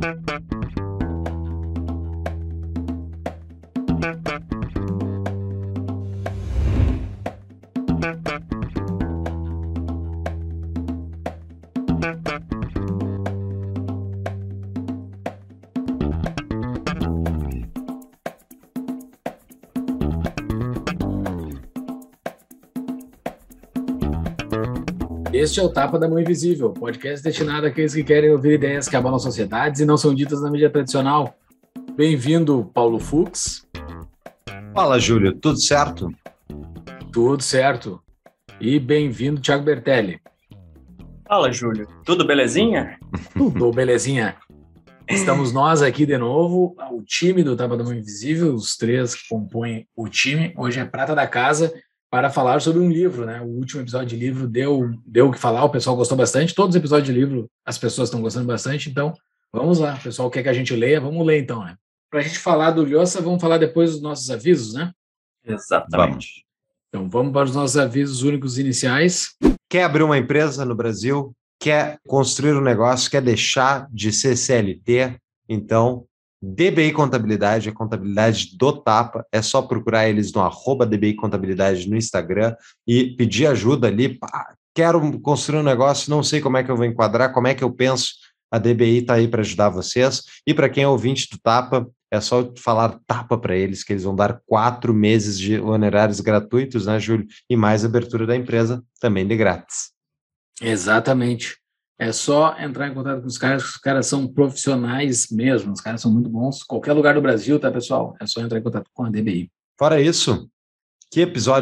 Este é o Tapa da Mão Invisível, podcast destinado àqueles que querem ouvir ideias que abalam sociedades e não são ditas na mídia tradicional. Bem-vindo, Paulo Fux. Fala, Júlio. Tudo certo? Tudo certo. E bem-vindo, Thiago Bertelli. Fala, Júlio. Tudo belezinha? Tudo belezinha. Estamos nós aqui de novo, o time do Tapa da Mão Invisível, os três que compõem o time. Hoje é prata da casa para falar sobre um livro, né? O último episódio de livro deu o que falar, o pessoal gostou bastante. Todos os episódios de livro as pessoas estão gostando bastante, então vamos lá. O pessoal quer que a gente leia, vamos ler então, né? Para a gente falar do Lhosa, vamos falar depois dos nossos avisos, né? Exatamente. Então vamos para os nossos avisos únicos iniciais. Quer abrir uma empresa no Brasil? Quer construir um negócio? Quer deixar de ser CLT? Então, DBI Contabilidade, a contabilidade do Tapa, é só procurar eles no @DBI Contabilidade no Instagram e pedir ajuda ali. Quero construir um negócio, não sei como é que eu vou enquadrar, como é que eu penso. A DBI está aí para ajudar vocês. E para quem é ouvinte do Tapa, é só falar Tapa para eles, que eles vão dar 4 meses de honorários gratuitos, né, Júlio? E mais abertura da empresa, também de grátis. Exatamente. É só entrar em contato com os caras são profissionais mesmo, os caras são muito bons. Qualquer lugar do Brasil, tá, pessoal? É só entrar em contato com a DBI. Fora isso, que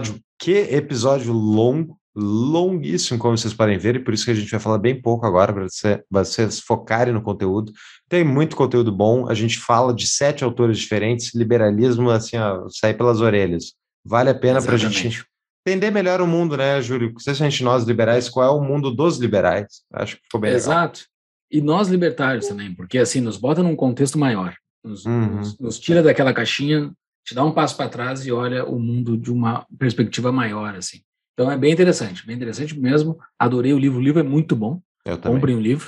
episódio longo, longuíssimo, como vocês podem ver, e por isso que a gente vai falar bem pouco agora, para vocês focarem no conteúdo. Tem muito conteúdo bom, a gente fala de 7 autores diferentes, liberalismo, assim, ó, sair pelas orelhas. Vale a pena para a gente entender melhor o mundo, né, Júlio? Especialmente nós liberais, qual é o mundo dos liberais? Acho que ficou bem legal. Exato. E nós libertários também, porque assim, nos bota num contexto maior, nos tira daquela caixinha, te dá um passo para trás e olha o mundo de uma perspectiva maior, assim. Então é bem interessante mesmo. Adorei o livro é muito bom. Eu também. Comprem o livro.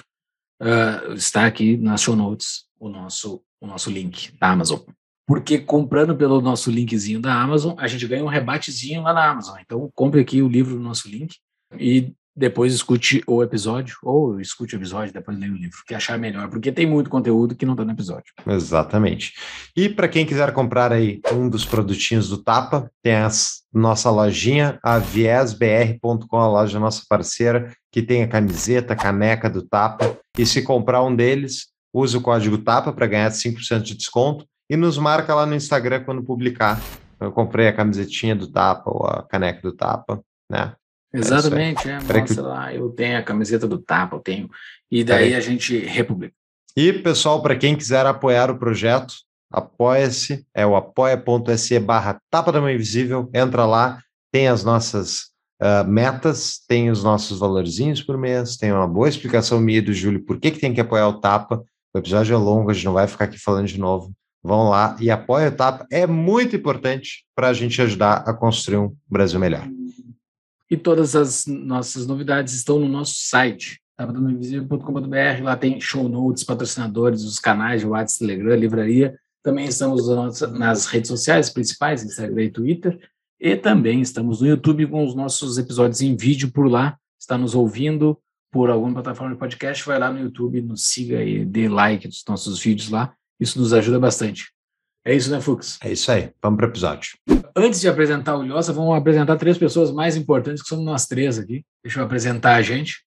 Está aqui nas show notes o nosso link da Amazon. Porque comprando pelo nosso linkzinho da Amazon, a gente ganha um rebatezinho lá na Amazon. Então, compre aqui o livro no nosso link e depois escute o episódio, ou escute o episódio e depois leia o livro, que achar melhor, porque tem muito conteúdo que não está no episódio. Exatamente. E para quem quiser comprar aí um dos produtinhos do Tapa, tem a nossa lojinha, a viesbr.com, a loja nossa parceira, que tem a camiseta, a caneca do Tapa. E se comprar um deles, use o código TAPA para ganhar 5% de desconto. E nos marca lá no Instagram quando publicar. Eu comprei a camisetinha do Tapa ou a caneca do Tapa, né? Exatamente, mostra lá, eu tenho a camiseta do Tapa, eu tenho. E daí a gente republica. E, pessoal, para quem quiser apoiar o projeto, apoia-se, é o apoia.se/Tapa da Mão Invisível, entra lá, tem as nossas metas, tem os nossos valorzinhos por mês, tem uma boa explicação minha e do Júlio por que tem que apoiar o Tapa. O episódio é longo, a gente não vai ficar aqui falando de novo. Vão lá e apoiem o Tapa. É muito importante para a gente ajudar a construir um Brasil melhor. E todas as nossas novidades estão no nosso site, tapadamaoinvisível.com.br. Lá tem show notes, patrocinadores, os canais de WhatsApp, Telegram, livraria. Também estamos nas redes sociais principais, Instagram e Twitter. E também estamos no YouTube com os nossos episódios em vídeo por lá. Está nos ouvindo por alguma plataforma de podcast, vai lá no YouTube, nos siga e dê like nos nossos vídeos lá. Isso nos ajuda bastante. É isso, né, Fux? É isso aí. Vamos para o episódio. Antes de apresentar o Lhosa, vamos apresentar 3 pessoas mais importantes, que somos nós 3 aqui. Deixa eu apresentar a gente.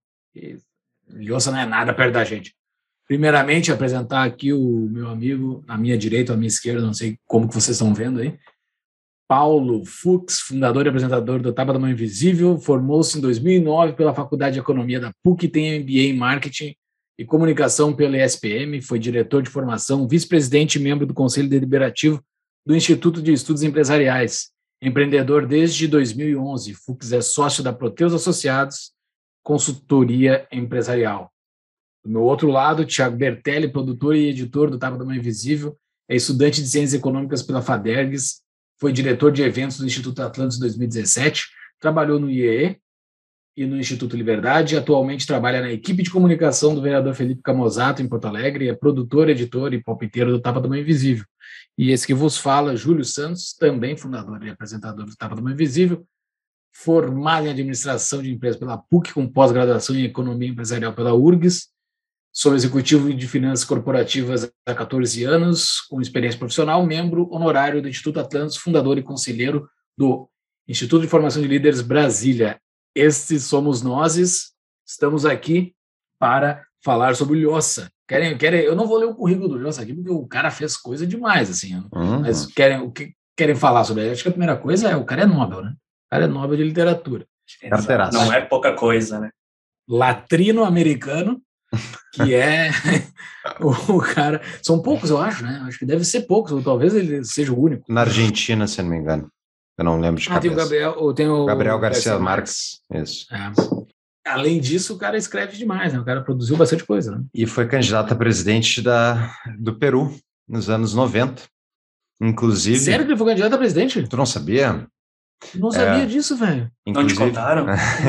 Lhosa não é nada perto da gente. Primeiramente, apresentar aqui o meu amigo, à minha direita ou à minha esquerda, não sei como que vocês estão vendo aí. Paulo Fux, fundador e apresentador do Tapa da Mão Invisível, formou-se em 2009 pela Faculdade de Economia da PUC, tem MBA em Marketing e Comunicação pela ESPM, foi diretor de formação, vice-presidente e membro do Conselho Deliberativo do Instituto de Estudos Empresariais. Empreendedor desde 2011, Fux é sócio da Proteus Associados, consultoria empresarial. Do meu outro lado, Thiago Bertelli, produtor e editor do Tapa da Mão Invisível, é estudante de Ciências Econômicas pela FADERGS, foi diretor de eventos do Instituto Atlantis em 2017, trabalhou no IEE, e no Instituto Liberdade. Atualmente trabalha na equipe de comunicação do vereador Felipe Camozato, em Porto Alegre, é produtor, editor e palpiteiro do Tapa da Mão Invisível. E esse que vos fala, Júlio Santos, também fundador e apresentador do Tapa da Mão Invisível, formado em administração de empresas pela PUC, com pós-graduação em economia empresarial pela URGS, sou executivo de finanças corporativas há 14 anos, com experiência profissional, membro honorário do Instituto Atlantis, fundador e conselheiro do Instituto de Formação de Líderes Brasília. Estes somos nós, estamos aqui para falar sobre o Lhosa. Eu não vou ler o currículo do Lhosa aqui, porque o cara fez coisa demais, assim, mas querem falar sobre ele. Acho que a primeira coisa é, o cara é Nobel, né? O cara é Nobel de literatura. Não é pouca coisa, né? Latino-americano, que é o cara... São poucos, eu acho, né? Acho que deve ser poucos, ou talvez ele seja o único. Na Argentina, se não me engano. Eu não lembro de cabeça. Tem o Gabriel Garcia Marques. Isso. Além disso, o cara escreve demais, né? O cara produziu bastante coisa, né? E foi candidato a presidente do Peru nos anos 90. Inclusive... Sério que ele foi candidato a presidente? Tu não sabia? Não sabia disso, velho. Não te contaram?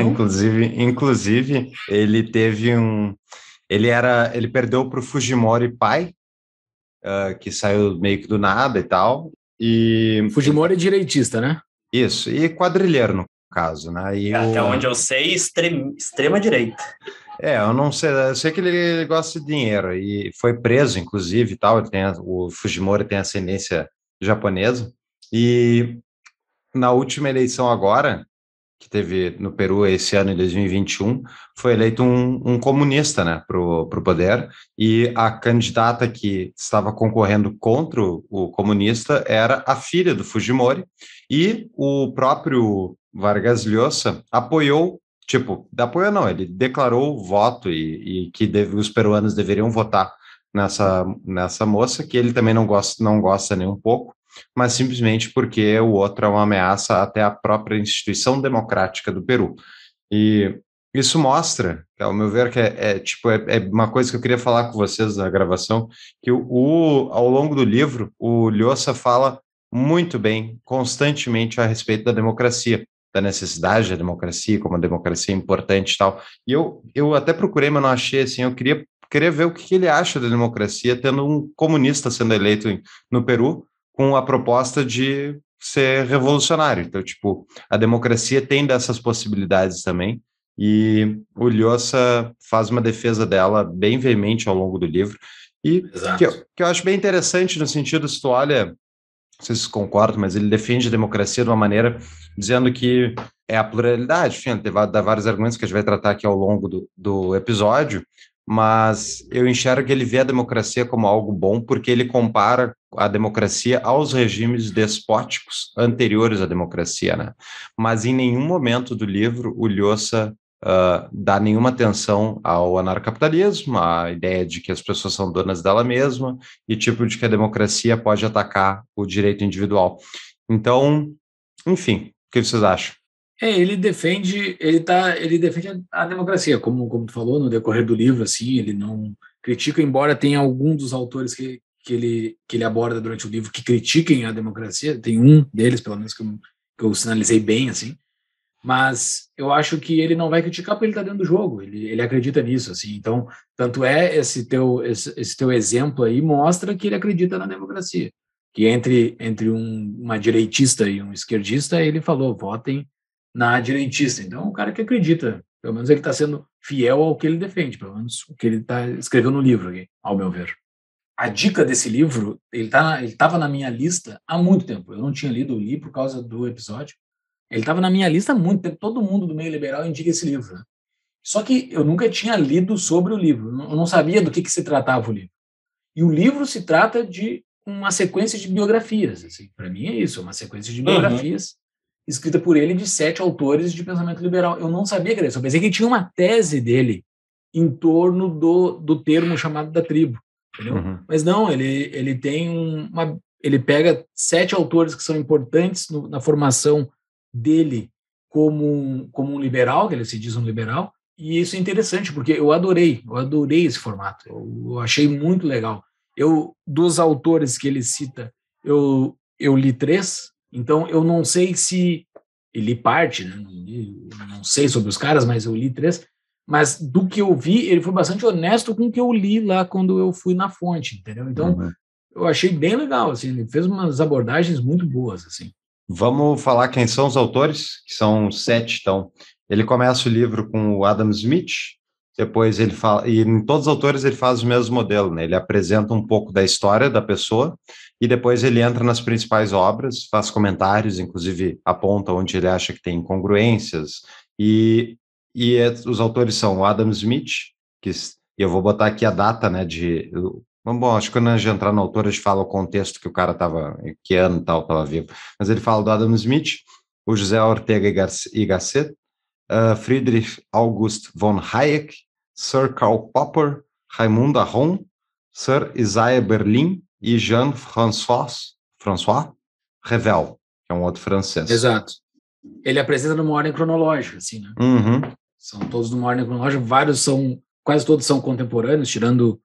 Inclusive, ele teve ele perdeu para o Fujimori pai, que saiu meio que do nada e tal. E Fujimori é direitista, né? Isso, e quadrilheiro no caso, né? Até onde eu sei, extrema direita. Eu não sei, eu sei que ele gosta de dinheiro e foi preso, inclusive, e tal. O Fujimori tem ascendência japonesa e na última eleição agora, que teve no Peru esse ano, em 2021, foi eleito um comunista, né, pro poder, e a candidata que estava concorrendo contra o comunista era a filha do Fujimori, e o próprio Vargas Llosa apoiou não, ele declarou o voto e que os peruanos deveriam votar nessa moça, que ele também não gosta nem um pouco, mas simplesmente porque o outro é uma ameaça até à própria instituição democrática do Peru. E isso mostra, ao meu ver, que é uma coisa que eu queria falar com vocês na gravação, que ao longo do livro, o Lhosa fala muito bem, constantemente, a respeito da democracia, da necessidade da democracia, como a democracia é importante e tal. E eu até procurei, mas não achei, assim, eu queria ver o que ele acha da democracia, tendo um comunista sendo eleito no Peru, com a proposta de ser revolucionário. Então, a democracia tem dessas possibilidades também, e o Lhosa faz uma defesa dela bem veemente ao longo do livro, e que eu acho bem interessante no sentido, se tu olha, não sei se vocês concordam, mas ele defende a democracia de uma maneira dizendo que é a pluralidade, enfim, dá vários argumentos que a gente vai tratar aqui ao longo do episódio, mas eu enxergo que ele vê a democracia como algo bom porque ele compara a democracia aos regimes despóticos anteriores à democracia, né? Mas em nenhum momento do livro o Lhosa dá nenhuma atenção ao anarcapitalismo, à ideia de que as pessoas são donas dela mesma e de que a democracia pode atacar o direito individual. Então, enfim, o que vocês acham? Ele defende a democracia, como tu falou no decorrer do livro, assim, ele não critica, embora tenha algum dos autores que ele aborda durante o livro que critiquem a democracia, tem um deles, pelo menos, que eu sinalizei bem, assim, mas eu acho que ele não vai criticar porque ele está dentro do jogo, ele acredita nisso, assim, então, tanto esse teu exemplo aí mostra que ele acredita na democracia, que entre uma direitista e um esquerdista, ele falou, votem na direitista. Então, o cara que acredita, pelo menos ele está sendo fiel ao que ele defende, pelo menos o que ele escreveu no livro, aqui, ao meu ver. A dica desse livro, ele estava na minha lista há muito tempo. Eu não tinha lido, eu li por causa do episódio. Ele estava na minha lista há muito tempo. Todo mundo do meio liberal indica esse livro, né? Só que eu nunca tinha lido sobre o livro. Eu não sabia do que se tratava o livro. E o livro se trata de uma sequência de biografias. Assim, para mim é isso, uma sequência de biografias escrita por ele de 7 autores de pensamento liberal. Eu não sabia que era isso. Eu pensei que tinha uma tese dele em torno do termo chamado da tribo. Entendeu? Mas não, ele tem ele pega 7 autores que são importantes na formação dele como um liberal, que ele se diz um liberal, e isso é interessante, porque eu adorei esse formato, eu achei muito legal. Dos autores que ele cita, eu li 3, então eu não sei se e li parte, né? Não sei sobre os caras, mas eu li 3. Mas do que eu vi, ele foi bastante honesto com o que eu li lá quando eu fui na fonte, entendeu? Então, eu achei bem legal, assim, ele fez umas abordagens muito boas, assim. Vamos falar quem são os autores, que são 7, então. Ele começa o livro com o Adam Smith, depois ele fala, e em todos os autores ele faz o mesmo modelo, né? Ele apresenta um pouco da história da pessoa, e depois ele entra nas principais obras, faz comentários, inclusive aponta onde ele acha que tem incongruências, os autores são o Adam Smith, e eu vou botar aqui a data, né, bom, acho que quando a gente entrar no autor, a gente fala o contexto que o cara estava, que ano e tal, estava vivo. Mas ele fala do Adam Smith, o José Ortega y Gasset, Friedrich August von Hayek, Sir Karl Popper, Raymond Aron, Sir Isaiah Berlin e Jean-François Revel, que é um outro francês. Exato. Ele apresenta numa ordem cronológica, assim, né? São todos numa ordem cronológica, quase todos são contemporâneos, tirando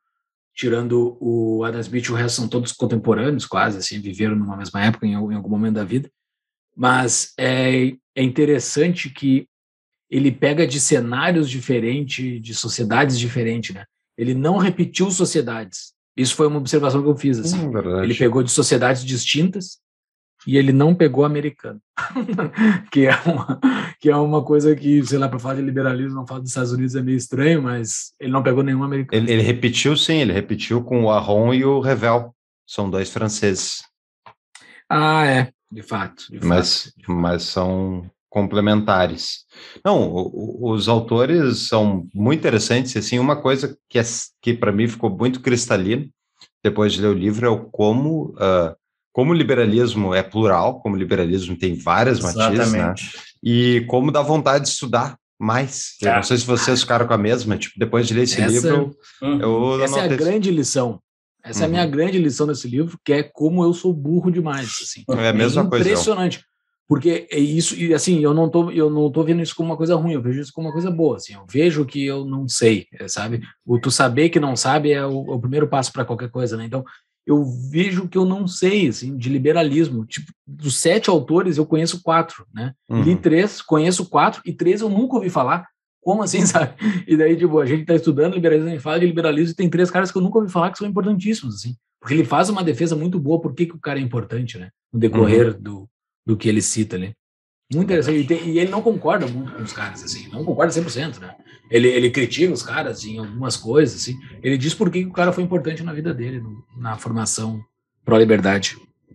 o Adam Smith, o resto são todos contemporâneos, quase, assim, viveram numa mesma época, em algum momento da vida. Mas é interessante que ele pega de cenários diferentes, de sociedades diferentes, né? Ele não repetiu sociedades. Isso foi uma observação que eu fiz, assim. Ele pegou de sociedades distintas e ele não pegou americano. que é uma coisa que, sei lá, para falar de liberalismo, não falar dos Estados Unidos é meio estranho, mas ele não pegou nenhum americano. Ele repetiu, sim, ele repetiu com o Aron e o Revel. São 2 franceses. Ah, é, de fato. Mas são complementares. Não, os autores são muito interessantes, assim, uma coisa que para mim ficou muito cristalina depois de ler o livro é como o liberalismo é plural, como o liberalismo tem várias matizes, né? E como dá vontade de estudar mais. Eu não sei se vocês ficaram com a mesma, tipo, depois de ler esse livro, essa é a grande lição. Essa é a minha grande lição desse livro, que é como eu sou burro demais, assim. É a mesma coisa. Impressionante. Porque é isso, e assim, eu não tô vendo isso como uma coisa ruim, eu vejo isso como uma coisa boa, assim, eu vejo que eu não sei, sabe? O tu saber que não sabe é o primeiro passo para qualquer coisa, né? Então, eu vejo que eu não sei, assim, de liberalismo. Tipo, dos 7 autores, eu conheço 4, né? Li 3, conheço 4, e 3 eu nunca ouvi falar. Como assim, sabe? E daí, tipo, a gente tá estudando liberalismo, a gente fala de liberalismo, e tem 3 caras que eu nunca ouvi falar que são importantíssimos, assim. Porque ele faz uma defesa muito boa, por que o cara é importante, né? No decorrer do que ele cita ali. Muito interessante. E ele não concorda muito com os caras, assim. Não concorda 100%, né? Ele critica os caras em algumas coisas, assim. Ele diz por que o cara foi importante na vida dele, na formação pró-liberdade.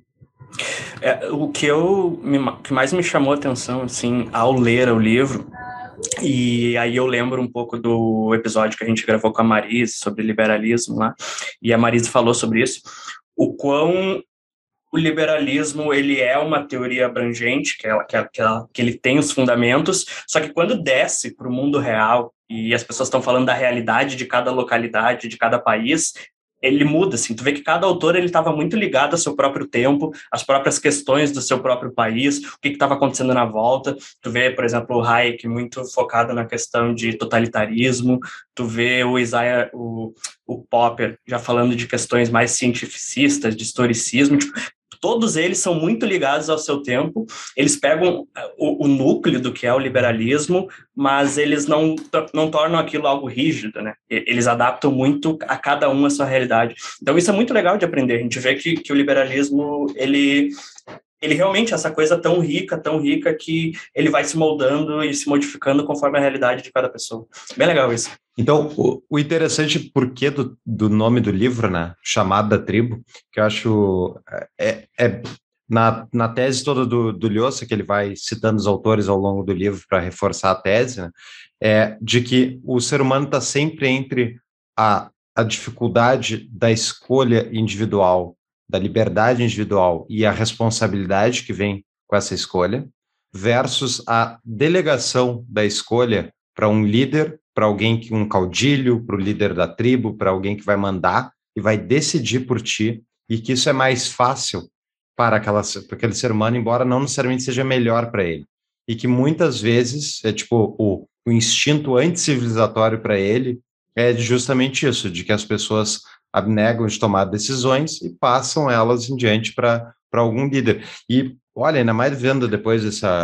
O que mais me chamou a atenção, assim, ao ler o livro, e aí eu lembro um pouco do episódio que a gente gravou com a Marise sobre liberalismo lá, e a Marise falou sobre isso, o quão o liberalismo ele é uma teoria abrangente, que ele tem os fundamentos, só que quando desce para o mundo real e as pessoas estão falando da realidade de cada localidade, de cada país, ele muda, assim, tu vê que cada autor ele estava muito ligado ao seu próprio tempo, às próprias questões do seu próprio país, o que estava acontecendo na volta. Tu vê, por exemplo, o Hayek muito focado na questão de totalitarismo, tu vê o Isaiah, o Popper já falando de questões mais cientificistas, de historicismo, tipo, todos eles são muito ligados ao seu tempo, eles pegam o núcleo do que é o liberalismo, mas eles não tornam aquilo algo rígido, né? Eles adaptam muito a cada um a sua realidade. Então isso é muito legal de aprender, a gente vê que o liberalismo, ele realmente é essa coisa tão rica, que ele vai se moldando e se modificando conforme a realidade de cada pessoa. Bem legal isso. Então, o interessante porquê do nome do livro, né, Chamado da Tribo, que eu acho na tese toda do Lhosa, que ele vai citando os autores ao longo do livro para reforçar a tese, né, é de que o ser humano está sempre entre a dificuldade da escolha individual, da liberdade individual e a responsabilidade que vem com essa escolha, versus a delegação da escolha para um líder, para alguém um caudilho, para o líder da tribo, para alguém que vai mandar e vai decidir por ti, e que isso é mais fácil para aquele ser humano, embora não necessariamente seja melhor para ele. E que muitas vezes é tipo o instinto anticivilizatório para ele é justamente isso, de que as pessoas abnegam de tomar decisões e passam elas em diante para algum líder. E Olha, ainda mais vendo depois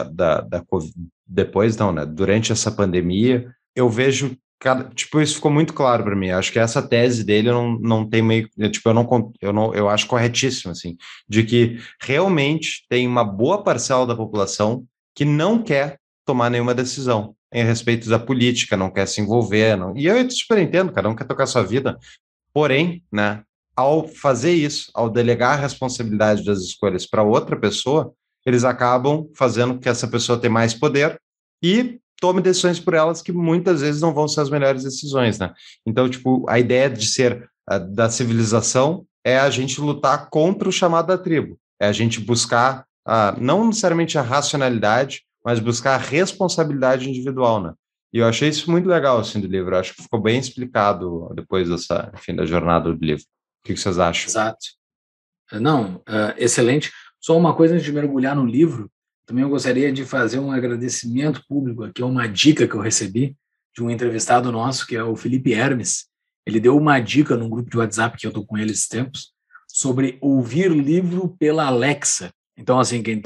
depois não, né? Durante essa pandemia, eu vejo, tipo, isso ficou muito claro para mim. Acho que essa tese dele não tem meio, tipo, eu acho corretíssimo, assim, de que realmente tem uma boa parcela da população que não quer tomar nenhuma decisão em respeito da política, não quer se envolver, não. E eu super entendo, cada um quer tocar sua vida. Porém, né, ao fazer isso, ao delegar a responsabilidade das escolhas para outra pessoa, eles acabam fazendo com que essa pessoa tenha mais poder e tome decisões por elas que muitas vezes não vão ser as melhores decisões, né? Então, tipo, a ideia de ser da civilização é a gente lutar contra o chamado da tribo, é a gente buscar não necessariamente a racionalidade, mas buscar a responsabilidade individual, né? E eu achei isso muito legal, assim, do livro. Eu acho que ficou bem explicado depois dessa, enfim, da jornada do livro. O que vocês acham? Exato. Não, excelente. Só uma coisa antes de mergulhar no livro, também eu gostaria de fazer um agradecimento público, aqui é uma dica que eu recebi de um entrevistado nosso, que é o Felipe Hermes. Ele deu uma dica num grupo de WhatsApp que eu estou com ele esses tempos, sobre ouvir livro pela Alexa. Então, assim, quem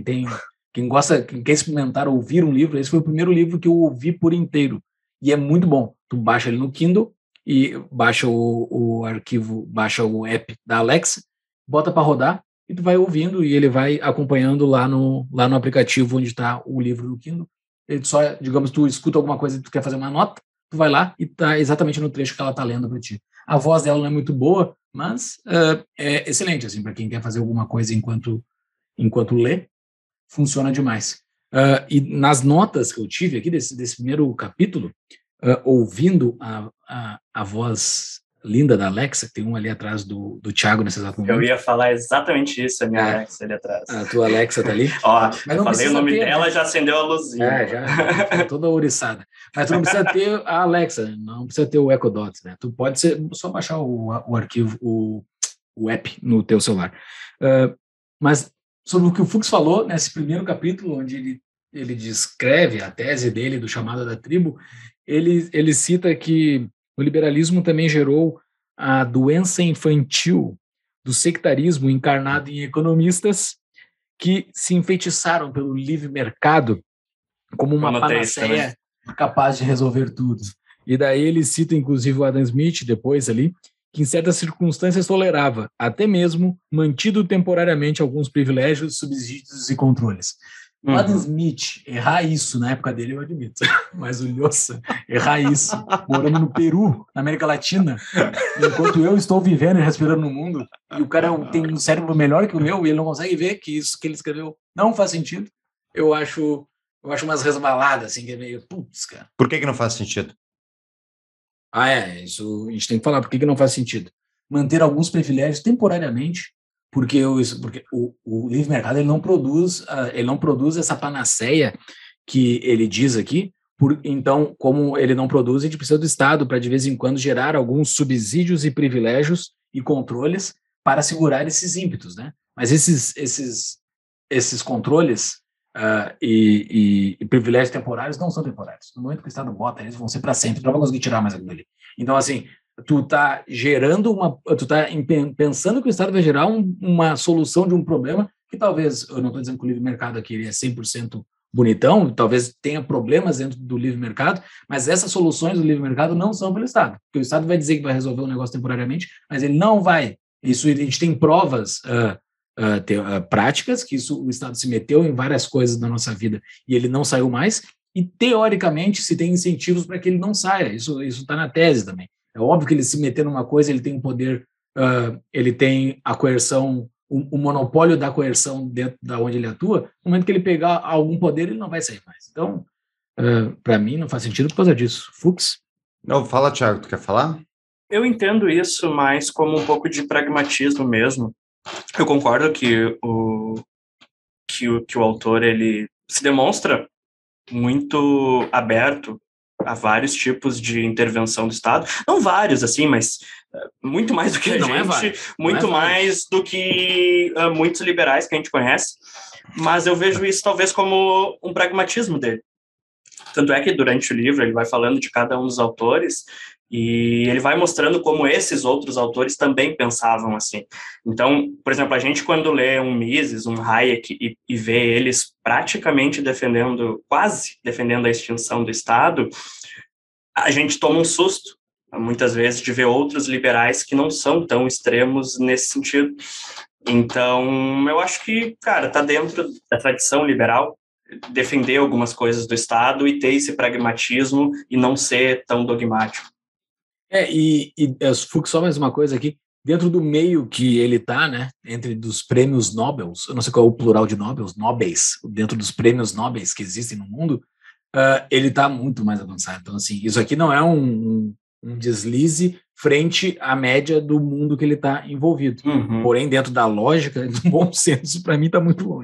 quer experimentar ouvir um livro, esse foi o primeiro livro que eu ouvi por inteiro. E é muito bom. Tu baixa ele no Kindle e baixa o arquivo, baixa o app da Alexa, bota para rodar e tu vai ouvindo e ele vai acompanhando lá no aplicativo onde está o livro do Kindle. Ele só, digamos, tu escuta alguma coisa e tu quer fazer uma nota, tu vai lá e tá exatamente no trecho que ela tá lendo para ti. A voz dela não é muito boa, mas é excelente, assim, para quem quer fazer alguma coisa enquanto lê, funciona demais. E nas notas que eu tive aqui desse primeiro capítulo, ouvindo a voz linda da Alexa, que tem um ali atrás do Thiago nesse exato momento. Eu ia falar exatamente isso, a minha Alexa ali atrás. A tua Alexa tá ali. Ó, eu falei o nome dela, já acendeu a luzinha. Já toda ouriçada. Mas tu não precisa ter a Alexa, não precisa ter o Echo Dot, né? Tu pode só baixar o arquivo, o app no teu celular. Mas sobre o que o Fux falou nesse primeiro capítulo, onde ele descreve a tese dele do chamado da tribo, ele cita que o liberalismo também gerou a doença infantil do sectarismo encarnado em economistas que se enfeitiçaram pelo livre mercado como uma panaceia capaz de resolver tudo. E daí ele cita, inclusive, o Adam Smith, depois ali, que em certas circunstâncias tolerava, até mesmo mantido temporariamente alguns privilégios, subsídios e controles. O Adam Smith errar isso na época dele, eu admito. Mas o Lhosa errar isso, morando no Peru, na América Latina, enquanto eu estou vivendo e respirando no mundo, e o cara tem um cérebro melhor que o meu, e ele não consegue ver que isso que ele escreveu não faz sentido. Eu acho umas resbaladas, assim, que é meio, putz, cara. Por que não faz sentido? Isso a gente tem que falar. Por que não faz sentido? Manter alguns privilégios temporariamente, porque o livre mercado ele não produz essa panaceia que ele diz aqui. Então, como ele não produz, a gente precisa do Estado para de vez em quando gerar alguns subsídios e privilégios e controles para segurar esses ímpetos, né? Mas esses controles e privilégios temporários não são temporários. No momento que o Estado bota, eles vão ser para sempre, não vai conseguir tirar mais aquilo ali. Então, assim, tu tá pensando que o Estado vai gerar uma solução de um problema que talvez, eu não estou dizendo que o livre mercado aqui ele é 100% bonitão, talvez tenha problemas dentro do livre mercado, mas essas soluções do livre mercado não são pelo Estado, porque o Estado vai dizer que vai resolver um negócio temporariamente, mas ele não vai. Isso a gente tem provas práticas que o Estado se meteu em várias coisas da nossa vida e ele não saiu mais, e teoricamente se tem incentivos para que ele não saia. Isso está na tese também. É óbvio que ele se meter numa coisa, ele tem um poder, ele tem a coerção, o monopólio da coerção dentro da onde ele atua. No momento que ele pegar algum poder, ele não vai sair mais. Então, para mim, não faz sentido por causa disso. Fux? Não, fala, Thiago, tu quer falar? Eu entendo isso mais como um pouco de pragmatismo mesmo. Eu concordo que o autor ele se demonstra muito aberto a vários tipos de intervenção do Estado. Não vários, assim, mas muito mais do que muito mais do que muitos liberais que a gente conhece. Mas eu vejo isso talvez como um pragmatismo dele. Tanto é que durante o livro ele vai falando de cada um dos autores e ele vai mostrando como esses outros autores também pensavam assim. Então, por exemplo, a gente quando lê um Mises, um Hayek e vê eles praticamente quase defendendo a extinção do Estado, a gente toma um susto, muitas vezes, de ver outros liberais que não são tão extremos nesse sentido. Então, eu acho que, cara, tá dentro da tradição liberal defender algumas coisas do Estado e ter esse pragmatismo e não ser tão dogmático. Fux, só mais uma coisa aqui, dentro do meio que ele tá, né, entre dos prêmios Nobel, eu não sei qual é o plural de Nobels, dentro dos prêmios Nobel que existem no mundo, ele tá muito mais avançado. Então, assim, isso aqui não é um deslize frente à média do mundo que ele está envolvido. Uhum. Porém, dentro da lógica, do bom senso, para mim está muito longe.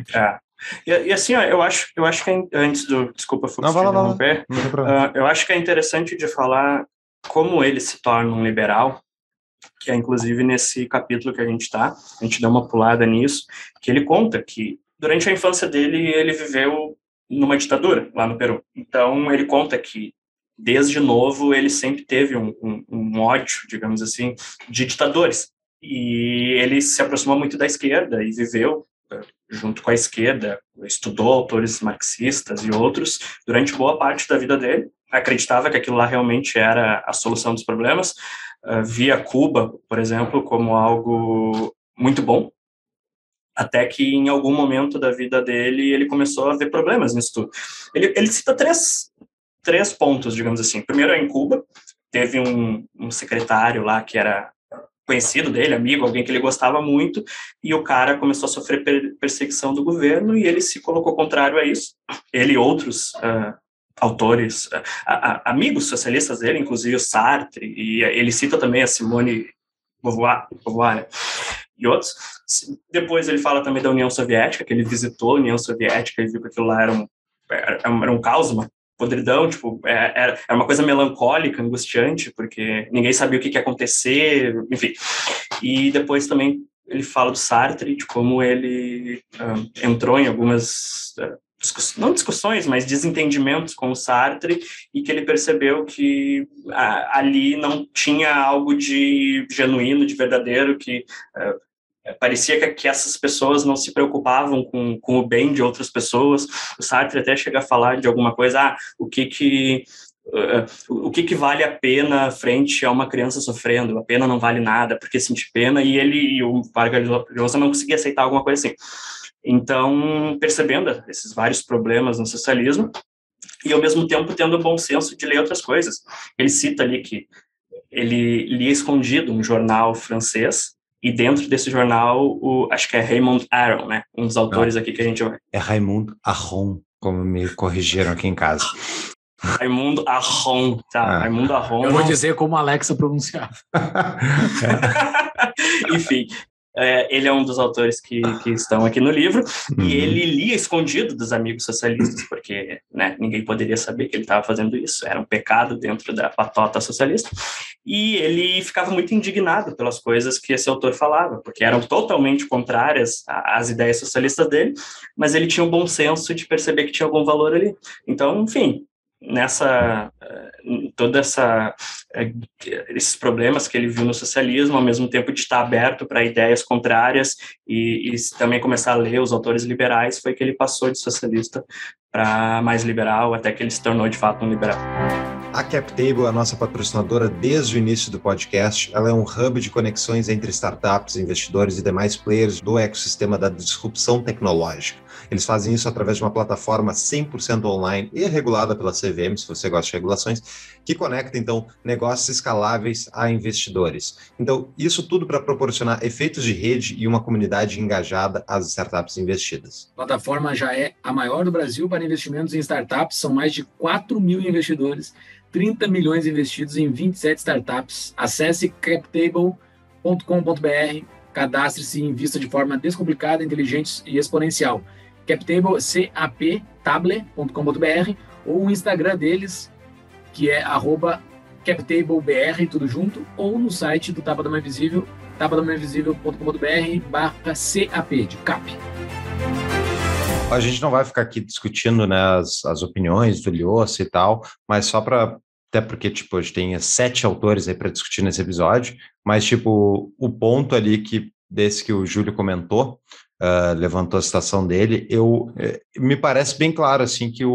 E assim, ó, eu acho que antes do... Desculpa, Fux, te interromper. Eu acho que é interessante de falar como ele se torna um liberal, que é inclusive nesse capítulo que a gente dá uma pulada nisso, que ele conta que durante a infância dele, ele viveu numa ditadura lá no Peru. Então, ele conta que desde novo, ele sempre teve um ódio, digamos assim, de ditadores. E ele se aproximou muito da esquerda e viveu junto com a esquerda, estudou autores marxistas e outros durante boa parte da vida dele. Acreditava que aquilo lá realmente era a solução dos problemas. Via Cuba, por exemplo, como algo muito bom. Até que em algum momento da vida dele, ele começou a ver problemas nisso tudo. Ele cita três pontos, digamos assim. Primeiro, em Cuba, teve um secretário lá que era conhecido dele, amigo, alguém que ele gostava muito, e o cara começou a sofrer perseguição do governo e ele se colocou contrário a isso. Ele e outros autores, amigos socialistas dele, inclusive o Sartre, e ele cita também a Simone Beauvoir, né? E outros. Depois ele fala também da União Soviética, que ele visitou a União Soviética e viu que aquilo lá era um caos, uma podridão, tipo, era uma coisa melancólica, angustiante, porque ninguém sabia o que ia acontecer, enfim. E depois também ele fala do Sartre, de como ele entrou em algumas, não discussões, mas desentendimentos com o Sartre, e que ele percebeu que ali não tinha algo de genuíno, de verdadeiro, que parecia que essas pessoas não se preocupavam com o bem de outras pessoas. O Sartre até chega a falar de alguma coisa, o que vale a pena frente a uma criança sofrendo? A pena não vale nada, porque sentir pena, e o Vargas Llosa não conseguia aceitar alguma coisa assim. Então, percebendo esses vários problemas no socialismo, e ao mesmo tempo tendo o bom senso de ler outras coisas. Ele cita ali que ele lia escondido um jornal francês, e dentro desse jornal, acho que é Raymond Aron, né? Um dos autores aqui que a gente vai. É Raymond Aron, como me corrigiram aqui em casa. Raimundo Aron, tá? Raimundo Aron. Eu vou dizer como a Alexa pronunciava. Enfim, ele é um dos autores que estão aqui no livro, e ele lia escondido dos amigos socialistas, porque, né, ninguém poderia saber que ele estava fazendo isso, era um pecado dentro da patota socialista, e ele ficava muito indignado pelas coisas que esse autor falava, porque eram totalmente contrárias às ideias socialistas dele, mas ele tinha o bom senso de perceber que tinha algum valor ali. Então, enfim, esses problemas que ele viu no socialismo, ao mesmo tempo de estar aberto para ideias contrárias e também começar a ler os autores liberais, foi que ele passou de socialista para mais liberal, até que ele se tornou de fato um liberal. A CapTable é a nossa patrocinadora desde o início do podcast. Ela é um hub de conexões entre startups, investidores e demais players do ecossistema da disrupção tecnológica. Eles fazem isso através de uma plataforma 100% online e regulada pela CVM, se você gosta de regulações, que conecta, então, negócios escaláveis a investidores. Então, isso tudo para proporcionar efeitos de rede e uma comunidade engajada às startups investidas. A plataforma já é a maior do Brasil para investimentos em startups. São mais de 4 mil investidores, 30 milhões investidos em 27 startups. Acesse captable.com.br, cadastre-se e invista de forma descomplicada, inteligente e exponencial. CapTable, captable.com.br, ou o Instagram deles, que é @CapTableBR, tudo junto, ou no site do Tapa da Mão Invisível, tapadamanhoinvisível.com.br/CAP, de CAP. A gente não vai ficar aqui discutindo, né, as opiniões do Lhosa e tal, mas só para, até porque, tipo, a gente tem 7 autores aí para discutir nesse episódio, mas, tipo, o ponto ali desse que o Júlio comentou, levantou a citação dele, me parece bem claro, assim, que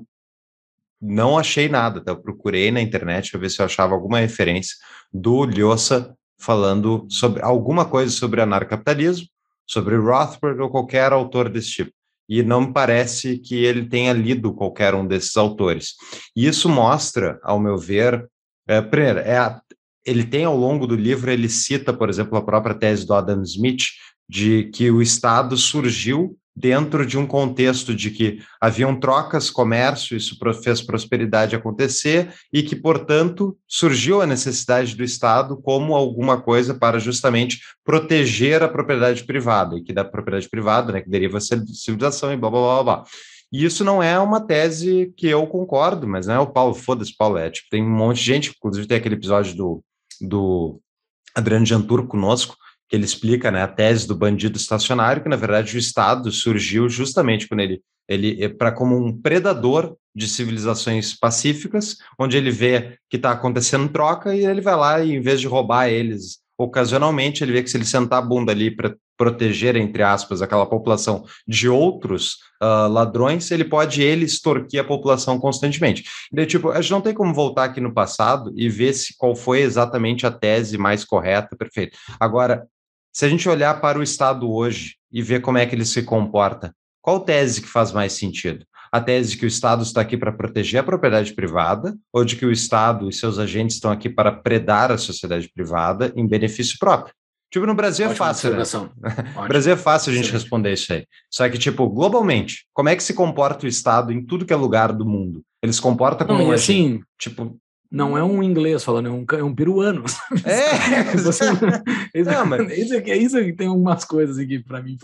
não achei nada, tá? Eu procurei na internet para ver se eu achava alguma referência do Lhosa falando sobre alguma coisa sobre anarcapitalismo, sobre Rothbard ou qualquer autor desse tipo. E não me parece que ele tenha lido qualquer um desses autores. E isso mostra, ao meu ver, primeiro, ele tem ao longo do livro, ele cita, por exemplo, a própria tese do Adam Smith, de que o Estado surgiu dentro de um contexto de que haviam trocas, comércio, isso fez prosperidade acontecer e que, portanto, surgiu a necessidade do Estado como alguma coisa para justamente proteger a propriedade privada, e que da propriedade privada, né, que deriva a civilização e blá, blá, blá, blá. E isso não é uma tese que eu concordo, mas não é o Paulo, foda-se, Paulo, tipo, tem um monte de gente, inclusive tem aquele episódio do Adriano Jantur conosco, que ele explica, né, a tese do bandido estacionário, que na verdade o Estado surgiu justamente quando ele para como um predador de civilizações pacíficas, onde ele vê que está acontecendo troca e ele vai lá e, em vez de roubar eles ocasionalmente, ele vê que se ele sentar a bunda ali para proteger, entre aspas, aquela população de outros ladrões, ele pode extorquir a população constantemente. E, tipo, a gente não tem como voltar aqui no passado e ver qual foi exatamente a tese mais correta, perfeito. Agora, se a gente olhar para o Estado hoje e ver como é que ele se comporta, qual tese que faz mais sentido? A tese de que o Estado está aqui para proteger a propriedade privada ou de que o Estado e seus agentes estão aqui para predar a sociedade privada em benefício próprio? Tipo, no Brasil é fácil, né? No Brasil é fácil a gente responder isso aí. Só que, tipo, globalmente, como é que se comporta o Estado em tudo que é lugar do mundo? Ele se comporta como um agente, assim, tipo... Não é um inglês falando, é um peruano. Isso que tem algumas coisas aqui para mim.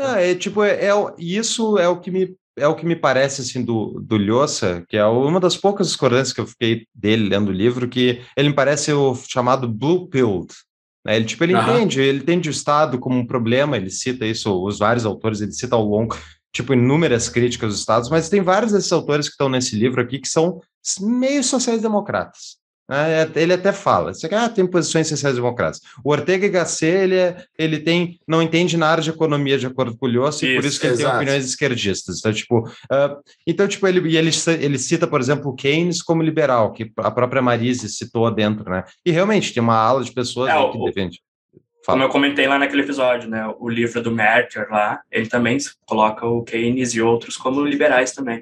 Isso é o que me parece assim do Lhosa, que é uma das poucas discordâncias que eu fiquei dele lendo o livro, que ele me parece o chamado blue-pilled. Né? Ele entende o Estado como um problema, ele cita isso, os vários autores, ele cita ao longo, tipo, inúmeras críticas dos Estados, mas tem vários desses autores que estão nesse livro aqui que são meio sociais-democratas. Ele até fala, tem posições sociais-democratas. O Ortega y Gasset, ele não entende nada de economia de acordo com o Lhosa, e por isso que ele tem opiniões esquerdistas. Então, ele cita, por exemplo, o Keynes como liberal, que a própria Marise citou dentro, né? E realmente tem uma ala de pessoas que defende. Como eu comentei lá naquele episódio, né? O livro do Mercer lá, ele também coloca o Keynes e outros como liberais também.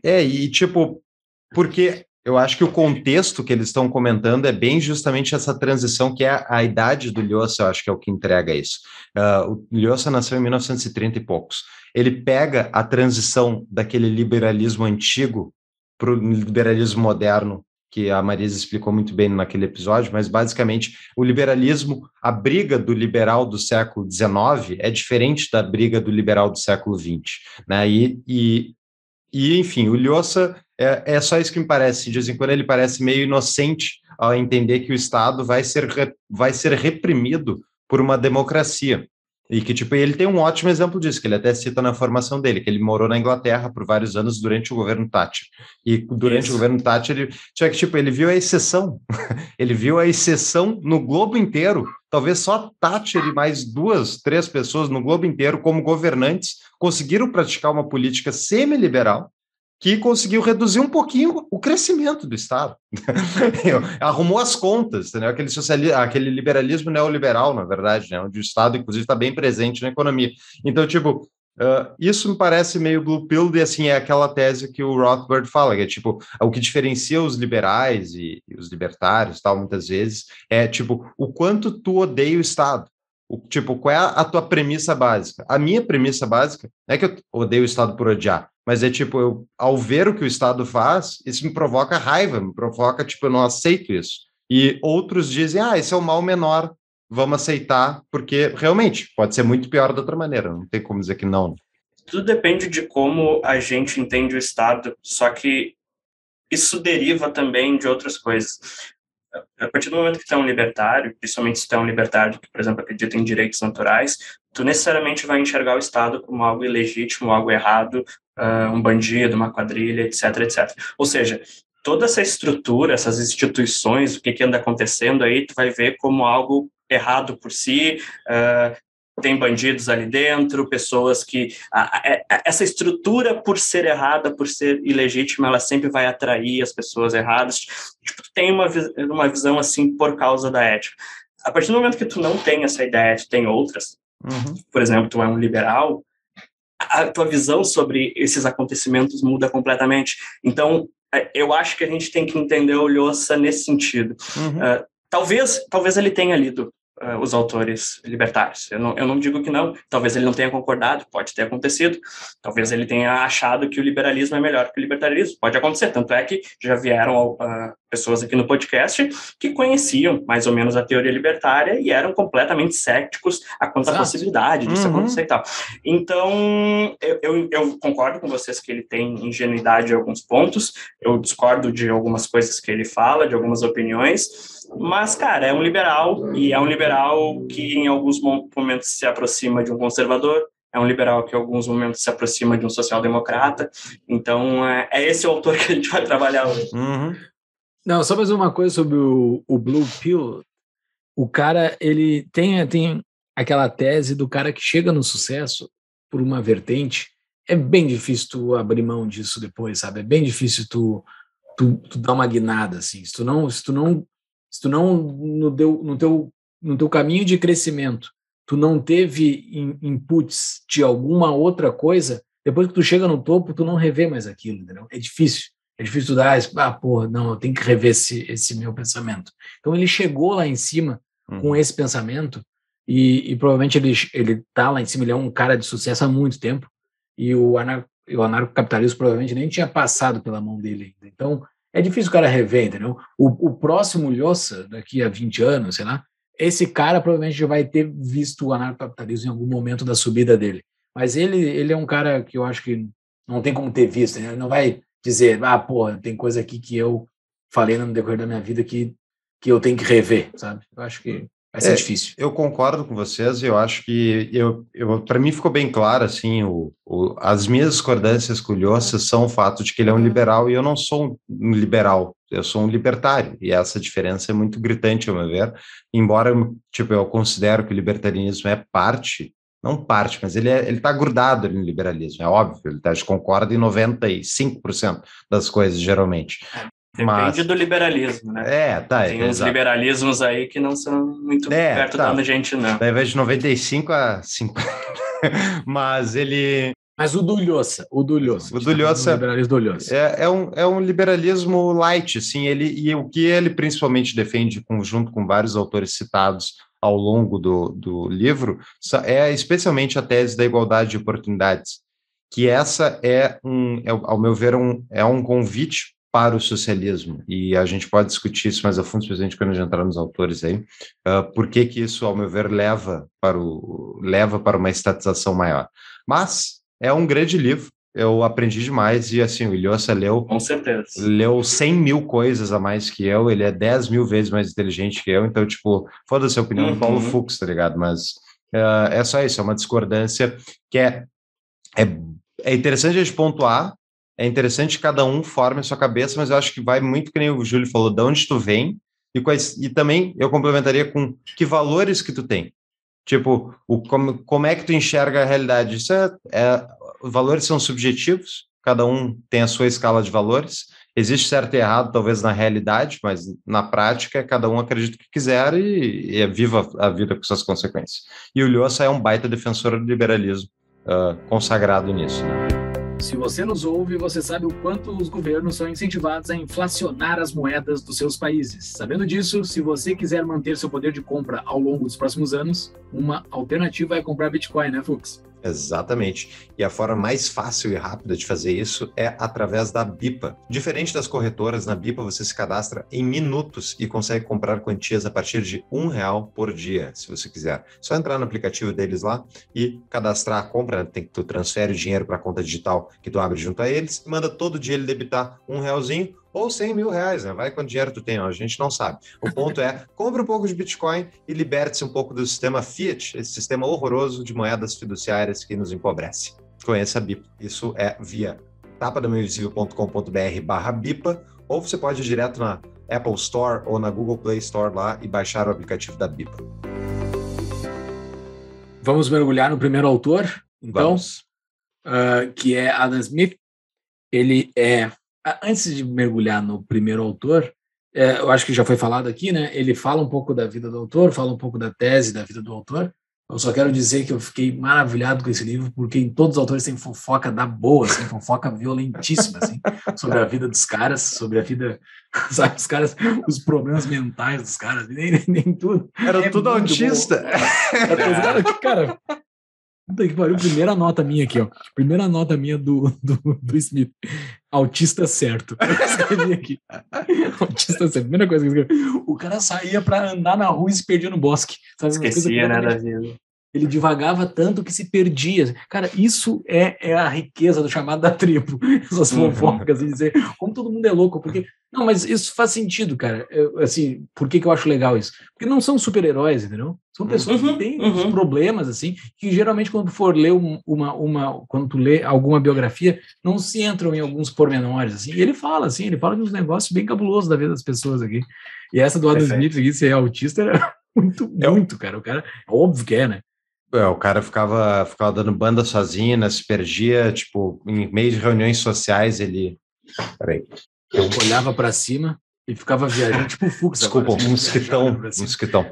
Porque eu acho que o contexto que eles estão comentando é bem justamente essa transição, que é a idade do Lhosa, eu acho que é o que entrega isso. O Lhosa nasceu em 1930 e poucos. Ele pega a transição daquele liberalismo antigo para o liberalismo moderno, que a Marisa explicou muito bem naquele episódio, mas basicamente o liberalismo, a briga do liberal do século XIX é diferente da briga do liberal do século XX. Né? Enfim, o Lhosa é só isso que me parece. De vez em quando ele parece meio inocente ao entender que o Estado vai ser reprimido por uma democracia. E que, tipo, ele tem um ótimo exemplo disso, que ele até cita na formação dele, que ele morou na Inglaterra por vários anos durante o governo Thatcher. E durante o governo Thatcher, ele viu a exceção. Ele viu a exceção no globo inteiro. Talvez só Thatcher e mais 2, 3 pessoas no globo inteiro, como governantes, conseguiram praticar uma política semi-liberal que conseguiu reduzir um pouquinho o crescimento do Estado. Arrumou as contas, entendeu? Aquele liberalismo neoliberal, na verdade, né? Onde o Estado, inclusive, está bem presente na economia. Então, isso me parece meio blue-pilled, e assim, é aquela tese que o Rothbard fala, que é o que diferencia os liberais e os libertários, tal, muitas vezes, é o quanto tu odeia o Estado. Qual é a tua premissa básica? A minha premissa básica não é que eu odeio o Estado por odiar, mas ao ver o que o Estado faz, isso me provoca raiva, me provoca, eu não aceito isso. E outros dizem, esse é o mal menor, vamos aceitar, porque realmente pode ser muito pior de outra maneira, não tem como dizer que não. Tudo depende de como a gente entende o Estado, só que isso deriva também de outras coisas. A partir do momento que tu é um libertário, principalmente se tu é um libertário que, por exemplo, acredita em direitos naturais, tu necessariamente vai enxergar o Estado como algo ilegítimo, algo errado, um bandido, uma quadrilha, etc, etc. Ou seja, toda essa estrutura, essas instituições, o que anda acontecendo aí, tu vai ver como algo errado por si, tem bandidos ali dentro, pessoas que... essa estrutura, por ser errada, por ser ilegítima, ela sempre vai atrair as pessoas erradas. Tipo, tu tem uma visão assim por causa da ética. A partir do momento que tu não tem essa ideia, tu tem outras, por exemplo, tu é um liberal, a tua visão sobre esses acontecimentos muda completamente. Então, eu acho que a gente tem que entender o Lhosa nesse sentido. Talvez ele tenha lido os autores libertários. Eu não digo que não. Talvez ele não tenha concordado, pode ter acontecido. Talvez ele tenha achado que o liberalismo é melhor que o libertarismo. Pode acontecer. Tanto é que já vieram pessoas aqui no podcast que conheciam mais ou menos a teoria libertária e eram completamente céticos quanto à possibilidade disso acontecer e tal. Então, eu concordo com vocês que ele tem ingenuidade em alguns pontos. Eu discordo de algumas coisas que ele fala, de algumas opiniões. Mas, cara, é um liberal, e é um liberal que em alguns momentos se aproxima de um conservador, é um liberal que em alguns momentos se aproxima de um social-democrata. Então, é esse o autor que a gente vai trabalhar hoje. Não, só mais uma coisa sobre o Blue Pill. O cara, ele tem aquela tese do cara que chega no sucesso por uma vertente. É bem difícil tu abrir mão disso depois, sabe? É bem difícil tu dar uma guinada, assim. Se tu não no teu caminho de crescimento, tu não teve inputs de alguma outra coisa, depois que tu chega no topo, tu não revê mais aquilo, entendeu? É difícil tu dar, não, eu tenho que rever esse meu pensamento. Então ele chegou lá em cima com esse pensamento e provavelmente ele tá lá em cima, ele é um cara de sucesso há muito tempo e o anarcocapitalismo provavelmente nem tinha passado pela mão dele ainda. Então é difícil o cara rever, entendeu? O próximo Lhosa, daqui a 20 anos, sei lá, esse cara provavelmente já vai ter visto o anarcocapitalismo em algum momento da subida dele. Mas ele é um cara que eu acho que não tem como ter visto, né? Ele não vai dizer, tem coisa aqui que eu falei no decorrer da minha vida que eu tenho que rever, sabe? Eu acho que vai ser difícil. Eu concordo com vocês, eu acho que para mim ficou bem claro, assim, as minhas discordâncias com o Lhosa são o fato de que ele é um liberal e eu não sou um liberal, eu sou um libertário, e essa diferença é muito gritante, ao meu ver, embora, eu considero que o libertarianismo é não parte, mas ele está grudado no liberalismo, é óbvio, a gente concorda em 95% das coisas, geralmente. Depende do liberalismo, né? Tem uns liberalismos aí que não são muito perto da gente, não. Ao invés de 95 a 50. Mas ele... Mas o do Lhosa. O do Lhosa liberalismo do Lhosa. É um liberalismo light, assim, e o que ele principalmente defende, junto com vários autores citados ao longo do livro, é especialmente a tese da igualdade de oportunidades, que essa ao meu ver, é um convite para o socialismo, e a gente pode discutir isso mais a fundo, especialmente quando a gente entrar nos autores aí, por que isso, ao meu ver, leva para uma estatização maior. Mas é um grande livro, eu aprendi demais, e assim, o Lhosa com certeza, leu 100 mil coisas a mais que eu, ele é 10 mil vezes mais inteligente que eu, então, foda-se a opinião do Paulo Fux, tá ligado? Mas é só isso, é uma discordância que é interessante a gente pontuar, é interessante que cada um forme a sua cabeça, mas eu acho que vai muito que nem o Júlio falou, de onde tu vem, e também eu complementaria com que valores que tu tem. Como é que tu enxerga a realidade? Isso valores são subjetivos, cada um tem a sua escala de valores, existe certo e errado, talvez na realidade, mas na prática, cada um acredita o que quiser e viva a vida com suas consequências. E o Lhosa é um baita defensor do liberalismo, consagrado nisso, né? Se você nos ouve, você sabe o quanto os governos são incentivados a inflacionar as moedas dos seus países. Sabendo disso, se você quiser manter seu poder de compra ao longo dos próximos anos, uma alternativa é comprar Bitcoin, né, Fux? Exatamente. E a forma mais fácil e rápida de fazer isso é através da BIPA. Diferente das corretoras, na BIPA você se cadastra em minutos e consegue comprar quantias a partir de R$1 por dia, se você quiser. Só entrar no aplicativo deles lá e cadastrar a compra, né? Tu transfere o dinheiro para a conta digital que tu abre junto a eles e manda todo dia ele debitar R$1 ou 100 mil reais, né? Vai quanto dinheiro tu tem, a gente não sabe. O ponto é, compre um pouco de Bitcoin e liberte-se um pouco do sistema Fiat, esse sistema horroroso de moedas fiduciárias que nos empobrece. conheça a BIPA. Isso é via tapadamainvisível.com.br/BIPA, ou você pode ir direto na Apple Store ou na Google Play Store lá e baixar o aplicativo da BIPA. Vamos mergulhar no primeiro autor, então, que é Adam Smith. Ele é... Antes de mergulhar no primeiro autor, eu acho que já foi falado aqui, né? Ele fala um pouco da vida do autor, fala um pouco da tese da vida do autor. Eu só quero dizer que eu fiquei maravilhado com esse livro, porque em todos os autores tem fofoca da boa, assim, fofoca violentíssima, assim, sobre a vida dos caras, sobre a vida, sabe, os caras, os problemas mentais dos caras, nem tudo. Era tudo autista. Cara, puta que pariu, primeira nota minha aqui, ó. Primeira nota minha do Smith. Autista certo. Eu escrevi aqui. Autista certo. Primeira coisa que eu escrevi. O cara saía pra andar na rua e se perdia no bosque. Sabe? Esquecia, né, da vida. Ele divagava tanto que se perdia. Cara, isso é a riqueza do chamado da tribo. Essas fofocas, e dizer como todo mundo é louco. Porque... Não, mas isso faz sentido, cara. Assim, por que eu acho legal isso? Porque não são super-heróis, entendeu? São pessoas que têm uns problemas, assim, que geralmente quando for ler quando tu lê alguma biografia, não se entram em alguns pormenores, assim. E ele fala de uns negócios bem cabulosos da vida das pessoas aqui. E essa do Adam Smith aqui, ser autista, era muito, cara. O cara, óbvio que é, né? O cara ficava dando banda sozinho, né? Se perdia, tipo, em meio de reuniões sociais, ele... Peraí. Eu olhava pra cima e ficava viajando, tipo o Fux. Desculpa, agora, um mosquitão.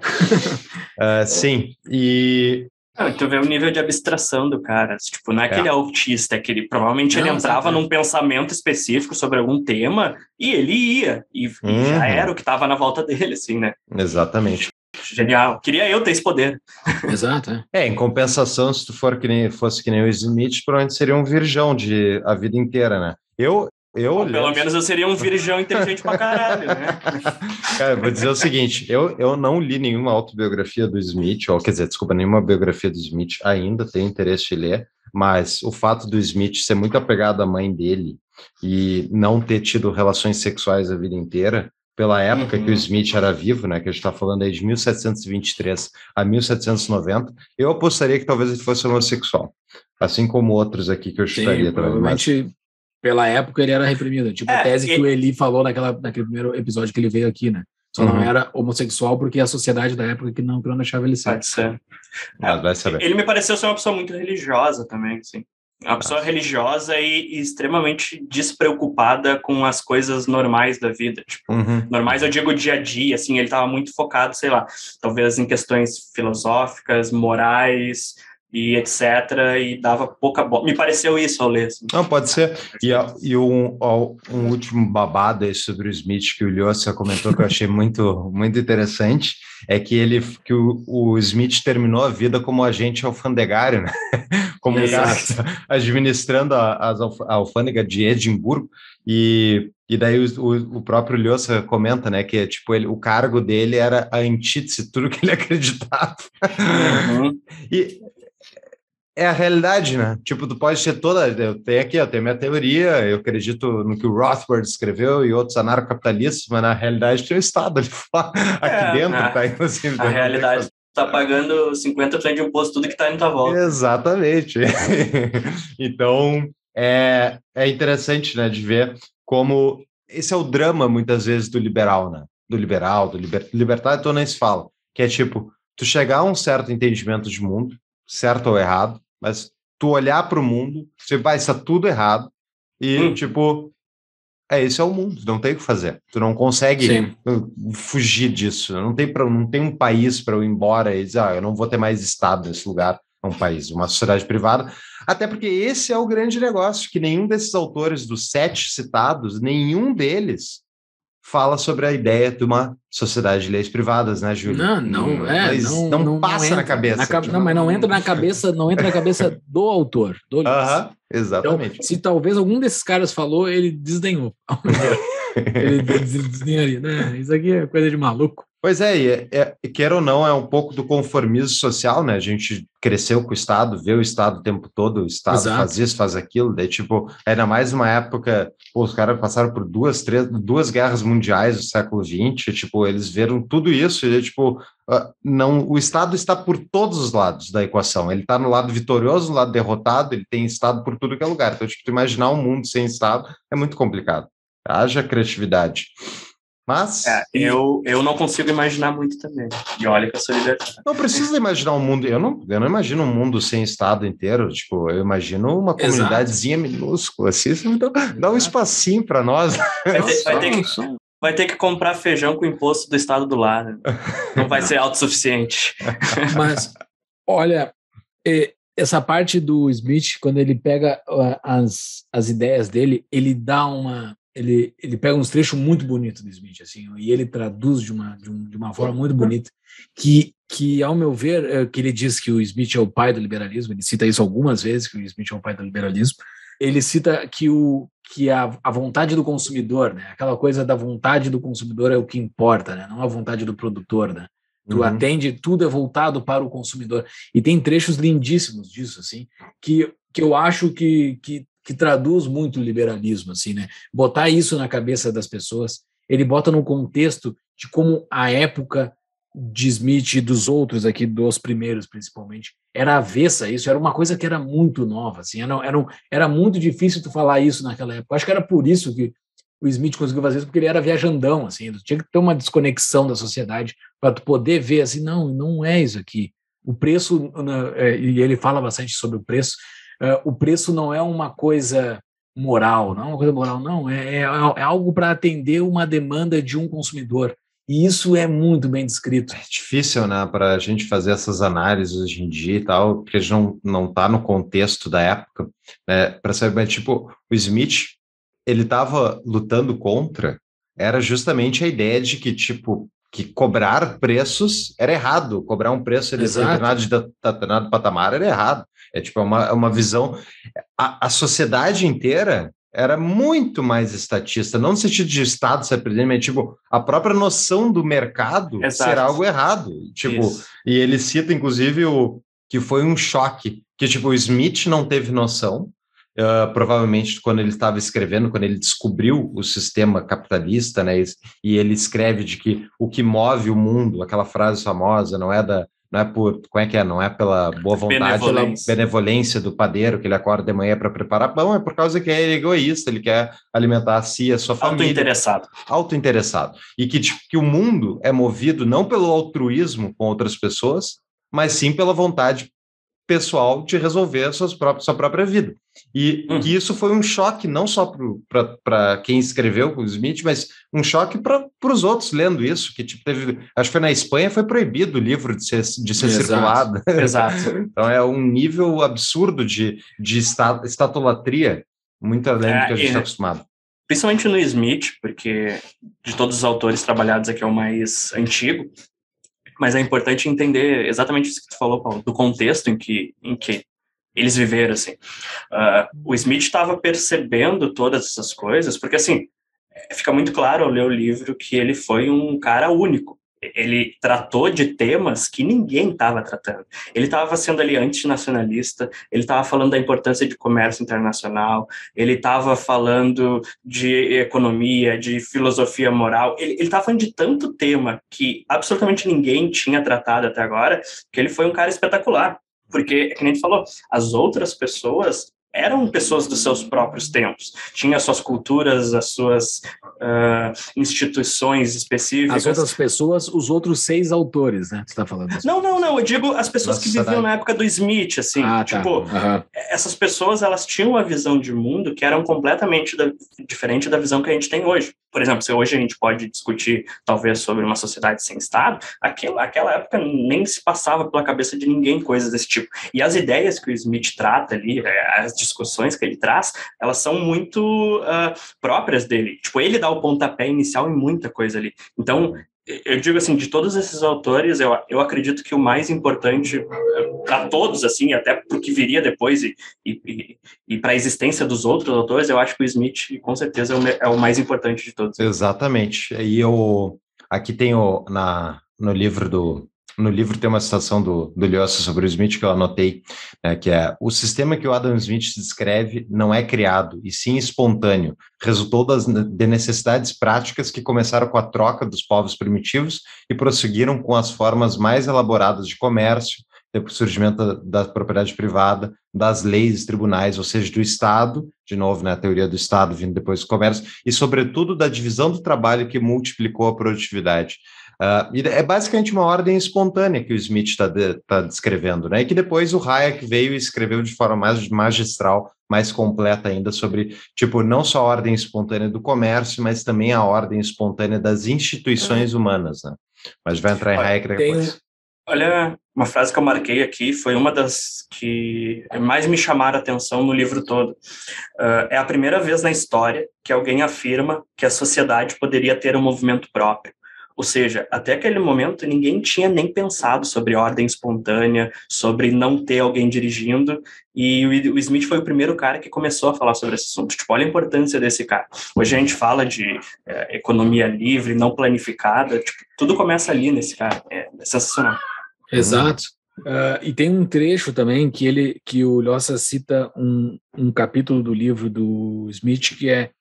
Sim, e... Tu vê o nível de abstração do cara. Tipo, não é aquele autista, é que ele provavelmente ele entrava num pensamento específico sobre algum tema e ele ia. E já era o que estava na volta dele, assim, né? Exatamente. Genial. Queria eu ter esse poder. Exato, em compensação, se tu fosse que nem o Smith, provavelmente seria um virgão de a vida inteira, né? Pelo menos eu seria um virgão inteligente pra caralho, né? Cara, eu vou dizer o seguinte, eu não li nenhuma autobiografia do Smith, ou quer dizer, desculpa, nenhuma biografia do Smith ainda, tenho interesse em ler, mas o fato do Smith ser muito apegado à mãe dele e não ter tido relações sexuais a vida inteira, pela época que o Smith era vivo, né, que a gente está falando aí de 1723 a 1790, eu apostaria que talvez ele fosse homossexual, assim como outros aqui que eu chutaria. Sim, provavelmente... Pela época ele era reprimido, tipo a tese que o Eli falou naquele primeiro episódio que ele veio aqui, né? Só não era homossexual porque a sociedade da época que não achava ele certo. Pode ser. Vai saber. Ele me pareceu ser uma pessoa muito religiosa também, assim. Uma pessoa religiosa e extremamente despreocupada com as coisas normais da vida. Tipo, normais eu digo dia a dia, assim, ele estava muito focado, sei lá, talvez em questões filosóficas, morais... e etc, e dava pouca bola. Me pareceu isso ao ler. Assim. Não, pode ser. E um último babado aí sobre o Smith que o Lhosa comentou que eu achei muito, muito interessante, é que o Smith terminou a vida como agente alfandegário, né? Como administrando a alfândega de Edimburgo, e daí o próprio Lhosa comenta, né, que tipo, o cargo dele era a antítese de tudo que ele acreditava. E é a realidade, né? Tipo, tu pode ter eu tenho minha teoria, eu acredito no que o Rothbard escreveu e outros anarcocapitalistas, mas na realidade tem o Estado ali fora, aqui dentro, tá? Inclusive, a realidade tá pagando 50% de imposto, tudo que tá indo à volta. Exatamente. Então, é interessante, né, de ver como esse é o drama, muitas vezes, do liberal, né? Do libertário, então nem se fala, que é tipo, tu chegar a um certo entendimento de mundo, certo ou errado, mas tu olhar para o mundo, você vai, está tudo errado, e tipo, esse é o mundo, não tem o que fazer. Tu não consegue fugir disso. Não tem um país para eu ir embora e dizer, eu não vou ter mais Estado nesse lugar. É um país, uma sociedade privada. Até porque esse é o grande negócio, que nenhum desses autores, dos 7 citados, nenhum deles fala sobre a ideia de uma sociedade de leis privadas, né, Júlio? Não passa na cabeça. Mas não entra na cabeça do autor, do livro. Exatamente. Então, se talvez algum desses caras falou, ele desdenhou. Ele desdenharia, né? Isso aqui é coisa de maluco. Pois é, queira ou não, é um pouco do conformismo social, né? A gente cresceu com o Estado, vê o Estado o tempo todo, o Estado Exato. faz isso, faz aquilo, daí, tipo, ainda mais uma época, os caras passaram por duas guerras mundiais do século XX, tipo, eles viram tudo isso, e, tipo, não, o Estado está por todos os lados da equação, ele está no lado vitorioso, no lado derrotado, ele tem Estado por tudo que é lugar, então, tipo, tu imaginar um mundo sem Estado é muito complicado, haja criatividade. Mas eu não consigo imaginar muito também. E olha que eu sou libertário. não precisa imaginar um mundo. Eu não imagino um mundo sem Estado inteiro. Tipo, eu imagino uma comunidadezinha minúscula. Assim, dá um espacinho para nós. Vai ter que comprar feijão com o imposto do Estado do lado. Não vai ser autossuficiente. Mas, olha, essa parte do Smith, quando ele pega as ideias dele, ele dá uma. Ele pega uns trechos muito bonitos do Smith, assim, e ele traduz de uma forma muito bonita, que ao meu ver, que ele diz que o Smith é o pai do liberalismo, ele cita isso algumas vezes, que o Smith é o pai do liberalismo, ele cita que a vontade do consumidor, né, aquela coisa da vontade do consumidor é o que importa, né, não a vontade do produtor, né, tu atende, tudo é voltado para o consumidor, e tem trechos lindíssimos disso, assim, que eu acho que traduz muito o liberalismo, assim, né? Botar isso na cabeça das pessoas, ele bota no contexto de como a época de Smith e dos outros aqui, dos primeiros principalmente, era avessa a isso, era uma coisa que era muito nova, assim, era muito difícil tu falar isso naquela época. Acho que era por isso que o Smith conseguiu fazer isso, porque ele era viajandão, assim, tinha que ter uma desconexão da sociedade para tu poder ver, assim, não é isso aqui. O preço, e ele fala bastante sobre o preço, o preço não é uma coisa moral, não, é algo para atender uma demanda de um consumidor. E isso é muito bem descrito. É difícil, né, para a gente fazer essas análises hoje em dia e tal, porque a gente não está no contexto da época, né, para saber, mas, tipo, o Smith, ele estava lutando contra, era justamente a ideia de que, tipo, que cobrar preços era errado, cobrar um preço de determinado patamar era errado. É tipo uma visão. A sociedade inteira era muito mais estatista, não no sentido de Estado ser presidente, mas tipo, a própria noção do mercado ser algo errado. Tipo, e ele cita, inclusive, que foi um choque, que tipo, o Smith não teve noção. Provavelmente quando ele estava escrevendo, quando ele descobriu o sistema capitalista, né, e ele escreve de que o que move o mundo, aquela frase famosa, não é por, como é que é? Não é pela boa vontade, pela benevolência do padeiro que ele acorda de manhã para preparar pão, é por causa que ele é egoísta, ele quer alimentar a si e a sua família. Autointeressado. E que o mundo é movido não pelo altruísmo com outras pessoas, mas sim pela vontade pessoal de resolver sua própria vida. E que isso foi um choque não só para quem escreveu com o Smith, mas um choque para os outros lendo isso, que tipo, acho que foi na Espanha, foi proibido o livro de ser circulado. Exato. Então é um nível absurdo de estatolatria, muito além do que a gente está acostumado. Principalmente no Smith, porque de todos os autores trabalhados aqui é o mais antigo, mas é importante entender exatamente isso que tu falou, Paulo, do contexto em que eles viveram, assim. O Smith estava percebendo todas essas coisas, porque, assim, fica muito claro ao ler o livro que ele foi um cara único. Ele tratou de temas que ninguém estava tratando. Ele estava sendo ali antinacionalista, ele estava falando da importância de comércio internacional, ele estava falando de economia, de filosofia moral, ele estava falando de tanto tema que absolutamente ninguém tinha tratado até agora, que ele foi um cara espetacular. Porque, como a gente falou, as outras pessoas eram pessoas dos seus próprios tempos, tinham as suas culturas, as suas instituições específicas. As outras pessoas, os outros 6 autores, né? Você está falando assim. Não, eu digo as pessoas que viviam na época do Smith, assim, tipo, essas pessoas, elas tinham uma visão de mundo que eram completamente diferente da visão que a gente tem hoje. Por exemplo, se hoje a gente pode discutir, talvez, sobre uma sociedade sem Estado, aquela época nem se passava pela cabeça de ninguém coisas desse tipo. E as ideias que o Smith trata ali, as discussões que ele traz, elas são muito próprias dele. Tipo, ele dá o pontapé inicial em muita coisa ali. Então, eu digo assim, de todos esses autores, eu acredito que o mais importante para todos, assim, até para o que viria depois e para a existência dos outros autores, eu acho que o Smith, com certeza, é o mais importante de todos. Exatamente. E Aqui tem no livro tem uma citação do Lhasa sobre o Smith que eu anotei, né, que é: o sistema que o Adam Smith descreve não é criado, e sim espontâneo, resultou de necessidades práticas que começaram com a troca dos povos primitivos e prosseguiram com as formas mais elaboradas de comércio, depois do surgimento da propriedade privada, das leis e tribunais, ou seja, do Estado, de novo, né, a teoria do Estado vindo depois do comércio, e sobretudo da divisão do trabalho que multiplicou a produtividade. E é basicamente uma ordem espontânea que o Smith está descrevendo, né? E que depois o Hayek veio e escreveu de forma mais magistral, mais completa ainda, sobre, tipo, não só a ordem espontânea do comércio, mas também a ordem espontânea das instituições humanas, né? Mas vai entrar em Hayek depois. Olha, uma frase que eu marquei aqui foi uma das que mais me chamaram a atenção no livro todo. É a primeira vez na história que alguém afirma que a sociedade poderia ter um movimento próprio. Ou seja, até aquele momento ninguém tinha nem pensado sobre ordem espontânea, sobre não ter alguém dirigindo, e o Smith foi o primeiro cara que começou a falar sobre esse assunto. Tipo, olha a importância desse cara. Hoje a gente fala de economia livre, não planificada, tipo, tudo começa ali nesse cara. É sensacional. Exato. E tem um trecho também que o Lhasa cita um capítulo do livro do Smith, que é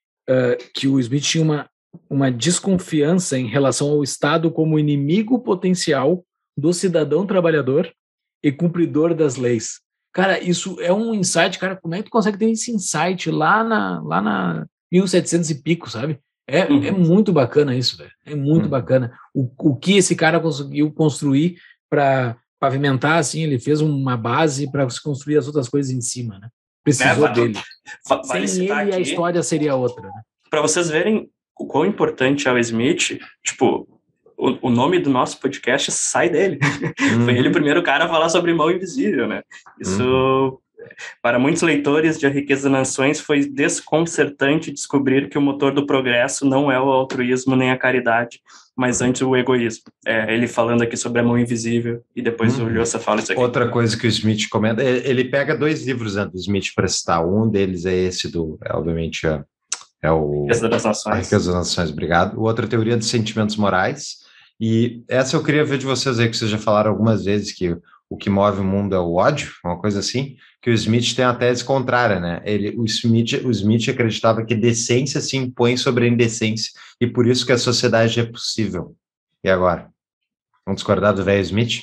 que o Smith tinha uma desconfiança em relação ao Estado como inimigo potencial do cidadão trabalhador e cumpridor das leis. Cara, isso é um insight, cara, como é que tu consegue ter esse insight lá na 1700 e pico, sabe? É muito bacana isso, velho. É muito bacana. O que esse cara conseguiu construir para pavimentar, assim, ele fez uma base para se construir as outras coisas em cima, né? Precisou dele. Sem ele, a história seria outra, né? Para vocês verem o quão importante é o Smith, tipo, o nome do nosso podcast sai dele. Foi ele o primeiro cara a falar sobre mão invisível, né? Isso, para muitos leitores de A Riqueza das Nações, foi desconcertante descobrir que o motor do progresso não é o altruísmo nem a caridade, mas antes o egoísmo. Ele falando aqui sobre a mão invisível, e depois o Lhasa fala isso aqui. Outra coisa que o Smith comenta, ele pega 2 livros, né, do Smith para citar. Um deles é esse obviamente, é o Riqueza das Nações. A Riqueza das Nações, obrigado. O outro é a Teoria dos Sentimentos Morais. E essa eu queria ver de vocês aí, que vocês já falaram algumas vezes que o que move o mundo é o ódio, uma coisa assim, que o Smith tem a tese contrária, né? O Smith acreditava que decência se impõe sobre a indecência e por isso que a sociedade é possível. E agora? Vamos discordar do velho Smith?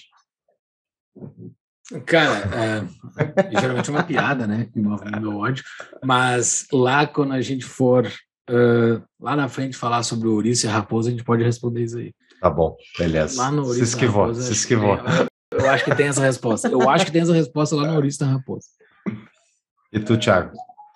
Cara, geralmente é uma piada, né? Que move o mundo é o ódio, mas lá quando a gente for lá na frente falar sobre o Ouriço e a Raposa, a gente pode responder isso aí. Tá bom, beleza. Lá no Ouriço e a Raposa, se esquivou. Eu acho que tem essa resposta. Eu acho que tem essa resposta lá no Ouriço da Raposa. E tu, Thiago?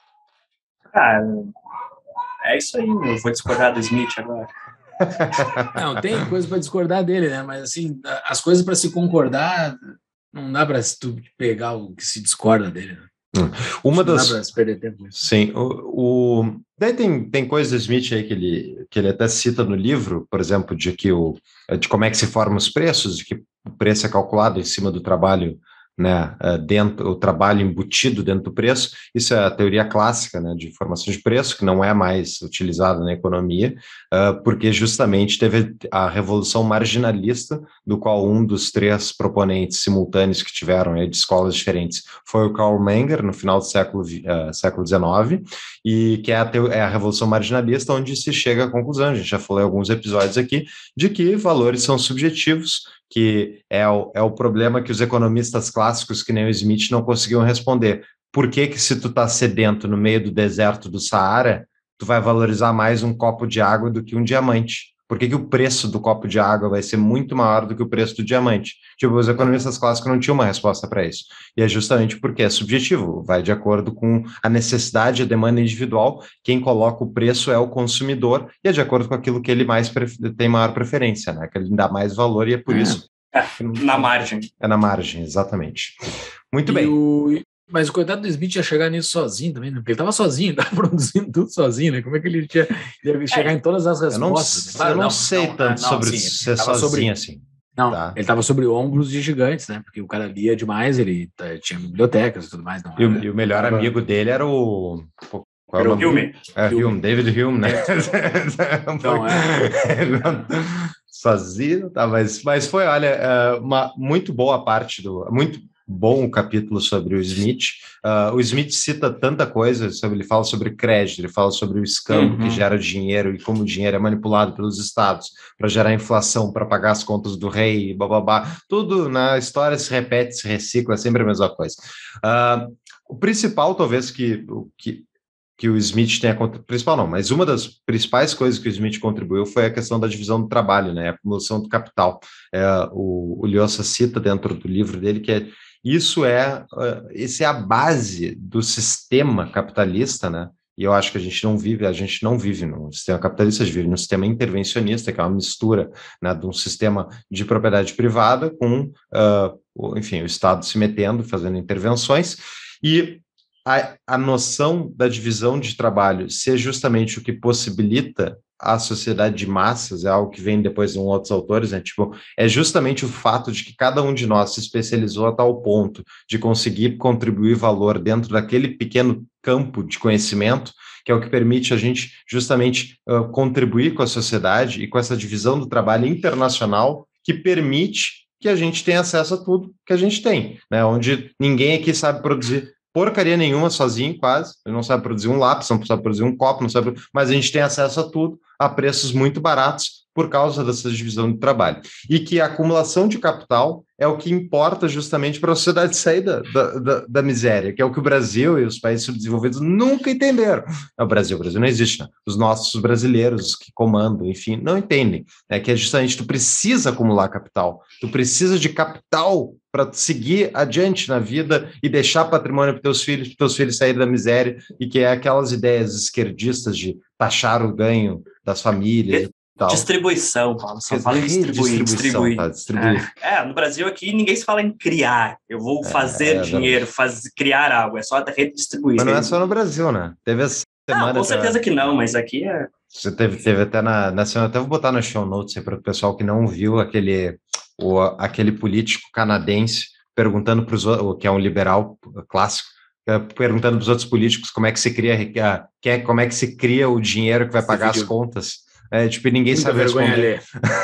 É isso aí, eu vou discordar do Smith agora. Não, tem coisa para discordar dele, né? Mas assim, as coisas para se concordar, não dá para tu pegar o que se discorda dele, né? Uma das... Não dá para se perder tempo. Sim, daí tem coisas do Smith aí que ele até cita no livro, por exemplo, de como é que se formam os preços, de que o preço é calculado em cima do trabalho, né, o trabalho embutido dentro do preço. Isso é a teoria clássica, né, de formação de preço, que não é mais utilizada na economia, porque justamente teve a revolução marginalista, do qual um dos 3 proponentes simultâneos que tiveram de escolas diferentes foi o Karl Menger, no final do século XIX, e que é a revolução marginalista, onde se chega à conclusão, a gente já falou em alguns episódios aqui, de que valores são subjetivos, que é o problema que os economistas clássicos, que nem o Smith, não conseguiam responder. Por que se tu tá sedento no meio do deserto do Saara, tu vai valorizar mais um copo de água do que um diamante? Por que o preço do copo de água vai ser muito maior do que o preço do diamante? Tipo, os economistas clássicos não tinham uma resposta para isso. E é justamente porque é subjetivo, vai de acordo com a necessidade e a demanda individual. Quem coloca o preço é o consumidor e é de acordo com aquilo que ele tem maior preferência, né? Que ele dá mais valor e é por isso. Na margem. É na margem, exatamente. Muito bem. Mas o coitado do Smith ia chegar nisso sozinho também, né? Porque ele estava sozinho, estava produzindo tudo sozinho, né? Como é que ele ia chegar em todas as respostas? Eu não sei tanto sobre ser sozinho assim. Não, ele estava sobre ombros de gigantes, né? Porque o cara lia demais, ele tinha bibliotecas e tudo mais. E o melhor amigo dele era o Qual é o nome? Hume. Hume, David Hume, né? Então, Sozinho, tá, mas foi, olha, uma muito boa parte muito bom o capítulo sobre o Smith. O Smith cita tanta coisa, ele fala sobre crédito, ele fala sobre o escambo que gera dinheiro e como o dinheiro é manipulado pelos estados para gerar inflação, para pagar as contas do rei, bababá. Tudo na história se repete, se recicla, é sempre a mesma coisa. O principal, talvez, que o Smith tenha... Principal não, mas uma das principais coisas que o Smith contribuiu foi a questão da divisão do trabalho, né? A acumulação do capital. O Lyosa cita dentro do livro dele que essa é a base do sistema capitalista, né? E eu acho que a gente não vive num sistema capitalista, a gente vive num sistema intervencionista, que é uma mistura, né, de um sistema de propriedade privada com, enfim, o Estado se metendo, fazendo intervenções, e a noção da divisão de trabalho ser justamente o que possibilita a sociedade de massas, é algo que vem depois em outros autores, né? Tipo, é justamente o fato de que cada um de nós se especializou a tal ponto de conseguir contribuir valor dentro daquele pequeno campo de conhecimento, que é o que permite a gente justamente contribuir com a sociedade e com essa divisão do trabalho internacional que permite que a gente tenha acesso a tudo que a gente tem, né? Onde ninguém aqui sabe produzir porcaria nenhuma sozinho, quase. Ele não sabe produzir um lápis, não sabe produzir um copo, mas a gente tem acesso a tudo a preços muito baratos por causa dessa divisão de trabalho. E que a acumulação de capital é o que importa justamente para a sociedade sair da miséria, que é o que o Brasil e os países subdesenvolvidos nunca entenderam. O Brasil não existe, né? Os nossos brasileiros que comandam, enfim, não entendem. É que é justamente tu precisa acumular capital, tu precisa de capital para seguir adiante na vida e deixar patrimônio para teus filhos saírem da miséria, e que é aquelas ideias esquerdistas de taxar o ganho das famílias. Distribuição, Paulo. Só fala em distribuir. Tá, distribuir. No Brasil aqui ninguém se fala em criar. Eu vou fazer dinheiro, criar algo. É só redistribuir. Mas não é só no Brasil, né? Teve essa semana... Não, com certeza que não, mas aqui é... Você teve até na semana... Até vou botar no show notes aí para o pessoal que não viu aquele político canadense perguntando para os outros, que é um liberal clássico, perguntando para os outros políticos como é que se cria o dinheiro que vai pagar as contas. Tipo, ninguém muita sabe vergonha responder.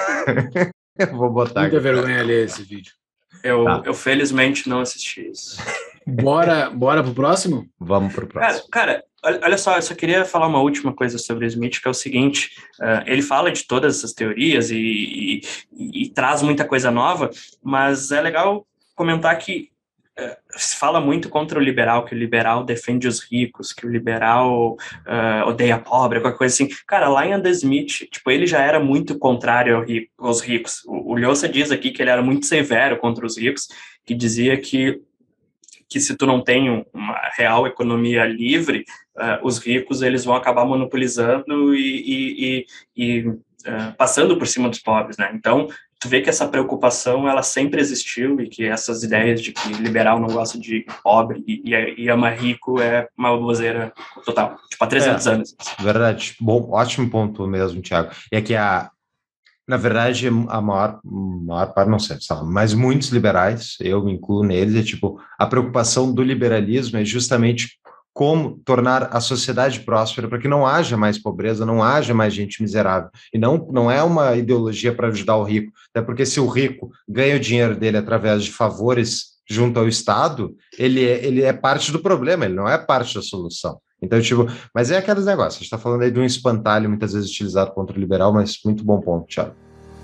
Eu vou botar muita aqui. Vergonha ler esse vídeo. Eu felizmente não assisti isso. Bora pro próximo? Vamos pro próximo. Cara, olha só, eu só queria falar uma última coisa sobre o Smith, que é o seguinte, ele fala de todas essas teorias e traz muita coisa nova, mas é legal comentar que se fala muito contra o liberal, que o liberal defende os ricos, que o liberal odeia pobre, qualquer coisa assim. Cara, lá em Adam Smith, tipo, ele já era muito contrário aos ricos. O Lyosa diz aqui que ele era muito severo contra os ricos, que dizia que se tu não tem uma real economia livre, os ricos eles vão acabar monopolizando e passando por cima dos pobres, né? Então, tu vê que essa preocupação, ela sempre existiu, e que essas ideias de que liberal não gosta de pobre e ama rico é uma baboseira total, tipo, há 300 anos. Verdade. Bom, ótimo ponto mesmo, Thiago. E é que na verdade, a maior parte, não sei, mas muitos liberais, eu me incluo neles, é tipo, a preocupação do liberalismo é justamente como tornar a sociedade próspera para que não haja mais pobreza, não haja mais gente miserável. E não é uma ideologia para ajudar o rico, até porque se o rico ganha o dinheiro dele através de favores junto ao Estado, ele é parte do problema, ele não é parte da solução. Então, tipo, mas é aqueles negócios, a gente está falando aí de um espantalho muitas vezes utilizado contra o liberal, mas muito bom ponto, Thiago.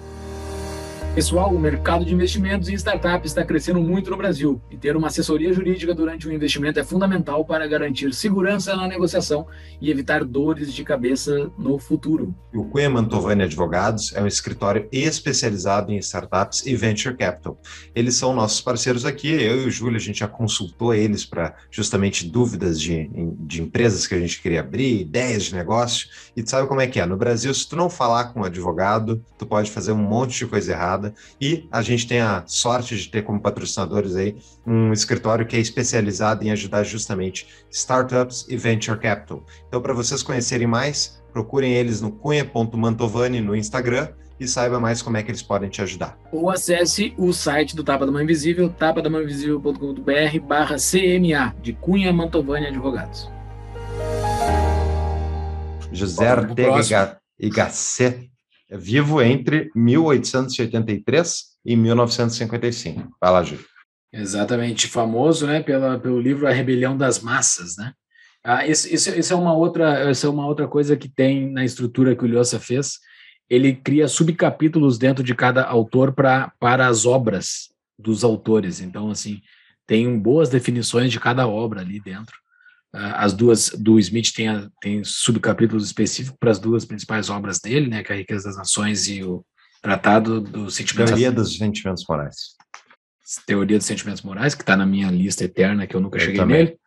Pessoal, o mercado de investimentos em startups está crescendo muito no Brasil, e ter uma assessoria jurídica durante o investimento é fundamental para garantir segurança na negociação e evitar dores de cabeça no futuro. O Cunha Mantovani Advogados é um escritório especializado em startups e venture capital. Eles são nossos parceiros aqui, eu e o Júlio, a gente já consultou eles para justamente dúvidas de empresas que a gente queria abrir, ideias de negócio, e tu sabe como é que é. No Brasil, se tu não falar com um advogado, tu pode fazer um monte de coisa errada. E a gente tem a sorte de ter como patrocinadores aí um escritório que é especializado em ajudar justamente startups e venture capital. Então, para vocês conhecerem mais, procurem eles no cunha.mantovani no Instagram e saiba mais como é que eles podem te ajudar. Ou acesse o site do Tapa da Mão Invisível, tapadamãoinvisível.com.br/CMA, de Cunha Mantovani Advogados. José Ortega y Gasset, vivo entre 1883 e 1955. Vai lá, Júlio. Exatamente, famoso, né, pelo livro A Rebelião das Massas, né? Isso é uma outra coisa que tem na estrutura que o Lhosa fez. Ele cria subcapítulos dentro de cada autor para as obras dos autores. Então, assim, tem boas definições de cada obra ali dentro. As duas do Smith tem subcapítulos específicos para as duas principais obras dele, né, que é a Riqueza das Nações e o Tratado dos Sentimentos. Teoria dos Sentimentos Morais. Teoria dos Sentimentos Morais, que está na minha lista eterna, que eu nunca cheguei também. nele.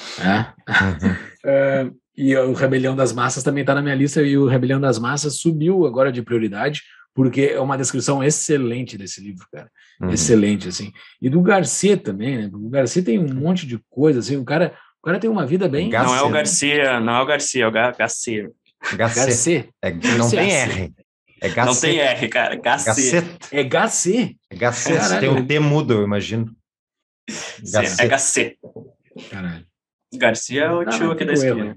E o Rebelião das Massas também está na minha lista, e o Rebelião das Massas subiu agora de prioridade, porque é uma descrição excelente desse livro, cara. Excelente, assim. E do Garcia também, né? O Garcia tem um monte de coisa, assim, o cara tem uma vida bem... Não é o Garcia, é o Garcia. Garcia. Não tem R. É Gasset. Não tem R, cara. Gasset. É Gasset. É Gasset. Tem um T mudo, eu imagino. É Gasset. Caralho. Garcia é o tio aqui da esquina.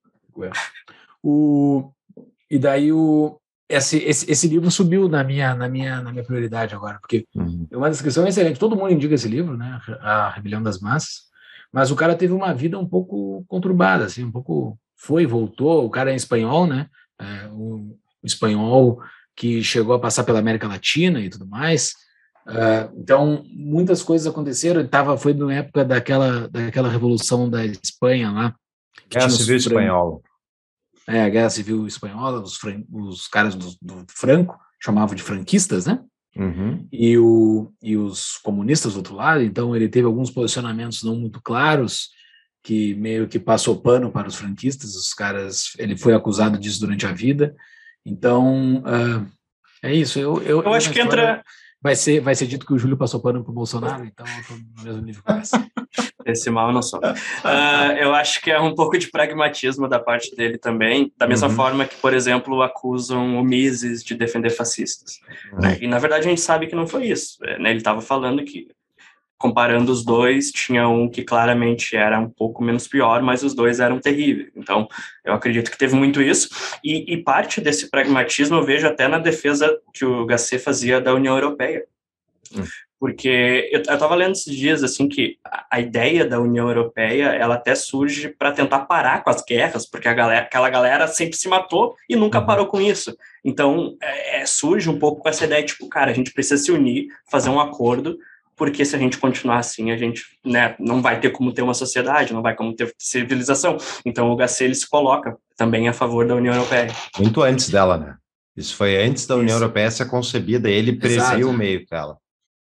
E daí esse livro subiu na minha prioridade agora, porque é uma descrição excelente. Todo mundo indica esse livro, né? A Rebelião das Massas. Mas o cara teve uma vida um pouco conturbada, assim, um pouco foi e voltou. O cara é espanhol, né? O espanhol que chegou a passar pela América Latina e tudo mais. Então, muitas coisas aconteceram. Foi na época daquela Revolução da Espanha lá. Guerra Civil Espanhola. A Guerra Civil Espanhola, os caras do Franco chamavam de franquistas, né? E os comunistas do outro lado. Então, ele teve alguns posicionamentos não muito claros, que meio que passou pano para os franquistas. Os caras, ele foi acusado disso durante a vida. Então, é isso. Eu acho que entra... Vai ser dito que o Júlio passou pano pro Bolsonaro, então eu tô no mesmo nível que esse. Esse mal eu não sou. Eu acho que é um pouco de pragmatismo da parte dele também, da mesma forma que, por exemplo, acusam o Mises de defender fascistas. E, na verdade, a gente sabe que não foi isso. Ele estava falando que, comparando os dois, tinha um que claramente era um pouco menos pior, mas os dois eram terríveis. Então, eu acredito que teve muito isso. E parte desse pragmatismo eu vejo até na defesa que o Gasset fazia da União Europeia. Porque eu estava lendo esses dias assim, que a ideia da União Europeia ela até surge para tentar parar com as guerras, porque aquela galera sempre se matou e nunca parou com isso. Então, surge um pouco com essa ideia, tipo, cara, a gente precisa se unir, fazer um acordo, porque se a gente continuar assim, a gente, né, não vai ter como ter uma sociedade, não vai como ter civilização. Então o Gasset ele se coloca também a favor da União Europeia. Muito antes dela, né? Isso foi antes da União Europeia ser concebida, ele previu meio que ela.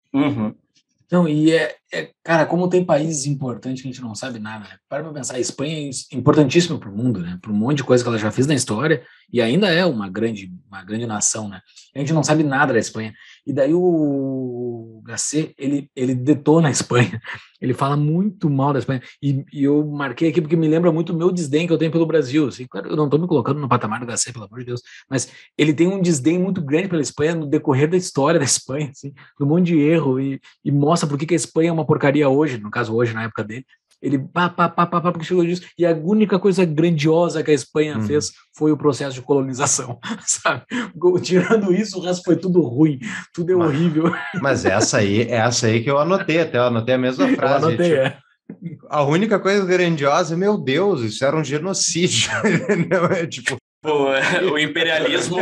Não, e cara, como tem países importantes que a gente não sabe nada, né? Para pensar, a Espanha é importantíssima para o mundo, né? Para um monte de coisa que ela já fez na história, e ainda é uma grande nação, né? A gente não sabe nada da Espanha. E daí o Gasset, ele detona a Espanha, ele fala muito mal da Espanha, e eu marquei aqui porque me lembra muito o meu desdém que eu tenho pelo Brasil, assim, claro, eu não estou me colocando no patamar do Gasset, pelo amor de Deus, mas ele tem um desdém muito grande pela Espanha no decorrer da história da Espanha, assim, um monte de erro, e mostra por que a Espanha é uma porcaria hoje, no caso hoje, na época dele. Ele porque chegou disso, e a única coisa grandiosa que a Espanha fez foi o processo de colonização, sabe? Tirando isso, o resto foi tudo ruim, tudo é horrível. Mas essa aí que eu anotei, até eu anotei a mesma frase. Eu anotei, tipo, a única coisa grandiosa, meu Deus, isso era um genocídio, não é tipo... O imperialismo...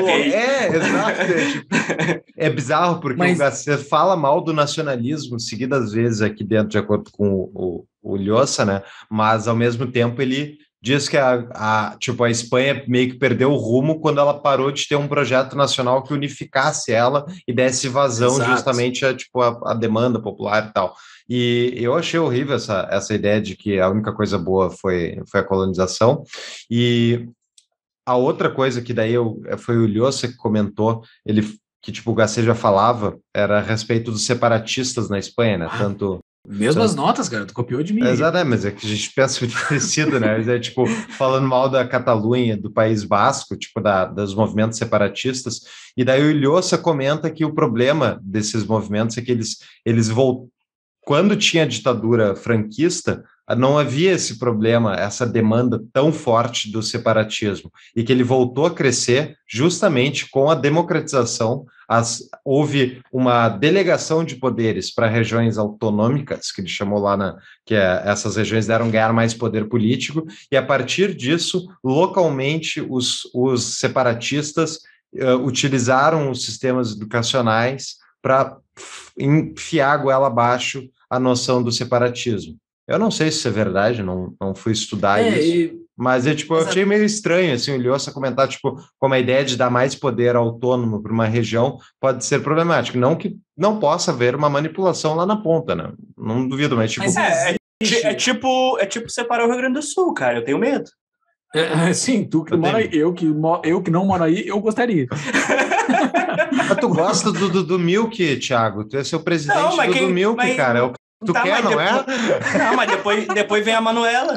Exato. É bizarro, porque o Gasset fala mal do nacionalismo seguidas vezes aqui dentro, de acordo com o Lhosa, né? Mas, ao mesmo tempo, ele diz que a Espanha meio que perdeu o rumo quando ela parou de ter um projeto nacional que unificasse ela e desse vazão justamente a demanda popular e tal. E eu achei horrível essa ideia de que a única coisa boa foi a colonização. E a outra coisa que daí foi o Lhosa que comentou, que o Gasset já falava, era a respeito dos separatistas na Espanha, né? Mesmas notas, cara, tu copiou de mim. Exato, mas é que a gente pensa muito parecido, né? Mas falando mal da Catalunha, do País Basco, dos movimentos separatistas, e daí o Lhosa comenta que o problema desses movimentos é que eles quando tinha a ditadura franquista, não havia esse problema, essa demanda tão forte do separatismo, e que ele voltou a crescer justamente com a democratização. Houve uma delegação de poderes para regiões autonômicas, que ele chamou lá, essas regiões ganhar mais poder político, e a partir disso, localmente, os separatistas utilizaram os sistemas educacionais para enfiar a goela abaixo a noção do separatismo. Eu não sei se isso é verdade, não fui estudar isso, mas eu achei meio estranho assim, o Lhosa comentar como a ideia de dar mais poder autônomo para uma região pode ser problemática. Não que não possa haver uma manipulação lá na ponta, né? Não duvido, mas É tipo separar o Rio Grande do Sul, cara, eu tenho medo. Sim, tu que mora aí, eu que não moro aí, eu gostaria. Mas tu gosta do Milk, Thiago? Tu é seu presidente do Milk, cara. É o que tu quer, não é? Não, mas depois vem a Manuela.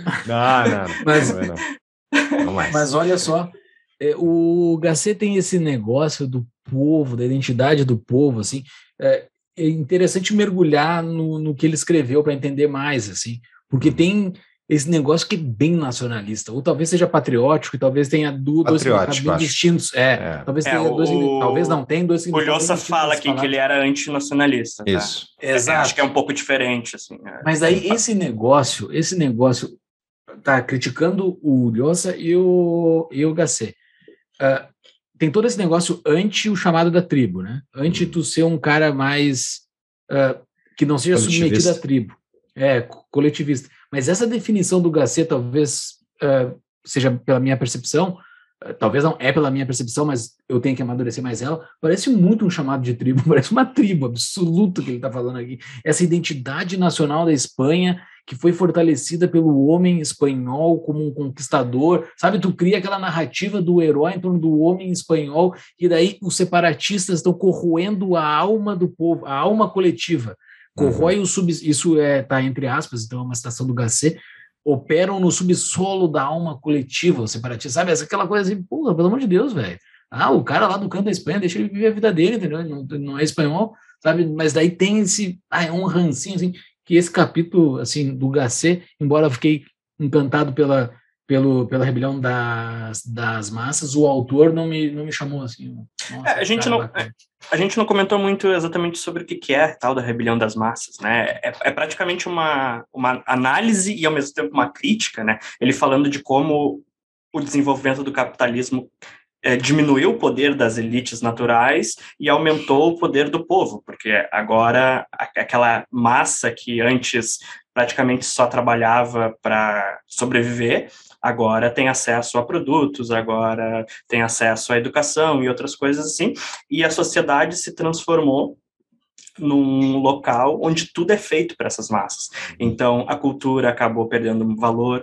Não mais. Mas olha só, o Gacé tem esse negócio do povo, da identidade do povo, assim. É interessante mergulhar no que ele escreveu para entender mais, assim, porque tem esse negócio que é bem nacionalista, ou talvez seja patriótico, e talvez tenha dois significados bem distintos. Talvez tenha dois, talvez não tenha dois significados. O Lhosa fala aqui que ele era antinacionalista. Tá? Isso. Exato. Acho que é um pouco diferente, assim. Mas aí esse negócio tá criticando o Lhosa e o Gacé. Tem todo esse negócio anti o chamado da tribo, né? Anti tu ser um cara mais que não seja submetido à tribo. Coletivista. Mas essa definição do Gacé talvez seja pela minha percepção, talvez não é pela minha percepção, mas eu tenho que amadurecer mais ela, parece muito um chamado de tribo, parece uma tribo absoluta que ele está falando aqui. Essa identidade nacional da Espanha que foi fortalecida pelo homem espanhol como um conquistador, sabe? Tu cria aquela narrativa do herói em torno do homem espanhol, e daí os separatistas estão corroendo a alma do povo, a alma coletiva. Corrói isso está entre aspas, então é uma citação do Gacé, operam no subsolo da alma coletiva, o separatista, sabe? Aquela coisa assim, pô, pelo amor de Deus, velho. O cara lá do canto da Espanha, deixa ele viver a vida dele, entendeu? Não é espanhol, sabe? Mas daí tem esse, é um rancinho, assim, que esse capítulo, assim, do Gacé, embora eu fiquei encantado pela rebelião das massas, o autor não me chamou assim. Nossa, a gente não comentou muito exatamente sobre o que é a tal da rebelião das massas, né? É praticamente uma análise e ao mesmo tempo uma crítica, né? Ele falando de como o desenvolvimento do capitalismo diminuiu o poder das elites naturais e aumentou o poder do povo, porque agora aquela massa que antes praticamente só trabalhava para sobreviver, agora tem acesso a produtos, agora tem acesso à educação e outras coisas assim, e a sociedade se transformou num local onde tudo é feito para essas massas. Então, a cultura acabou perdendo valor,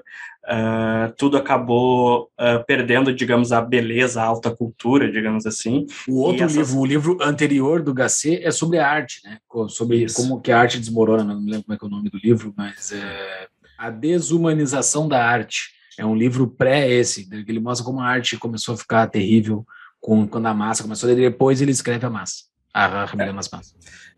tudo acabou perdendo, digamos, a beleza, a alta cultura, digamos assim. O livro anterior do Gacé é sobre a arte, né? Sobre como que a arte desmorona, não me lembro como é que é o nome do livro, mas é A Desumanização da Arte. É um livro pré-esse, que ele mostra como a arte começou a ficar terrível quando a massa começou, e depois ele escreve a rebelião das massas.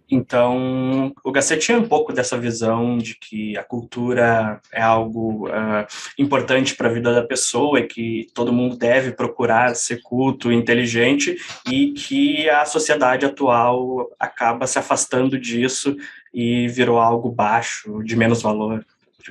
Então, o Gacé tinha um pouco dessa visão de que a cultura é algo importante para a vida da pessoa e que todo mundo deve procurar ser culto, inteligente, e que a sociedade atual acaba se afastando disso e virou algo baixo, de menos valor.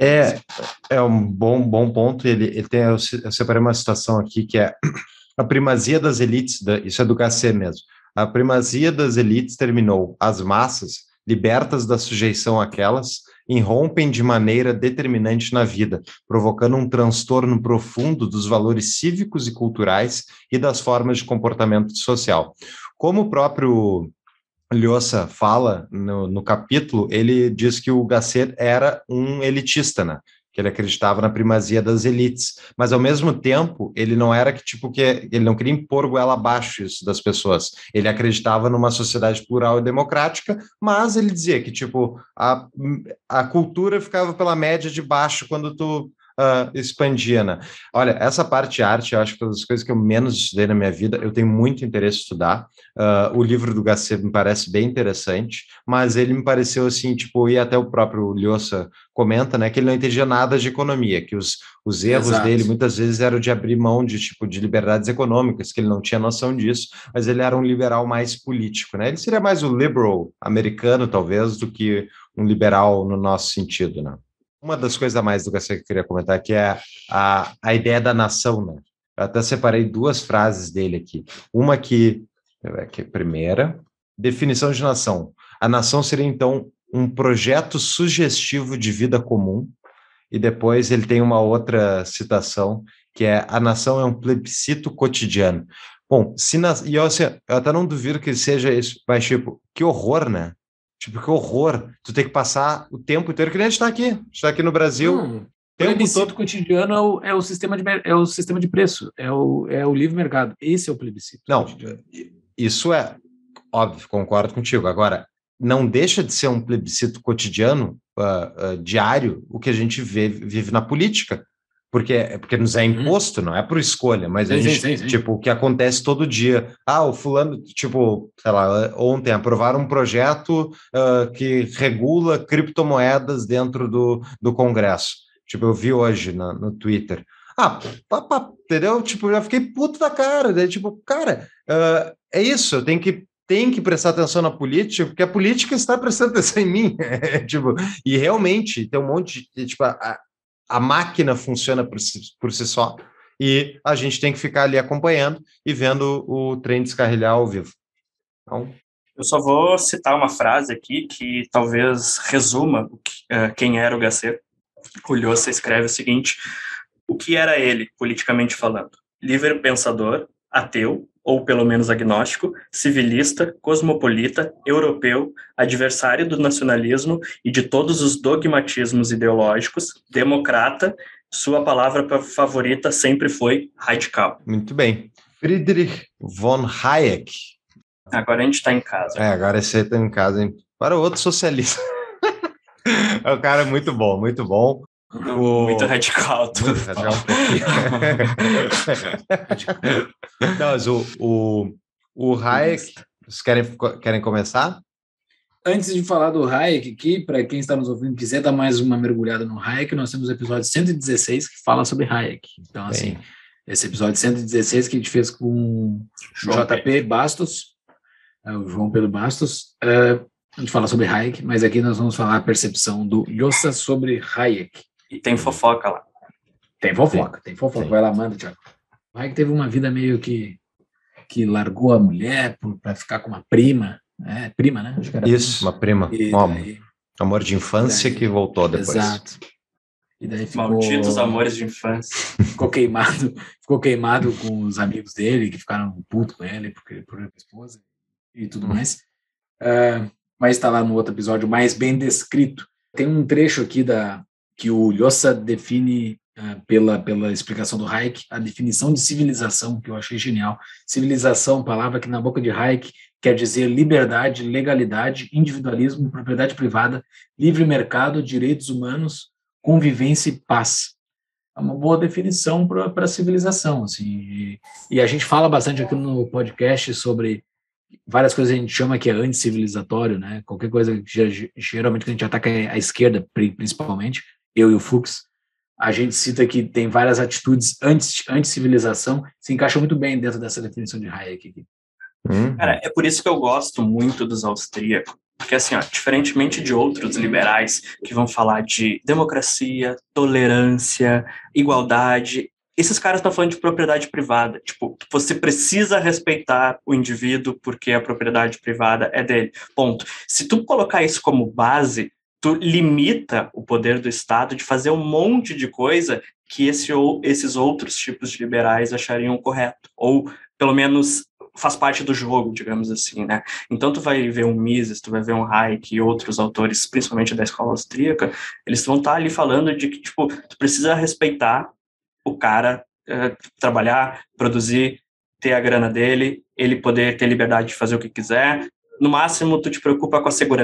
É um bom ponto. Eu separei uma citação aqui que é a primazia das elites, isso é do Gacé mesmo. A primazia das elites terminou. As massas, libertas da sujeição àquelas, irrompem de maneira determinante na vida, provocando um transtorno profundo dos valores cívicos e culturais e das formas de comportamento social. Como o próprio Lhosa fala no capítulo, ele diz que o Gacé era um elitista, né? Que ele acreditava na primazia das elites, mas ao mesmo tempo ele não era que ele não queria impor goela abaixo isso das pessoas. Ele acreditava numa sociedade plural e democrática, mas ele dizia que a cultura ficava pela média de baixo quando tu expandia, né? Olha, essa parte de arte, eu acho que é uma das coisas que eu menos estudei na minha vida, eu tenho muito interesse em estudar. O livro do Gasset me parece bem interessante, mas ele me pareceu assim, tipo, e até o próprio Lhosa comenta, né, que ele não entendia nada de economia, que os erros dele Exato. muitas vezes eram de abrir mão de, tipo, de liberdades econômicas, que ele não tinha noção disso, mas ele era um liberal mais político, né? Ele seria mais o liberal americano, talvez, do que um liberal no nosso sentido, né? Uma das coisas a mais do Gasset que eu queria comentar que é a ideia da nação, né? Eu até separei duas frases dele aqui. Uma que primeira, definição de nação. A nação seria, então, um projeto sugestivo de vida comum, e depois ele tem uma outra citação, que é a nação é um plebiscito cotidiano. Bom, e eu, assim, eu até não duvido que seja isso, mas tipo, que horror, né? Tipo, que horror. Tu tem que passar o tempo inteiro, que nem a gente está aqui no Brasil, o Não, tempo plebiscito todo. cotidiano é o sistema de preço, é o livre mercado. Esse é o plebiscito Não, cotidiano. isso é óbvio, concordo contigo. Agora, não deixa de ser um plebiscito cotidiano, diário, o que a gente vive na política. Porque nos é Uhum. imposto, não é por escolha, mas a Sim, sim, gente, sim, sim. tipo, o que acontece todo dia. O fulano, tipo, sei lá, ontem aprovaram um projeto que regula criptomoedas dentro do Congresso. Tipo, eu vi hoje no Twitter. Entendeu? Tipo, eu já fiquei puto da cara. Daí, tipo, cara, é isso, eu tenho que prestar atenção na política, porque a política está prestando atenção em mim. Tipo, e realmente tem um monte de, tipo, a máquina funciona por si só, e a gente tem que ficar ali acompanhando e vendo o trem descarrilhar ao vivo. Então, Eu só vou citar uma frase aqui que talvez resuma quem era o Gasset. O Lhosa escreve o seguinte: o que era ele, politicamente falando? Livre pensador, ateu, ou pelo menos agnóstico, civilista, cosmopolita, europeu, adversário do nacionalismo e de todos os dogmatismos ideológicos, democrata, sua palavra favorita sempre foi radical. muito bem. Friedrich von Hayek. Agora a gente está em casa. Agora esse aí tá em casa, hein? Para outro socialista. É um cara muito bom, muito bom. Muito radical. Muito radical um pouquinho. Não, mas o Hayek, vocês querem começar? Antes de falar do Hayek aqui, para quem está nos ouvindo quiser dar mais uma mergulhada no Hayek, nós temos o episódio 116 que fala sobre Hayek. Então, assim, esse episódio 116 que a gente fez com o JP Bastos, o João Pedro Bastos, a gente fala sobre Hayek, mas aqui nós vamos falar a percepção do Lhosa sobre Hayek. E tem fofoca lá. Tem fofoca. Sim. Vai lá, manda, Thiago. O Hayek teve uma vida meio que largou a mulher para ficar com uma prima. Prima, né? Acho que era isso, prima. Uma prima. Amor de infância que voltou depois. Exato. E daí Malditos amores de infância. Ficou queimado com os amigos dele, que ficaram putos com ele por a esposa e tudo mais. Mas está lá no outro episódio mais bem descrito. Tem um trecho aqui que o Lhosa define pela explicação do Hayek, a definição de civilização, que eu achei genial. Civilização, palavra que na boca de Hayek quer dizer liberdade, legalidade, individualismo, propriedade privada, livre mercado, direitos humanos, convivência e paz. É uma boa definição para a civilização. Assim, e a gente fala bastante aqui no podcast sobre várias coisas que a gente chama que é anticivilizatório, né? Qualquer coisa que geralmente que a gente ataca a esquerda, principalmente, eu e o Fux, a gente cita que tem várias atitudes anti-civilização, se encaixa muito bem dentro dessa definição de Hayek aqui. Cara, é por isso que eu gosto muito dos austríacos, porque assim, diferentemente de outros liberais que vão falar de democracia, tolerância, igualdade, esses caras estão falando de propriedade privada. Tipo, você precisa respeitar o indivíduo porque a propriedade privada é dele. Ponto. Se tu colocar isso como base, tu limita o poder do Estado de fazer um monte de coisa que esses outros tipos de liberais achariam correto. Ou, pelo menos, faz parte do jogo, digamos assim, né? Então tu vai ver um Mises, tu vai ver um Hayek e outros autores, principalmente da escola austríaca, eles vão estar ali falando de que, tipo, tu precisa respeitar o cara, trabalhar, produzir, ter a grana dele, ele poder ter liberdade de fazer o que quiser. No máximo, tu te preocupa com a segurança.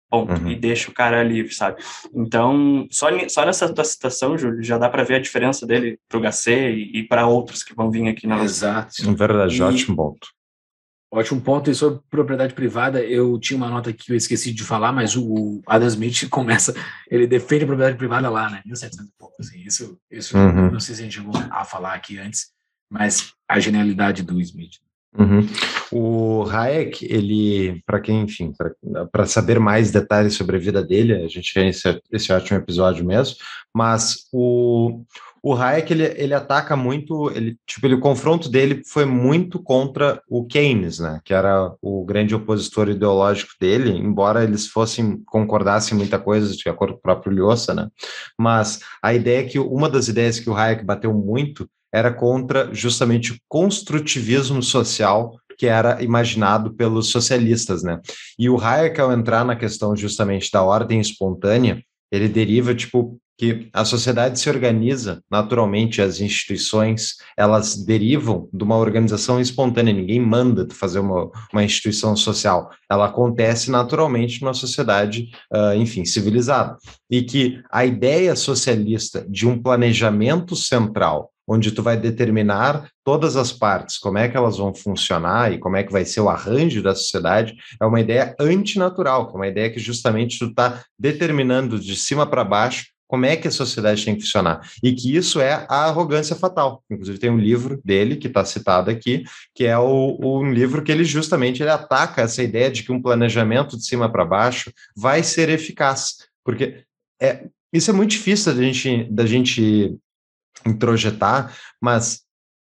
ponto, e deixa o cara livre, sabe? Então, só nessa tua citação, Júlio, já dá para ver a diferença dele pro HC e para outros que vão vir aqui na nossa. Exato. Verdade, ótimo ponto. Ótimo ponto. E sobre propriedade privada, eu tinha uma nota aqui que eu esqueci de falar, mas o Adam Smith ele defende a propriedade privada lá, né? 1700 e pouco, assim. Isso não sei se a gente chegou a falar aqui antes, mas a genialidade do Smith. O Hayek, ele, para quem, enfim, para saber mais detalhes sobre a vida dele, a gente tem esse ótimo episódio mesmo, mas o Hayek, ele ataca muito, o confronto dele foi muito contra o Keynes, né, que era o grande opositor ideológico dele, embora eles concordassem muita coisa, de acordo com o próprio Ljosa, né, mas a ideia é que uma das ideias que o Hayek bateu muito era contra justamente o construtivismo social que era imaginado pelos socialistas, né? E o Hayek, ao entrar na questão justamente da ordem espontânea, ele deriva, que a sociedade se organiza naturalmente, as instituições, elas derivam de uma organização espontânea, ninguém manda tu fazer uma instituição social, ela acontece naturalmente numa sociedade, enfim, civilizada. E que a ideia socialista de um planejamento central, onde tu vai determinar todas as partes, como é que elas vão funcionar e como é que vai ser o arranjo da sociedade, é uma ideia antinatural, que é uma ideia que justamente tu está determinando de cima para baixo como é que a sociedade tem que funcionar, e que isso é a arrogância fatal. Inclusive tem um livro dele, que está citado aqui, que é um livro que ele ataca essa ideia de que um planejamento de cima para baixo vai ser eficaz, porque isso é muito difícil da gente introjetar, mas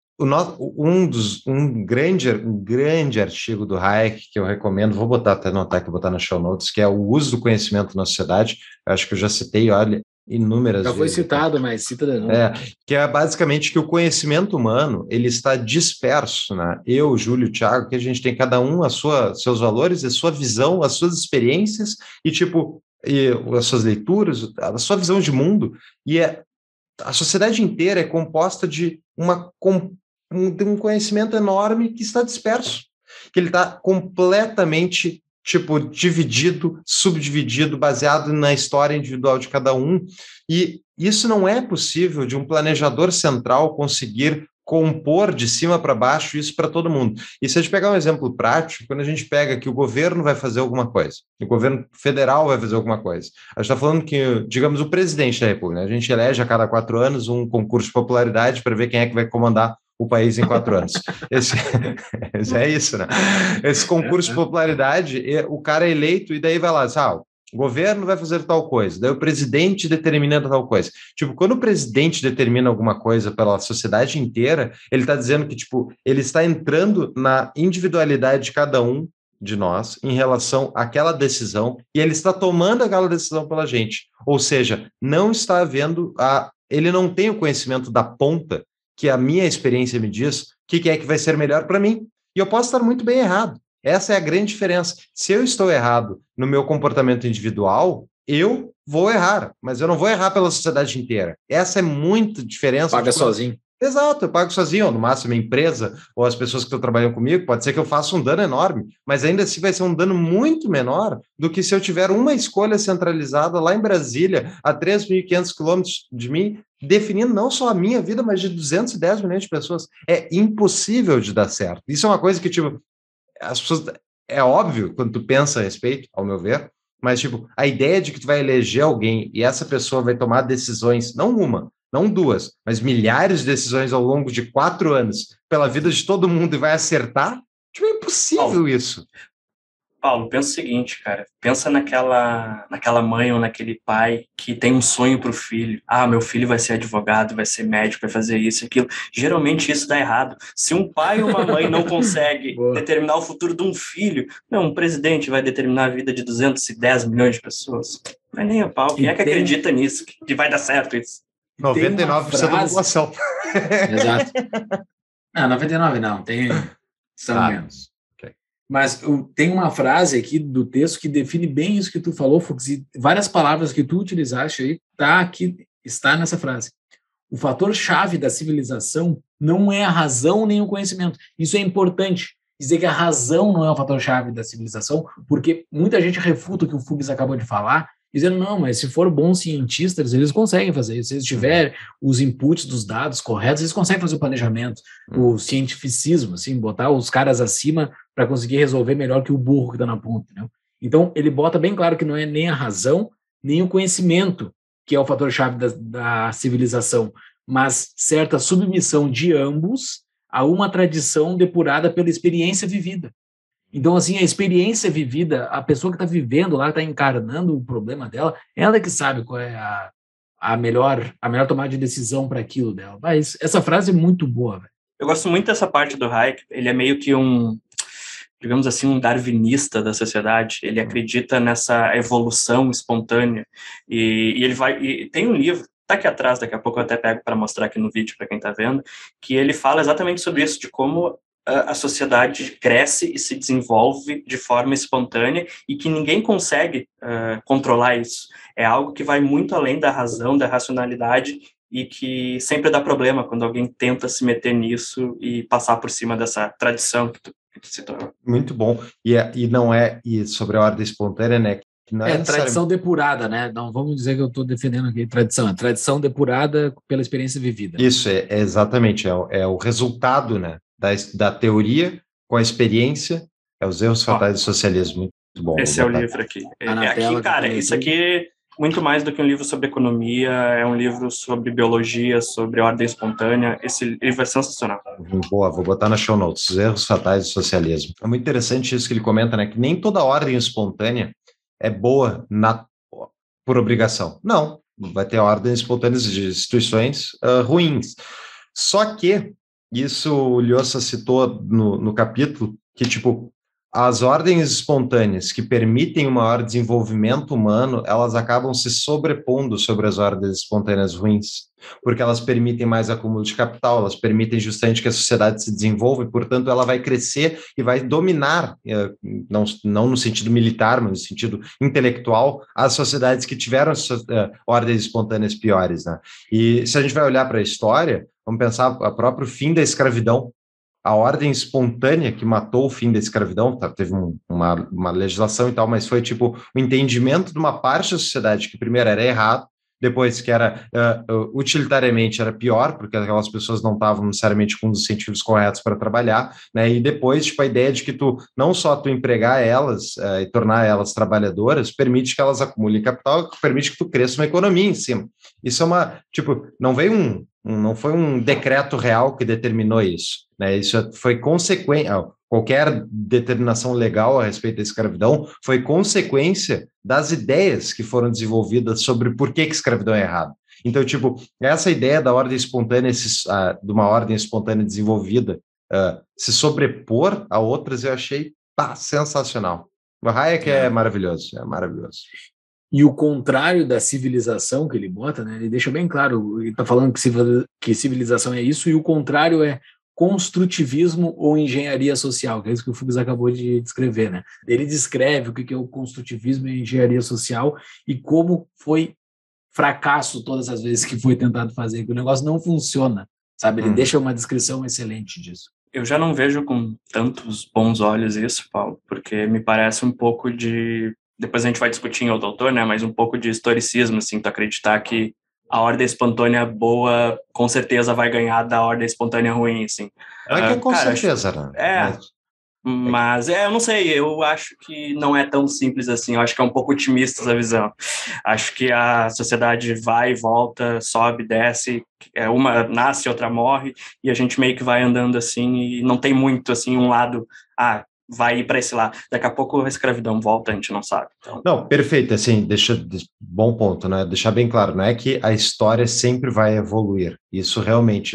um grande artigo do Hayek que eu recomendo, vou anotar aqui, botar na show notes, que é o uso do conhecimento na sociedade. Eu acho que eu já citei, olha, inúmeras vezes. Já foi citado, mas cita de novo. Que é basicamente que o conhecimento humano, ele está disperso, né? Eu, Júlio, Thiago, que a gente tem cada um seus valores, a sua visão, as suas experiências e as suas leituras, a sua visão de mundo, e a sociedade inteira é composta de um conhecimento enorme que está disperso, que ele está completamente dividido, subdividido, baseado na história individual de cada um, e isso não é possível de um planejador central conseguir compor de cima para baixo isso para todo mundo. E se a gente pegar um exemplo prático, quando a gente pega que o governo vai fazer alguma coisa, o governo federal vai fazer alguma coisa, a gente está falando que, digamos, o presidente da República, né? A gente elege a cada 4 anos um concurso de popularidade para ver quem é que vai comandar o país em 4 anos. É isso, né? Esse concurso de popularidade, o cara é eleito e daí vai lá, o governo vai fazer tal coisa, daí o presidente determina tal coisa. Quando o presidente determina alguma coisa pela sociedade inteira, ele está dizendo que, ele está entrando na individualidade de cada um de nós em relação àquela decisão e ele está tomando aquela decisão pela gente. Ou seja, não está havendo ele não tem o conhecimento da ponta que a minha experiência me diz o que é que vai ser melhor para mim. E eu posso estar muito bem errado. Essa é a grande diferença. Se eu estou errado no meu comportamento individual, eu vou errar, mas eu não vou errar pela sociedade inteira. Essa é muita diferença. Paga sozinho. Exato, eu pago sozinho, ou no máximo a empresa, ou as pessoas que estão trabalhando comigo, pode ser que eu faça um dano enorme, mas ainda assim vai ser um dano muito menor do que se eu tiver uma escolha centralizada lá em Brasília, a 3.500 quilômetros de mim, definindo não só a minha vida, mas de 210 milhões de pessoas. É impossível de dar certo. Isso é uma coisa que, as pessoas, é óbvio quando tu pensa a respeito, ao meu ver, mas, a ideia de que tu vai eleger alguém e essa pessoa vai tomar decisões, não uma, não 2, mas milhares de decisões ao longo de 4 anos pela vida de todo mundo e vai acertar, é impossível isso. Paulo, pensa o seguinte, cara, pensa naquela mãe ou naquele pai que tem um sonho pro filho. Meu filho vai ser advogado, vai ser médico, vai fazer isso e aquilo. Geralmente isso dá errado. Se um pai ou uma mãe não consegue determinar o futuro de um filho, um presidente vai determinar a vida de 210 milhões de pessoas. Não é nem a pau. Quem é que acredita nisso? Que vai dar certo isso? 99% da população. Exato. Não, 99 não, são menos. Okay. Mas tem uma frase aqui do texto que define bem isso que tu falou, Fux, e várias palavras que tu utilizaste aí, está nessa frase. O fator-chave da civilização não é a razão nem o conhecimento. Isso é importante. dizer que a razão não é o fator-chave da civilização, porque muita gente refuta o que o Fugges acabou de falar, dizendo, não, mas se for bons cientistas, eles conseguem fazer isso. Se eles tiverem os inputs dos dados corretos, eles conseguem fazer o planejamento, o cientificismo, assim, botar os caras acima para conseguir resolver melhor que o burro que está na ponta. Entendeu? Então, ele bota bem claro que não é nem a razão, nem o conhecimento que é o fator-chave da civilização, mas certa submissão de ambos a uma tradição depurada pela experiência vivida. Então, assim, a experiência vivida, a pessoa que está vivendo lá, está encarnando o problema dela, ela que sabe qual é a melhor tomada de decisão para aquilo dela. Mas essa frase é muito boa, velho. Eu gosto muito dessa parte do Hayek. Ele é meio que digamos assim, um darwinista da sociedade. Ele acredita nessa evolução espontânea. E ele vai... E tem um livro, tá aqui atrás, daqui a pouco eu até pego para mostrar aqui no vídeo para quem está vendo, que ele fala exatamente sobre isso, de como a sociedade cresce e se desenvolve de forma espontânea e que ninguém consegue controlar isso. É algo que vai muito além da razão, da racionalidade, e que sempre dá problema quando alguém tenta se meter nisso e passar por cima dessa tradição que tu citou. Muito bom. E sobre a ordem espontânea, né? Não é tradição depurada, né? Não vamos dizer que eu estou defendendo aqui tradição. É tradição depurada pela experiência vivida. Isso, exatamente. É o resultado, né? Da teoria com a experiência, os erros fatais do socialismo. Muito bom. Esse é o livro aqui. Aqui, cara, isso aqui, muito mais do que um livro sobre economia, é um livro sobre biologia, sobre ordem espontânea. Esse livro é sensacional. Boa, vou botar na show notes, os erros fatais do socialismo. É muito interessante isso que ele comenta, né? Que nem toda ordem espontânea é boa por obrigação. Não, vai ter ordens espontâneas de instituições ruins. Só que isso o Lhosa citou no capítulo, que, tipo, as ordens espontâneas que permitem o maior desenvolvimento humano, elas acabam se sobrepondo sobre as ordens espontâneas ruins, porque elas permitem mais acúmulo de capital, elas permitem justamente que a sociedade se desenvolva, e, portanto, ela vai crescer e vai dominar, não no sentido militar, mas no sentido intelectual, as sociedades que tiveram ordens espontâneas piores, né? E se a gente vai olhar para a história, vamos pensar o próprio fim da escravidão. A ordem espontânea que matou o fim da escravidão, teve uma legislação e tal, mas foi tipo o entendimento de uma parte da sociedade que primeiro era errado, depois que era utilitariamente era pior, porque aquelas pessoas não estavam necessariamente com os incentivos corretos para trabalhar, né? E depois, tipo, a ideia de que não só tu empregar elas e tornar elas trabalhadoras, permite que elas acumulem capital, permite que tu cresça uma economia em cima. Isso é não foi um decreto real que determinou isso, né? Isso foi consequência. Qualquer determinação legal a respeito da escravidão foi consequência das ideias que foram desenvolvidas sobre por que escravidão é errado. Então, tipo, essa ideia da ordem espontânea, de uma ordem espontânea desenvolvida, se sobrepor a outras, eu achei sensacional. O Hayek é maravilhoso, é maravilhoso. E o contrário da civilização que ele bota, né? Ele deixa bem claro, ele está falando que civilização é isso, e o contrário é construtivismo ou engenharia social, que é isso que o Fugges acabou de descrever, né? Ele descreve o que é o construtivismo e a engenharia social e como foi fracasso todas as vezes que foi tentado fazer, que o negócio não funciona, sabe? Ele deixa uma descrição excelente disso. Eu já não vejo com tantos bons olhos isso, Paulo, porque me parece um pouco de... Depois a gente vai discutir em outro autor, né? Mas um pouco de historicismo, assim, tu acreditar que a ordem espontânea boa com certeza vai ganhar da ordem espontânea ruim, assim. Com certeza, né? Mas eu não sei, eu acho que não é tão simples assim, eu acho que é um pouco otimista essa visão. Acho que a sociedade vai e volta, sobe, desce, uma nasce, outra morre, e a gente meio que vai andando assim, e não tem muito assim um lado, vai ir para esse lado. Daqui a pouco a escravidão volta, a gente não sabe. Então... Não, perfeito, assim, bom ponto, né? Deixar bem claro, não é que a história sempre vai evoluir. Isso realmente,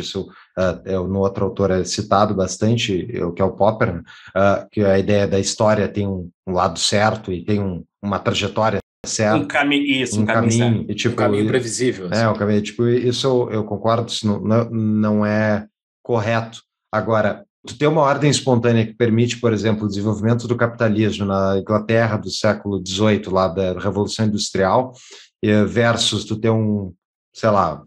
no outro autor é citado bastante, que é o Popper, que a ideia da história tem um lado certo e tem uma trajetória certa. Um caminho. E, tipo, um caminho previsível. Assim. Um caminho, tipo, isso eu concordo, isso não é correto. Agora, tu ter uma ordem espontânea que permite, por exemplo, o desenvolvimento do capitalismo na Inglaterra do século XVIII, lá da Revolução Industrial, versus tu ter um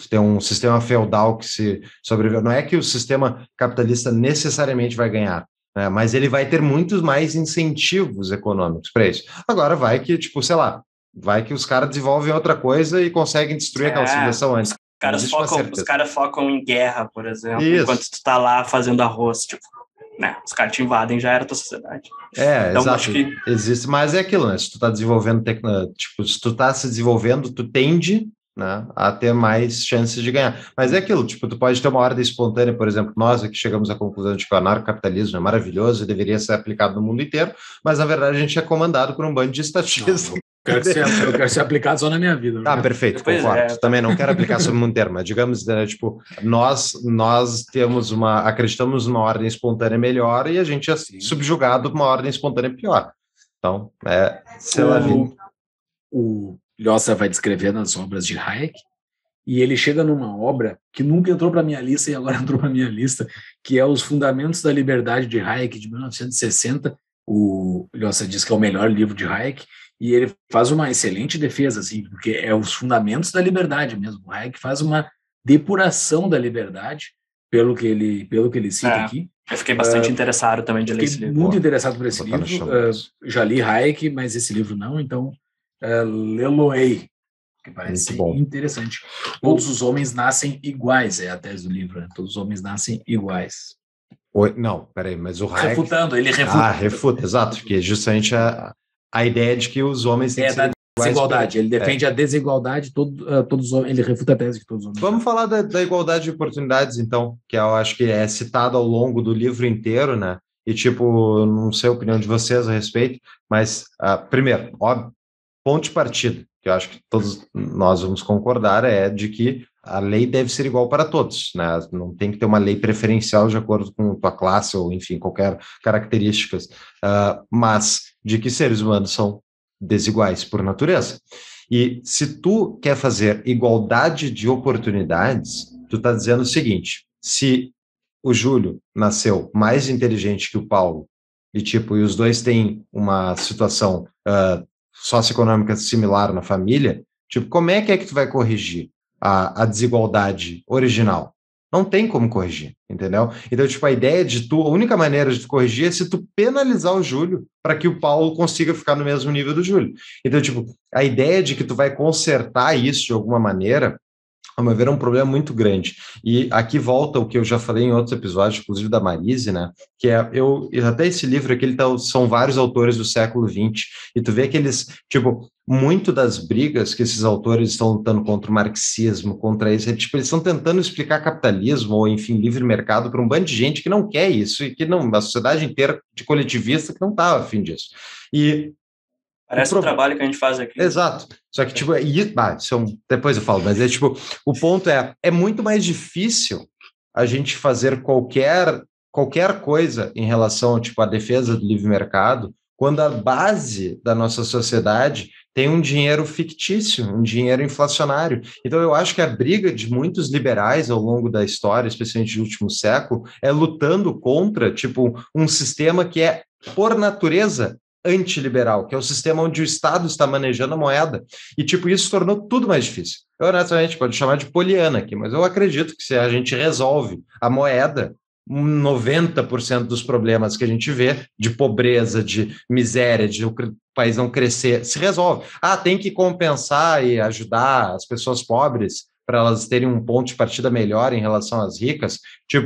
sistema feudal que se sobreviveu. Não é que o sistema capitalista necessariamente vai ganhar, né? Mas ele vai ter muitos mais incentivos econômicos para isso. Agora vai que, tipo, sei lá, vai que os caras desenvolvem outra coisa e conseguem destruir aquela civilização antes. Os caras focam em guerra, por exemplo, Isso. enquanto tu tá lá fazendo arroz, tipo, né? Os caras te invadem, já era a tua sociedade. Então, exato. Acho que existe, mas é aquilo, né? Se tu tá desenvolvendo, tipo, se tu tá se desenvolvendo, tu tende, né, a ter mais chances de ganhar. Mas é aquilo, tipo, tu pode ter uma ordem espontânea, por exemplo, nós aqui chegamos à conclusão de que o anarcocapitalismo é maravilhoso e deveria ser aplicado no mundo inteiro, mas na verdade a gente é comandado por um bando de estatistas. Eu quero ser aplicado só na minha vida. Ah, perfeito, concordo. Também não quero aplicar sobre o mundo inteiro, mas digamos, né, tipo, nós acreditamos numa ordem espontânea melhor e a gente é subjugado por uma ordem espontânea pior. Então, sei lá, o Lhosa vai descrever nas obras de Hayek, e ele chega numa obra que nunca entrou para minha lista e agora entrou para minha lista, que é Os Fundamentos da Liberdade de Hayek, de 1960. O Lhosa diz que é o melhor livro de Hayek, e ele faz uma excelente defesa, assim, porque é os fundamentos da liberdade mesmo. O Hayek faz uma depuração da liberdade, pelo que ele cita aqui. Eu fiquei bastante interessado também de ler esse livro. Muito interessado por esse livro. Já li Hayek, mas esse livro não, então lê-lo-ei, que parece interessante. Todos os homens nascem iguais, é a tese do livro, né? Todos os homens nascem iguais. Não, peraí, mas o Hayek... Refutando, ele refuta. Refuta, exato, porque é justamente a ideia de que os homens têm que ser desigualdade. Ele defende a desigualdade, todos ele refuta a tese que todos os homens. Vamos falar da igualdade de oportunidades, então, que eu acho que é citado ao longo do livro inteiro, né? E, tipo, não sei a opinião de vocês a respeito, mas, primeiro, óbvio, ponto de partida, que eu acho que todos nós vamos concordar, é de que a lei deve ser igual para todos, né? Não tem que ter uma lei preferencial de acordo com tua classe ou, enfim, qualquer características, mas de que seres humanos são desiguais por natureza. E se tu quer fazer igualdade de oportunidades, tu está dizendo o seguinte: se o Júlio nasceu mais inteligente que o Paulo e os dois têm uma situação socioeconômica similar na família, como é que tu vai corrigir a desigualdade original? Não tem como corrigir, entendeu? Então, a ideia a única maneira de tu corrigir é se tu penalizar o Júlio para que o Paulo consiga ficar no mesmo nível do Júlio. Então, a ideia de que tu vai consertar isso de alguma maneira, ao meu ver, é um problema muito grande. E aqui volta o que eu já falei em outros episódios, inclusive da Marise, né? Que até esse livro aqui, são vários autores do século XX, e tu vê que eles, muito das brigas que esses autores estão lutando contra o marxismo, contra isso, eles estão tentando explicar capitalismo, ou enfim, livre mercado, para um bando de gente que não quer isso, e que não, a sociedade inteira de coletivista que não está a fim disso. E parece o trabalho que a gente faz aqui. Exato. Só que, depois eu falo, mas o ponto é muito mais difícil a gente fazer qualquer coisa em relação, à defesa do livre mercado, quando a base da nossa sociedade tem um dinheiro fictício, um dinheiro inflacionário. Então, eu acho que a briga de muitos liberais ao longo da história, especialmente do último século, é lutando contra, um sistema que é, por natureza, antiliberal, que é o sistema onde o Estado está manejando a moeda. E, isso tornou tudo mais difícil. Eu, honestamente, pode chamar de poliana aqui, mas eu acredito que se a gente resolve a moeda, 90% dos problemas que a gente vê, de pobreza, de miséria, de o país não crescer, se resolve. Tem que compensar e ajudar as pessoas pobres para elas terem um ponto de partida melhor em relação às ricas.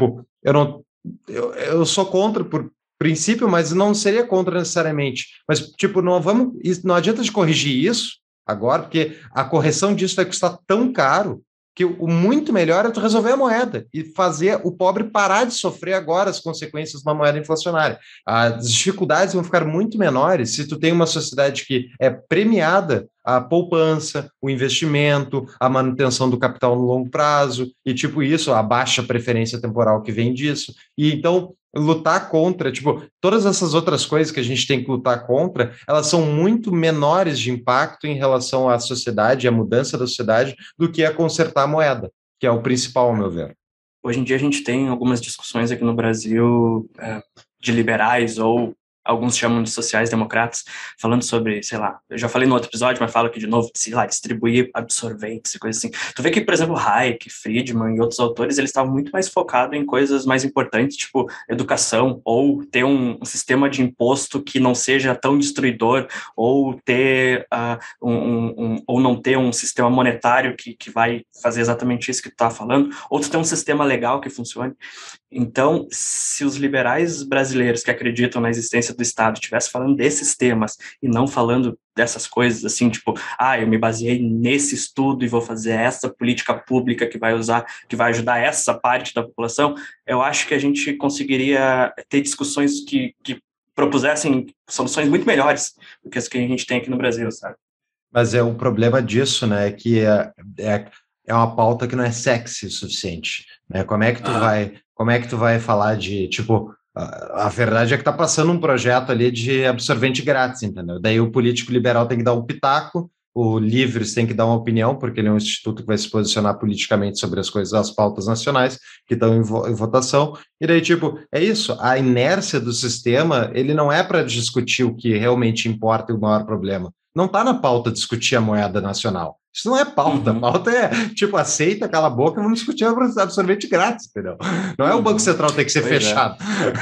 Eu sou contra por princípio, mas não seria contra necessariamente. Mas, não adianta de corrigir isso agora, porque a correção disso vai custar tão caro que o muito melhor é tu resolver a moeda e fazer o pobre parar de sofrer agora as consequências de uma moeda inflacionária. As dificuldades vão ficar muito menores se tu tem uma sociedade que é premiada a poupança, o investimento, a manutenção do capital no longo prazo e, isso, a baixa preferência temporal que vem disso. E, então, lutar contra, todas essas outras coisas que a gente tem que lutar contra, elas são muito menores de impacto em relação à sociedade, à mudança da sociedade, do que a consertar a moeda, que é o principal, ao meu ver. Hoje em dia a gente tem algumas discussões aqui no Brasil de liberais ou alguns chamam de sociais-democratas, falando sobre, sei lá, eu já falei no outro episódio, mas falo aqui de novo, sei lá, distribuir absorventes e coisas assim. Tu vê que, por exemplo, Hayek, Friedman e outros autores, eles estavam muito mais focados em coisas mais importantes, tipo educação, ou ter um sistema de imposto que não seja tão destruidor, ou ter ou não ter um sistema monetário que vai fazer exatamente isso que tu tá falando, ou tu ter um sistema legal que funcione. Então, se os liberais brasileiros que acreditam na existência do Estado estivessem falando desses temas e não falando dessas coisas assim, tipo, eu me baseei nesse estudo e vou fazer essa política pública que vai ajudar essa parte da população, eu acho que a gente conseguiria ter discussões que propusessem soluções muito melhores do que as que a gente tem aqui no Brasil, sabe? Mas o problema disso, né, é que é uma pauta que não é sexy o suficiente, né? Como é que tu vai falar de, tipo, a verdade é que tá passando um projeto ali de absorvente grátis, entendeu? Daí o político liberal tem que dar um pitaco, o Livres tem que dar uma opinião, porque ele é um instituto que vai se posicionar politicamente sobre as coisas, as pautas nacionais que estão em votação, e daí, tipo, é isso, a inércia do sistema, ele não é para discutir o que realmente importa e o maior problema. Não está na pauta discutir a moeda nacional. Isso não é pauta. A pauta é, tipo, aceita, cala a boca, vamos discutir absorvente grátis, entendeu? Não é o Banco Central ter que ser fechado.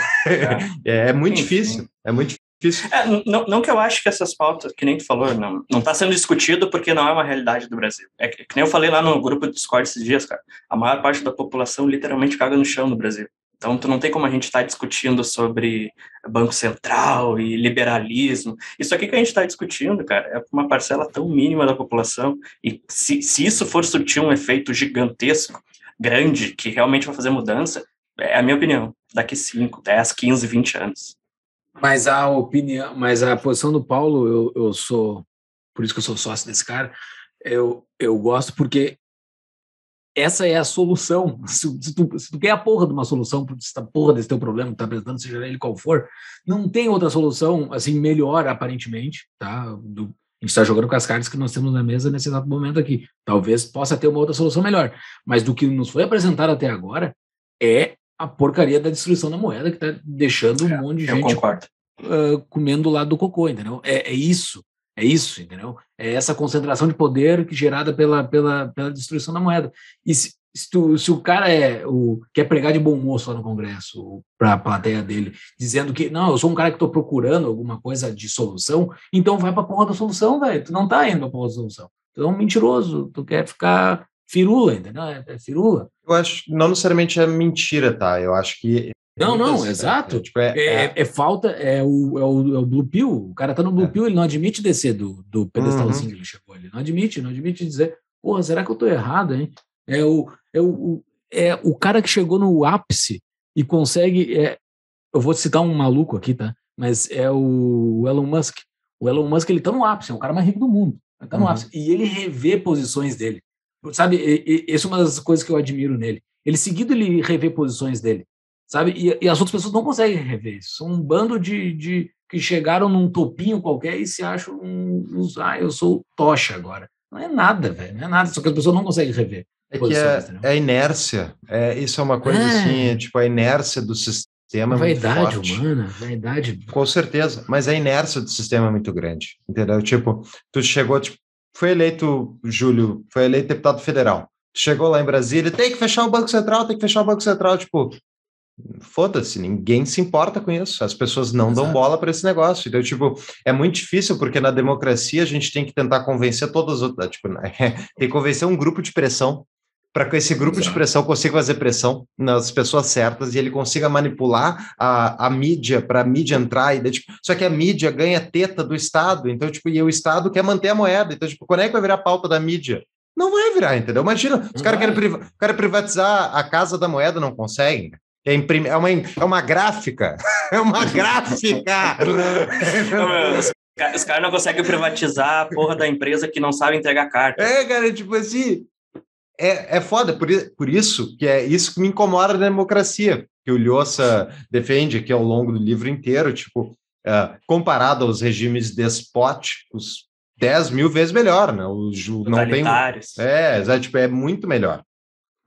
É muito difícil. É muito difícil. Não que eu acho que essas pautas, que nem tu falou, não está sendo discutido porque não é uma realidade do Brasil. É que nem eu falei lá no grupo do Discord esses dias, cara. A maior parte da população literalmente caga no chão no Brasil. Então, não tem como a gente estar discutindo sobre Banco Central e liberalismo. Isso aqui que a gente está discutindo, cara, é uma parcela tão mínima da população. E se isso for surtir um efeito gigantesco, grande, que realmente vai fazer mudança, é a minha opinião. Daqui 5, 10, 15, 20 anos. Mas a posição do Paulo, eu sou... Por isso que eu sou sócio desse cara. Eu gosto porque essa é a solução. Se tu quer a porra de uma solução para essa porra desse teu problema que tá apresentando, seja ele qual for, não tem outra solução, assim, melhor, aparentemente, tá? A gente está jogando com as cartas que nós temos na mesa nesse exato momento aqui. Talvez possa ter uma outra solução melhor, mas do que nos foi apresentado até agora é a porcaria da destruição da moeda que tá deixando um monte de gente comendo do lado do cocô, entendeu? É isso. É isso, entendeu? É essa concentração de poder gerada pela destruição da moeda. E se o cara quer pregar de bom moço lá no Congresso, para a plateia dele, dizendo que, não, eu sou um cara que estou procurando alguma coisa de solução, então vai para a porra da solução, velho. Tu não tá indo para a porra da solução. Tu é um mentiroso, tu quer ficar firula, entendeu? É firula. Eu acho que não necessariamente é mentira, tá? Eu acho que não, exato. Falta, é o Blue Pill. O cara tá no Blue Pill, ele não admite descer do pedestalzinho que ele chegou. Ele não admite dizer, porra, será que eu tô errado, hein? É o cara que chegou no ápice e consegue. Eu vou citar um maluco aqui, tá? Mas é o Elon Musk. O Elon Musk, ele tá no ápice, é o cara mais rico do mundo. Ele tá no ápice. E ele revê posições dele. Sabe, essa é uma das coisas que eu admiro nele. Ele revê posições dele. Sabe? E as outras pessoas não conseguem rever isso. São um bando de que chegaram num topinho qualquer e se acham eu sou tocha agora. Não é nada, velho. Não é nada. Só que as pessoas não conseguem rever. É que é a inércia. Isso é uma coisa assim, tipo, a inércia do sistema é muito forte. Vaidade. Com certeza. Mas a inércia do sistema é muito grande. Entendeu? Tipo, tu chegou, foi eleito, Júlio, foi eleito deputado federal. Tu chegou lá em Brasília, tem que fechar o Banco Central, tipo... Foda-se, ninguém se importa com isso, as pessoas não dão bola para esse negócio, então, tipo, é muito difícil, porque na democracia a gente tem que tentar convencer todas as outras, tem que convencer um grupo de pressão, para que esse grupo de pressão consiga fazer pressão nas pessoas certas e ele consiga manipular a mídia, para a mídia entrar, e, só que a mídia ganha teta do Estado, então, tipo, e o Estado quer manter a moeda, então, tipo, quando é que vai virar pauta da mídia? Não vai virar, entendeu? Imagina, os caras querem privatizar a Casa da Moeda, não conseguem. É uma gráfica. É uma gráfica. Os caras não conseguem privatizar a porra da empresa que não sabe entregar carta. Cara, tipo assim, é foda. Por isso que é isso que me incomoda na democracia, que o Lhosa defende aqui ao longo do livro inteiro, tipo, comparado aos regimes despóticos, 10 mil vezes melhor, né? Não tem, tipo, é muito melhor.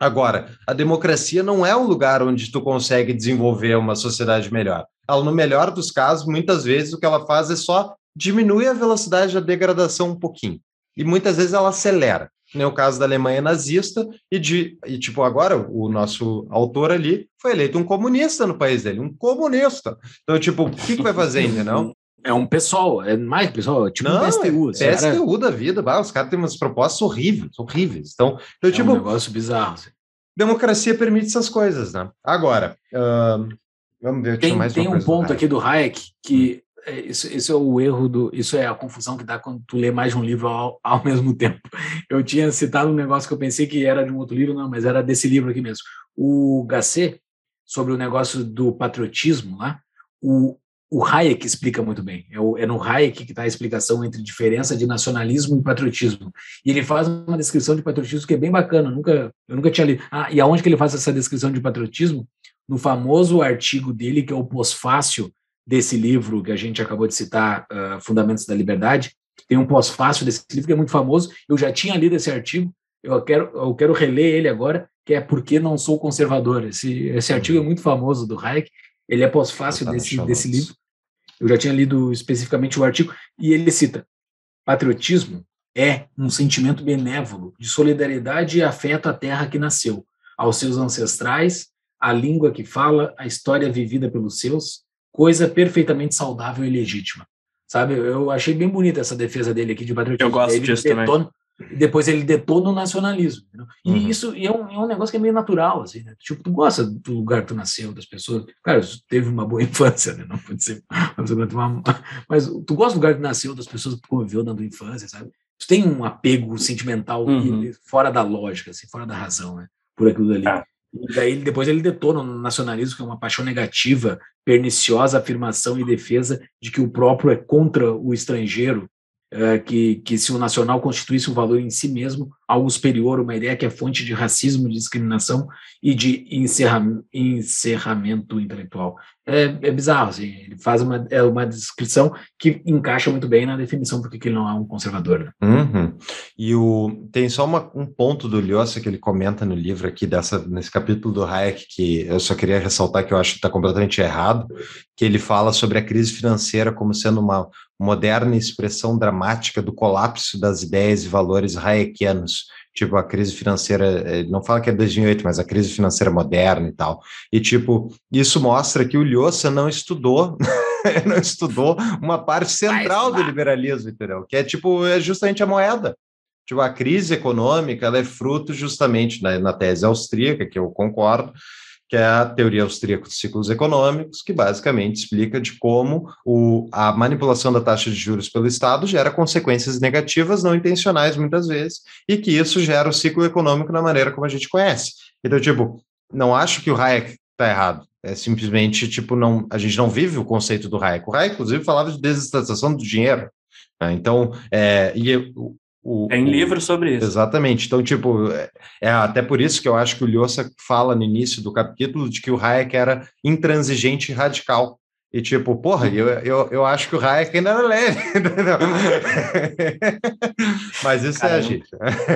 Agora, a democracia não é um lugar onde tu consegue desenvolver uma sociedade melhor. Ela, no melhor dos casos, muitas vezes o que ela faz é só diminuir a velocidade da degradação um pouquinho. E muitas vezes ela acelera. No caso da Alemanha nazista, tipo, agora o nosso autor ali foi eleito um comunista no país dele, um comunista. Então, tipo, o que vai fazer, entendeu? É um pessoal, é mais pessoal, tipo não, um PSTU. PSTU da vida, os caras têm umas propostas horríveis. Então tipo, um negócio bizarro. Assim. Democracia permite essas coisas, né? Agora, vamos ver, tem um ponto aqui do Hayek que isso é o erro isso é a confusão que dá quando tu lê mais de um livro ao mesmo tempo. Eu tinha citado um negócio que eu pensei que era de um outro livro, não, mas era desse livro aqui mesmo. O Gasset, sobre o negócio do patriotismo lá, o Hayek explica muito bem. É no Hayek que está a explicação entre diferença de nacionalismo e patriotismo. E ele faz uma descrição de patriotismo que é bem bacana. Eu nunca tinha lido. E aonde que ele faz essa descrição de patriotismo? No famoso artigo dele, que é o pós-fácil desse livro que a gente acabou de citar, Fundamentos da Liberdade. Tem um pós-fácil desse livro que é muito famoso. Eu já tinha lido esse artigo. Eu quero reler ele agora, que é Por que Não Sou Conservador. Esse artigo é muito famoso do Hayek. Ele é pós-fácil desse livro. Eu já tinha lido especificamente o artigo, e ele cita: patriotismo é um sentimento benévolo de solidariedade e afeto à terra que nasceu, aos seus ancestrais, à língua que fala, à história vivida pelos seus, coisa perfeitamente saudável e legítima. Sabe? Eu achei bem bonita essa defesa dele aqui de patriotismo. Eu gosto disso também. E depois ele detona o nacionalismo. E isso é um negócio que é meio natural, assim, né? Tipo, tu gosta do lugar que tu nasceu, das pessoas. Cara, tu teve uma boa infância, né? Não pode ser. Mas tu gosta do lugar que tu nasceu, das pessoas que tu conviveu na tua infância, sabe? Tu tem um apego sentimental fora da lógica, assim, fora da razão, né? Por aquilo ali. E daí depois ele detona o nacionalismo, que é uma paixão negativa, perniciosa afirmação e defesa de que o próprio é contra o estrangeiro, que se o nacional constituísse um valor em si mesmo, algo superior, uma ideia que é fonte de racismo, de discriminação e de encerramento intelectual. É bizarro, assim, ele faz uma descrição que encaixa muito bem na definição porque ele não é um conservador. Né? E tem só um ponto do Lyosa que ele comenta no livro aqui, nesse capítulo do Hayek, que eu só queria ressaltar que eu acho que está completamente errado, que ele fala sobre a crise financeira como sendo uma moderna expressão dramática do colapso das ideias e valores hayekianos. Tipo, a crise financeira, ele não fala que é 2008, mas a crise financeira moderna e tal. E, tipo, isso mostra que o Lyosa não estudou uma parte central do liberalismo, entendeu? Que é justamente a moeda. Tipo, a crise econômica, ela é fruto justamente na tese austríaca, que eu concordo, que é a teoria austríaca dos ciclos econômicos, que basicamente explica de como a manipulação da taxa de juros pelo Estado gera consequências negativas não intencionais muitas vezes, e que isso gera o ciclo econômico da maneira como a gente conhece. Então, tipo, não acho que o Hayek está errado. É simplesmente, tipo, a gente não vive o conceito do Hayek. O Hayek, inclusive, falava de desestatização do dinheiro. Né? Então, tem livro sobre isso. Exatamente. Então, tipo, é até por isso que eu acho que o Lyosa fala no início do capítulo de que o Hayek era intransigente e radical. E tipo, porra, eu acho que o Hayek ainda era leve. Mas isso Caramba. É a gente.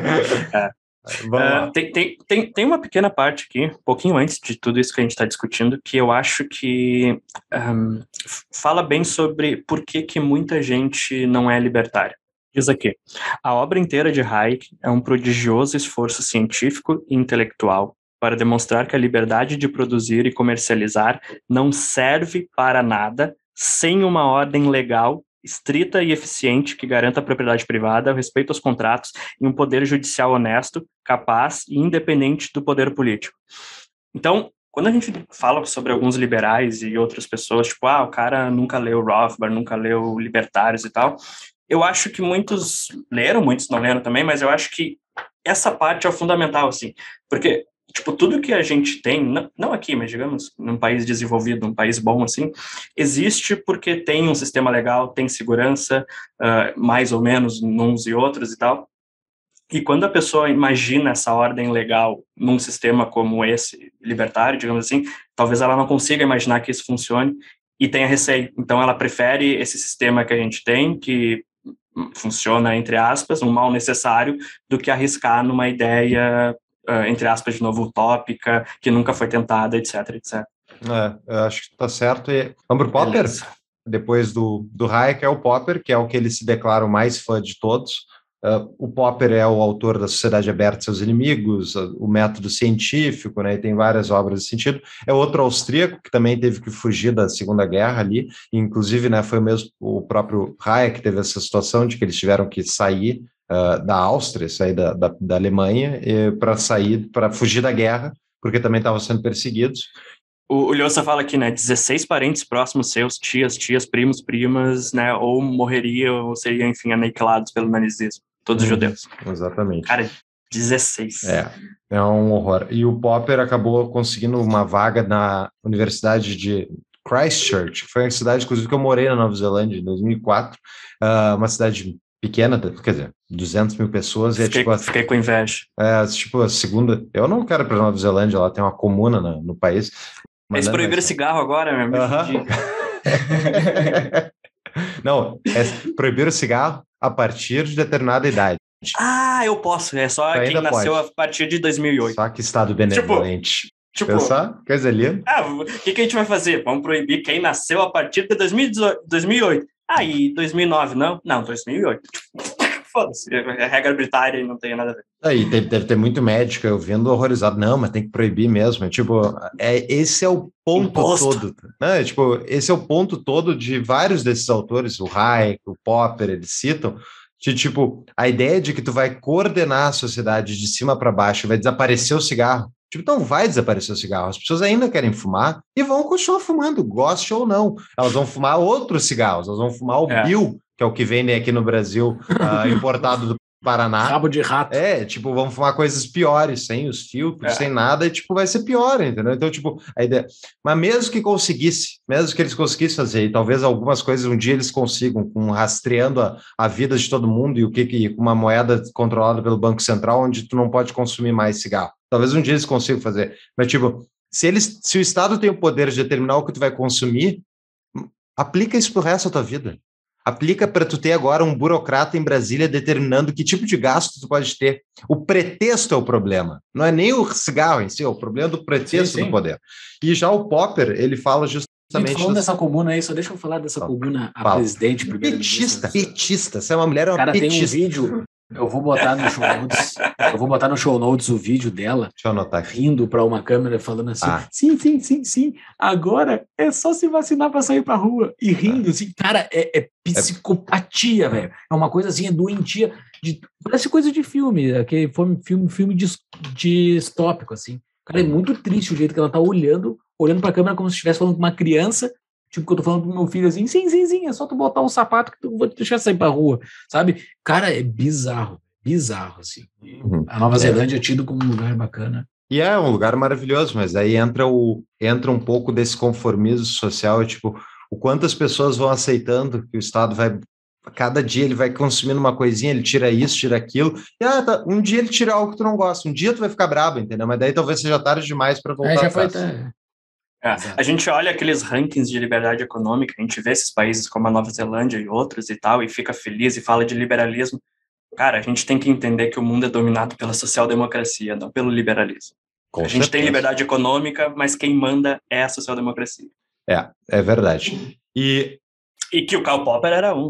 Tem uma pequena parte aqui, um pouquinho antes de tudo isso que a gente está discutindo, que eu acho que fala bem sobre por que muita gente não é libertária. Diz aqui: a obra inteira de Hayek é um prodigioso esforço científico e intelectual para demonstrar que a liberdade de produzir e comercializar não serve para nada sem uma ordem legal estrita e eficiente que garanta a propriedade privada, o respeito aos contratos e um poder judicial honesto, capaz e independente do poder político. Então, quando a gente fala sobre alguns liberais e outras pessoas, tipo, o cara nunca leu Rothbard, nunca leu Libertários e tal, eu acho que muitos leram, muitos não leram também, mas eu acho que essa parte é o fundamental, assim, porque, tipo, tudo que a gente tem, não aqui, mas digamos, num país desenvolvido, num país bom, assim, existe porque tem um sistema legal, tem segurança, mais ou menos, uns e outros e tal, e quando a pessoa imagina essa ordem legal num sistema como esse, libertário, digamos assim, talvez ela não consiga imaginar que isso funcione e tenha receio. Então, ela prefere esse sistema que a gente tem, que funciona, entre aspas, um mal necessário, do que arriscar numa ideia entre aspas, de novo, utópica, que nunca foi tentada, etc, etc. Eu acho que tá certo. E vamos pro Popper? Beleza. Depois do Hayek é o Popper, que é o que ele se declara o mais fã de todos. O Popper é o autor da Sociedade Aberta e Seus Inimigos, o método científico, né, e tem várias obras nesse sentido. É outro austríaco que também teve que fugir da Segunda Guerra ali, inclusive, né, foi mesmo o próprio Hayek que teve essa situação de que eles tiveram que sair da Áustria, sair da Alemanha, para fugir da guerra, porque também estavam sendo perseguidos. O Lhosa fala aqui, né, 16 parentes próximos seus, tias, primos, primas, né, ou morreriam, ou seriam, enfim, aniquilados pelo nazismo, todos judeus. Exatamente. Cara, 16. É um horror. E o Popper acabou conseguindo uma vaga na Universidade de Christchurch, que foi uma cidade, inclusive, que eu morei na Nova Zelândia em 2004, uma cidade pequena, quer dizer, 200 mil pessoas. Fiquei com inveja. Tipo, a segunda... Eu não quero ir para a Nova Zelândia, lá tem uma comuna no país. Eles proibiram cigarro agora, meu amigo. Não, proibiram o cigarro a partir de determinada idade. Eu posso, é só quem nasceu a partir de 2008. Só que estado benevolente. Pensar? Coisa linda. O que a gente vai fazer? Vamos proibir quem nasceu a partir de 2008. E 2009 não? Não, 2008. Foda-se, é regra britânica e não tem nada a ver. Aí deve ter muito médico eu vendo horrorizado. Não, mas tem que proibir mesmo. Esse é o ponto todo. Né? Esse é o ponto todo de vários desses autores, o Hayek, o Popper, eles citam, de a ideia de que tu vai coordenar a sociedade de cima para baixo, vai desaparecer o cigarro. Não vai desaparecer o cigarro. As pessoas ainda querem fumar e vão continuar fumando, goste ou não. Elas vão fumar outros cigarros, elas vão fumar o Bill, que é o que vendem aqui no Brasil, importado do Paraná. Rabo de rato. Vamos fumar coisas piores, sem os filtros, sem nada, e vai ser pior, entendeu? Então, a ideia... Mas mesmo que eles conseguissem fazer, e talvez algumas coisas um dia eles consigam, rastreando a vida de todo mundo, e o que uma moeda controlada pelo Banco Central, onde tu não pode consumir mais cigarro. Talvez um dia eles consigam fazer. Mas, se o Estado tem o poder de determinar o que tu vai consumir, aplica isso pro resto da tua vida. Aplica para tu ter agora um burocrata em Brasília determinando que tipo de gasto tu pode ter. O pretexto é o problema. Não é nem o cigarro em si, é o problema do pretexto do poder. E já o Popper, ele fala justamente... Falando dessa comuna aí, só deixa eu falar dessa comuna, a presidente... Petista. Você é uma mulher, petista. Tem um vídeo... Eu vou botar no show notes o vídeo dela. Deixa eu anotar aqui. Rindo para uma câmera falando assim: sim, agora é só se vacinar para sair para rua. E rindo assim, cara, é psicopatia, velho. É uma coisa assim, é doentia. Parece coisa de filme, aquele filme distópico, assim. Cara, é muito triste o jeito que ela tá olhando para a câmera como se estivesse falando com uma criança. Que eu tô falando pro meu filho assim, sim, é só tu botar o sapato que tu vou te deixar sair pra rua, sabe? Cara, é bizarro, assim. A Nova Zelândia é tido como um lugar bacana. E é um lugar maravilhoso, mas aí entra um pouco desse conformismo social, o quanto as pessoas vão aceitando que o Estado vai, cada dia ele vai consumindo uma coisinha, ele tira isso, tira aquilo, e um dia ele tira algo que tu não gosta, um dia tu vai ficar brabo, entendeu? Mas daí talvez seja tarde demais para voltar atrás. A gente olha aqueles rankings de liberdade econômica, a gente vê esses países como a Nova Zelândia e outros e tal, e fica feliz e fala de liberalismo. Cara, a gente tem que entender que o mundo é dominado pela social-democracia, não pelo liberalismo. A gente tem liberdade econômica, mas quem manda é a social-democracia. É verdade. E que o Karl Popper era um.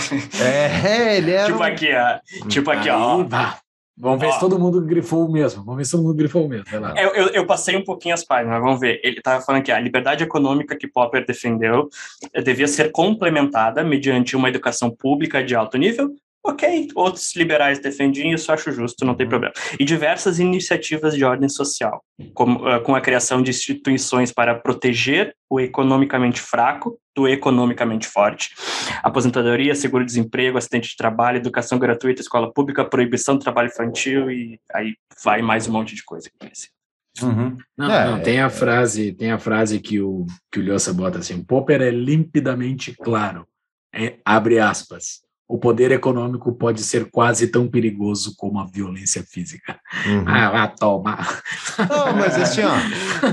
Ele era Tipo aqui, ó. Vamos ver se todo mundo grifou o mesmo. Vai lá. Eu passei um pouquinho as páginas, mas vamos ver. Ele estava falando que a liberdade econômica que Popper defendeu devia ser complementada mediante uma educação pública de alto nível. Ok, outros liberais defendem isso, acho justo, não tem problema. E diversas iniciativas de ordem social, com a criação de instituições para proteger o economicamente fraco do economicamente forte. Aposentadoria, seguro-desemprego, acidente de trabalho, educação gratuita, escola pública, proibição do trabalho infantil e aí vai mais um monte de coisa. Tem a frase que o Lhosa bota assim: Popper é limpidamente claro, abre aspas. O poder econômico pode ser quase tão perigoso como a violência física. Vai tomar. Não, mas assim, ó.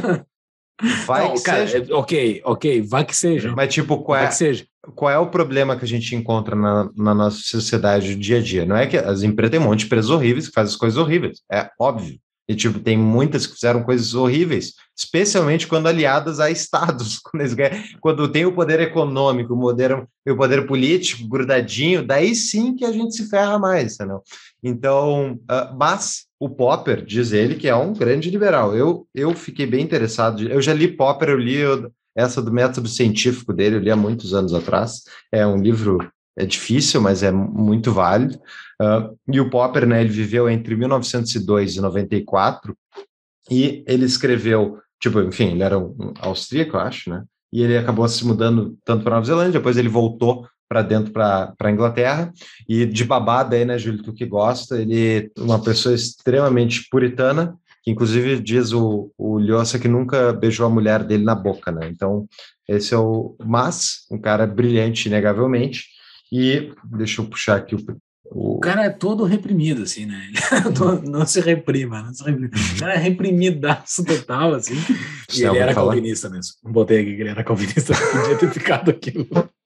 Vai que seja. Ok, vai que seja. Mas, qual é o problema que a gente encontra na nossa sociedade do dia a dia? Não é que as empresas têm um monte de empresas horríveis que fazem as coisas horríveis. É óbvio. E, tipo, tem muitas que fizeram coisas horríveis, especialmente quando aliadas a estados. Quando tem o poder econômico, o poder político grudadinho, daí sim que a gente se ferra mais, entendeu? Então, mas o Popper, diz ele, que é um grande liberal. Eu fiquei bem interessado. Eu já li Popper, essa do método científico dele, eu li há muitos anos atrás. É um livro, é difícil, mas é muito válido. E o Popper, né, ele viveu entre 1902 e 94, e ele escreveu, tipo, enfim, ele era um austríaco, eu acho, né? E ele acabou se mudando tanto para Nova Zelândia, depois ele voltou para dentro para a Inglaterra, e de babada aí, né, Júlio, tu que gosta, ele é uma pessoa extremamente puritana, que inclusive diz o Lhosa que nunca beijou a mulher dele na boca, né? Então, esse é mas um cara brilhante, inegavelmente, e deixa eu puxar aqui o cara é todo reprimido, assim, né? Não se reprima, não se reprima. O cara é reprimidaço total, assim. E ele era calvinista mesmo. Não botei aqui que ele era calvinista, podia ter ficado aquilo.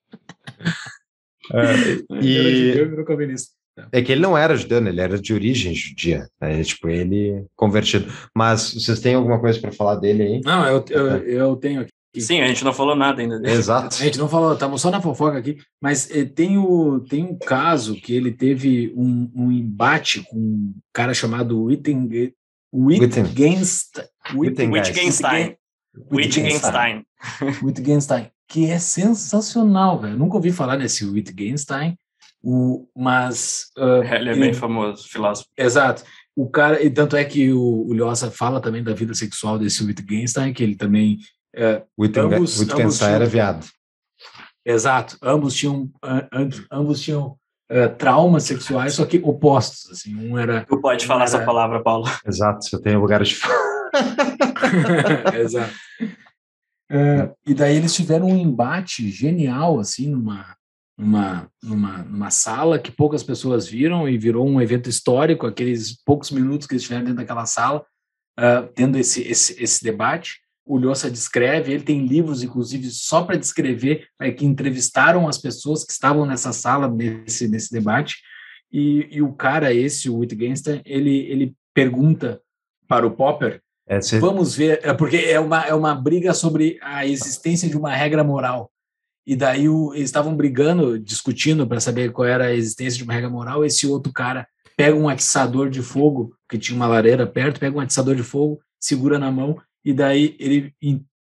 Ele era judeu e virou calvinista. É que ele não era judeu, né? Ele era de origem judia. Né? Tipo, ele convertido. Mas vocês têm alguma coisa para falar dele aí? Não, eu tenho aqui. Sim, a gente não falou nada ainda dele. Exato. A gente não falou, estamos só na fofoca aqui, mas tem um caso que ele teve um embate com um cara chamado Wittgenstein. Wittgenstein, que é sensacional, velho. Nunca ouvi falar nesse Wittgenstein, mas... ele é bem famoso, filósofo. Exato. O cara, e tanto é que o Lhosa fala também da vida sexual desse Wittgenstein, que ele também... Wittgenstein era viado. Exato. Ambos tinham traumas sexuais, só que opostos. Assim, um era. Tu pode falar essa palavra, Paulo. Exato. Eu tenho lugar de fala. Exato. E daí eles tiveram um embate genial, assim, numa sala que poucas pessoas viram e virou um evento histórico. Aqueles poucos minutos que eles tiveram dentro daquela sala, tendo esse debate. O Lhosa descreve, ele tem livros, inclusive, só para descrever, que entrevistaram as pessoas que estavam nessa sala, nesse debate, e o cara, o Wittgenstein, ele pergunta para o Popper, vamos ver, porque é uma briga sobre a existência de uma regra moral, e daí eles estavam brigando, discutindo para saber qual era a existência de uma regra moral. Esse outro cara pega um atiçador de fogo, que tinha uma lareira perto, pega um atiçador de fogo, segura na mão, e daí ele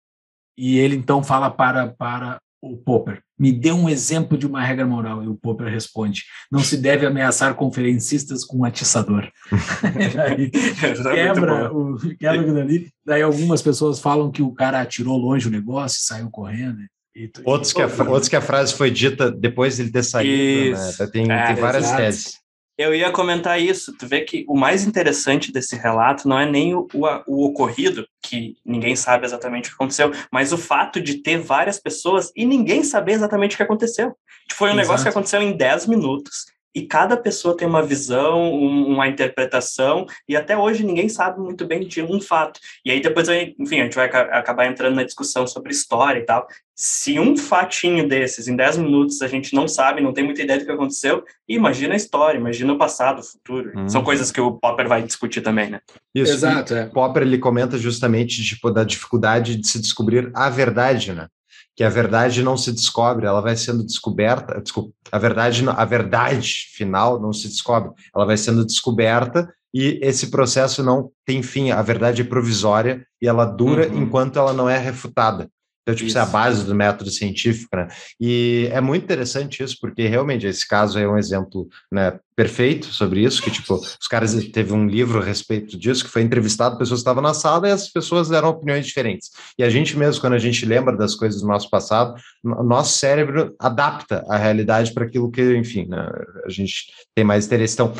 então fala para o Popper, me dê um exemplo de uma regra moral. E o Popper responde, não se deve ameaçar conferencistas com um atiçador. Daí, quebra aquilo ali. Daí algumas pessoas falam que o cara atirou longe o negócio e saiu correndo. Outros que a frase foi dita depois de ele ter saído. Né? Tem várias teses. Eu ia comentar isso. Tu vê que o mais interessante desse relato não é nem o ocorrido, que ninguém sabe exatamente o que aconteceu, mas o fato de ter várias pessoas e ninguém saber exatamente o que aconteceu. Foi um negócio que aconteceu em 10 minutos e cada pessoa tem uma visão, uma interpretação, e até hoje ninguém sabe muito bem de um fato. E aí depois, enfim, a gente vai acabar entrando na discussão sobre história e tal. Se um fatinho desses, em 10 minutos, a gente não sabe, não tem muita ideia do que aconteceu, imagina a história, imagina o passado, o futuro. São coisas que o Popper vai discutir também, né? Isso. Exato. Popper, ele comenta justamente da dificuldade de se descobrir a verdade, né? Que a verdade não se descobre, ela vai sendo descoberta. A verdade final não se descobre, ela vai sendo descoberta, e esse processo não tem fim. A verdade é provisória e ela dura enquanto ela não é refutada. Então, isso é a base do método científico, né? E é muito interessante isso, porque realmente esse caso é um exemplo, né, perfeito sobre isso, que, os caras teve um livro a respeito disso, que foi entrevistado, pessoas estavam na sala e as pessoas deram opiniões diferentes. E a gente mesmo, quando a gente lembra das coisas do nosso passado, o nosso cérebro adapta a realidade para aquilo que, enfim, né, a gente tem mais interesse. Então,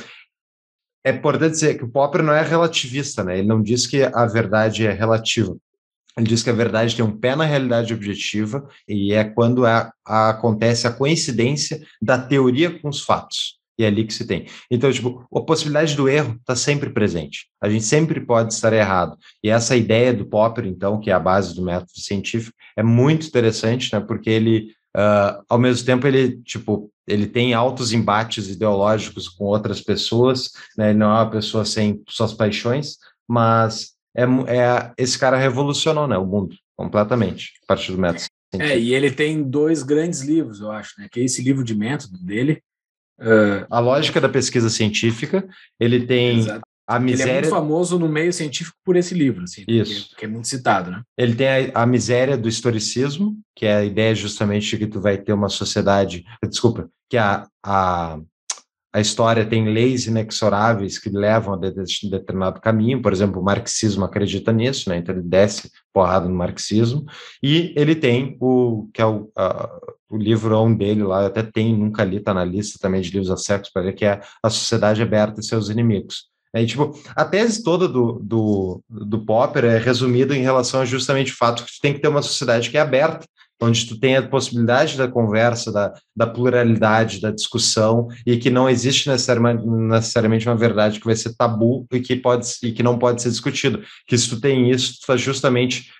é importante dizer que o Popper não é relativista, né? Ele não diz que a verdade é relativa. Ele diz que a verdade tem um pé na realidade objetiva, e é quando acontece a coincidência da teoria com os fatos. E é ali que se tem. Então, a possibilidade do erro está sempre presente. A gente sempre pode estar errado. E essa ideia do Popper, então, que é a base do método científico, é muito interessante, né? Porque ele, ao mesmo tempo, ele tem altos embates ideológicos com outras pessoas, né? Ele não é uma pessoa sem suas paixões, mas esse cara revolucionou, né, o mundo completamente, a partir do método científico. E ele tem 2 grandes livros, eu acho, né? Que é esse livro de método dele. A lógica da pesquisa científica, ele tem Exato. a miséria... Ele é muito famoso no meio científico por esse livro, assim, Isso. Que é muito citado, né? Ele tem a miséria do historicismo, que é a ideia justamente de que tu vai ter uma sociedade... Desculpa, que a história tem leis inexoráveis que levam a determinado caminho. Por exemplo, o marxismo acredita nisso, né? Então ele desce porrada no marxismo. E ele tem que é o livrão dele lá, eu até tenho, nunca li, está na lista também de livros a séculos para ver, que é A Sociedade Aberta e Seus Inimigos. Tipo, a tese toda do Popper é resumida em relação a justamente o fato que tu tem que ter uma sociedade que é aberta, onde tu tem a possibilidade da conversa, da pluralidade, da discussão, e que não existe necessariamente uma verdade que vai ser tabu e que não pode ser discutido. Que se tu tem isso, tu está justamente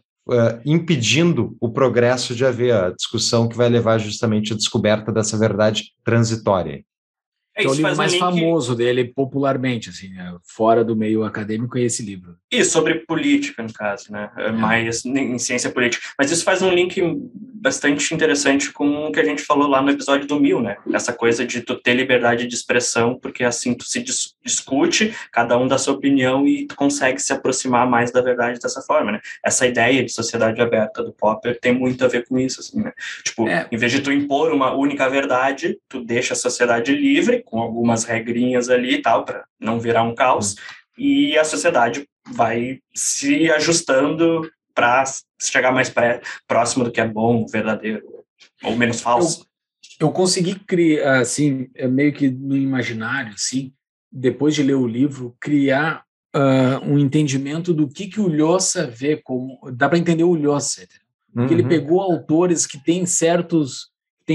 impedindo o progresso de haver a discussão que vai levar justamente à descoberta dessa verdade transitória. Que é o livro mais famoso dele, popularmente, assim, né? Fora do meio acadêmico, é esse livro. E sobre política, no caso, né? Mais em ciência política. Mas isso faz um link bastante interessante com o que a gente falou lá no episódio do Mill, né? Essa coisa de tu ter liberdade de expressão, porque assim tu se discute, cada um dá sua opinião e tu consegue se aproximar mais da verdade dessa forma, né? Essa ideia de sociedade aberta do Popper tem muito a ver com isso, assim, né? Tipo, em vez de tu impor uma única verdade, tu deixa a sociedade livre, com algumas regrinhas ali e tal, para não virar um caos, e a sociedade vai se ajustando para chegar mais próximo do que é bom, verdadeiro, ou menos falso. Eu consegui criar, assim, meio que no imaginário, assim, depois de ler o livro, criar um entendimento do que o Lhosa vê como... Dá para entender o Lhosa, porque ele pegou autores que têm certos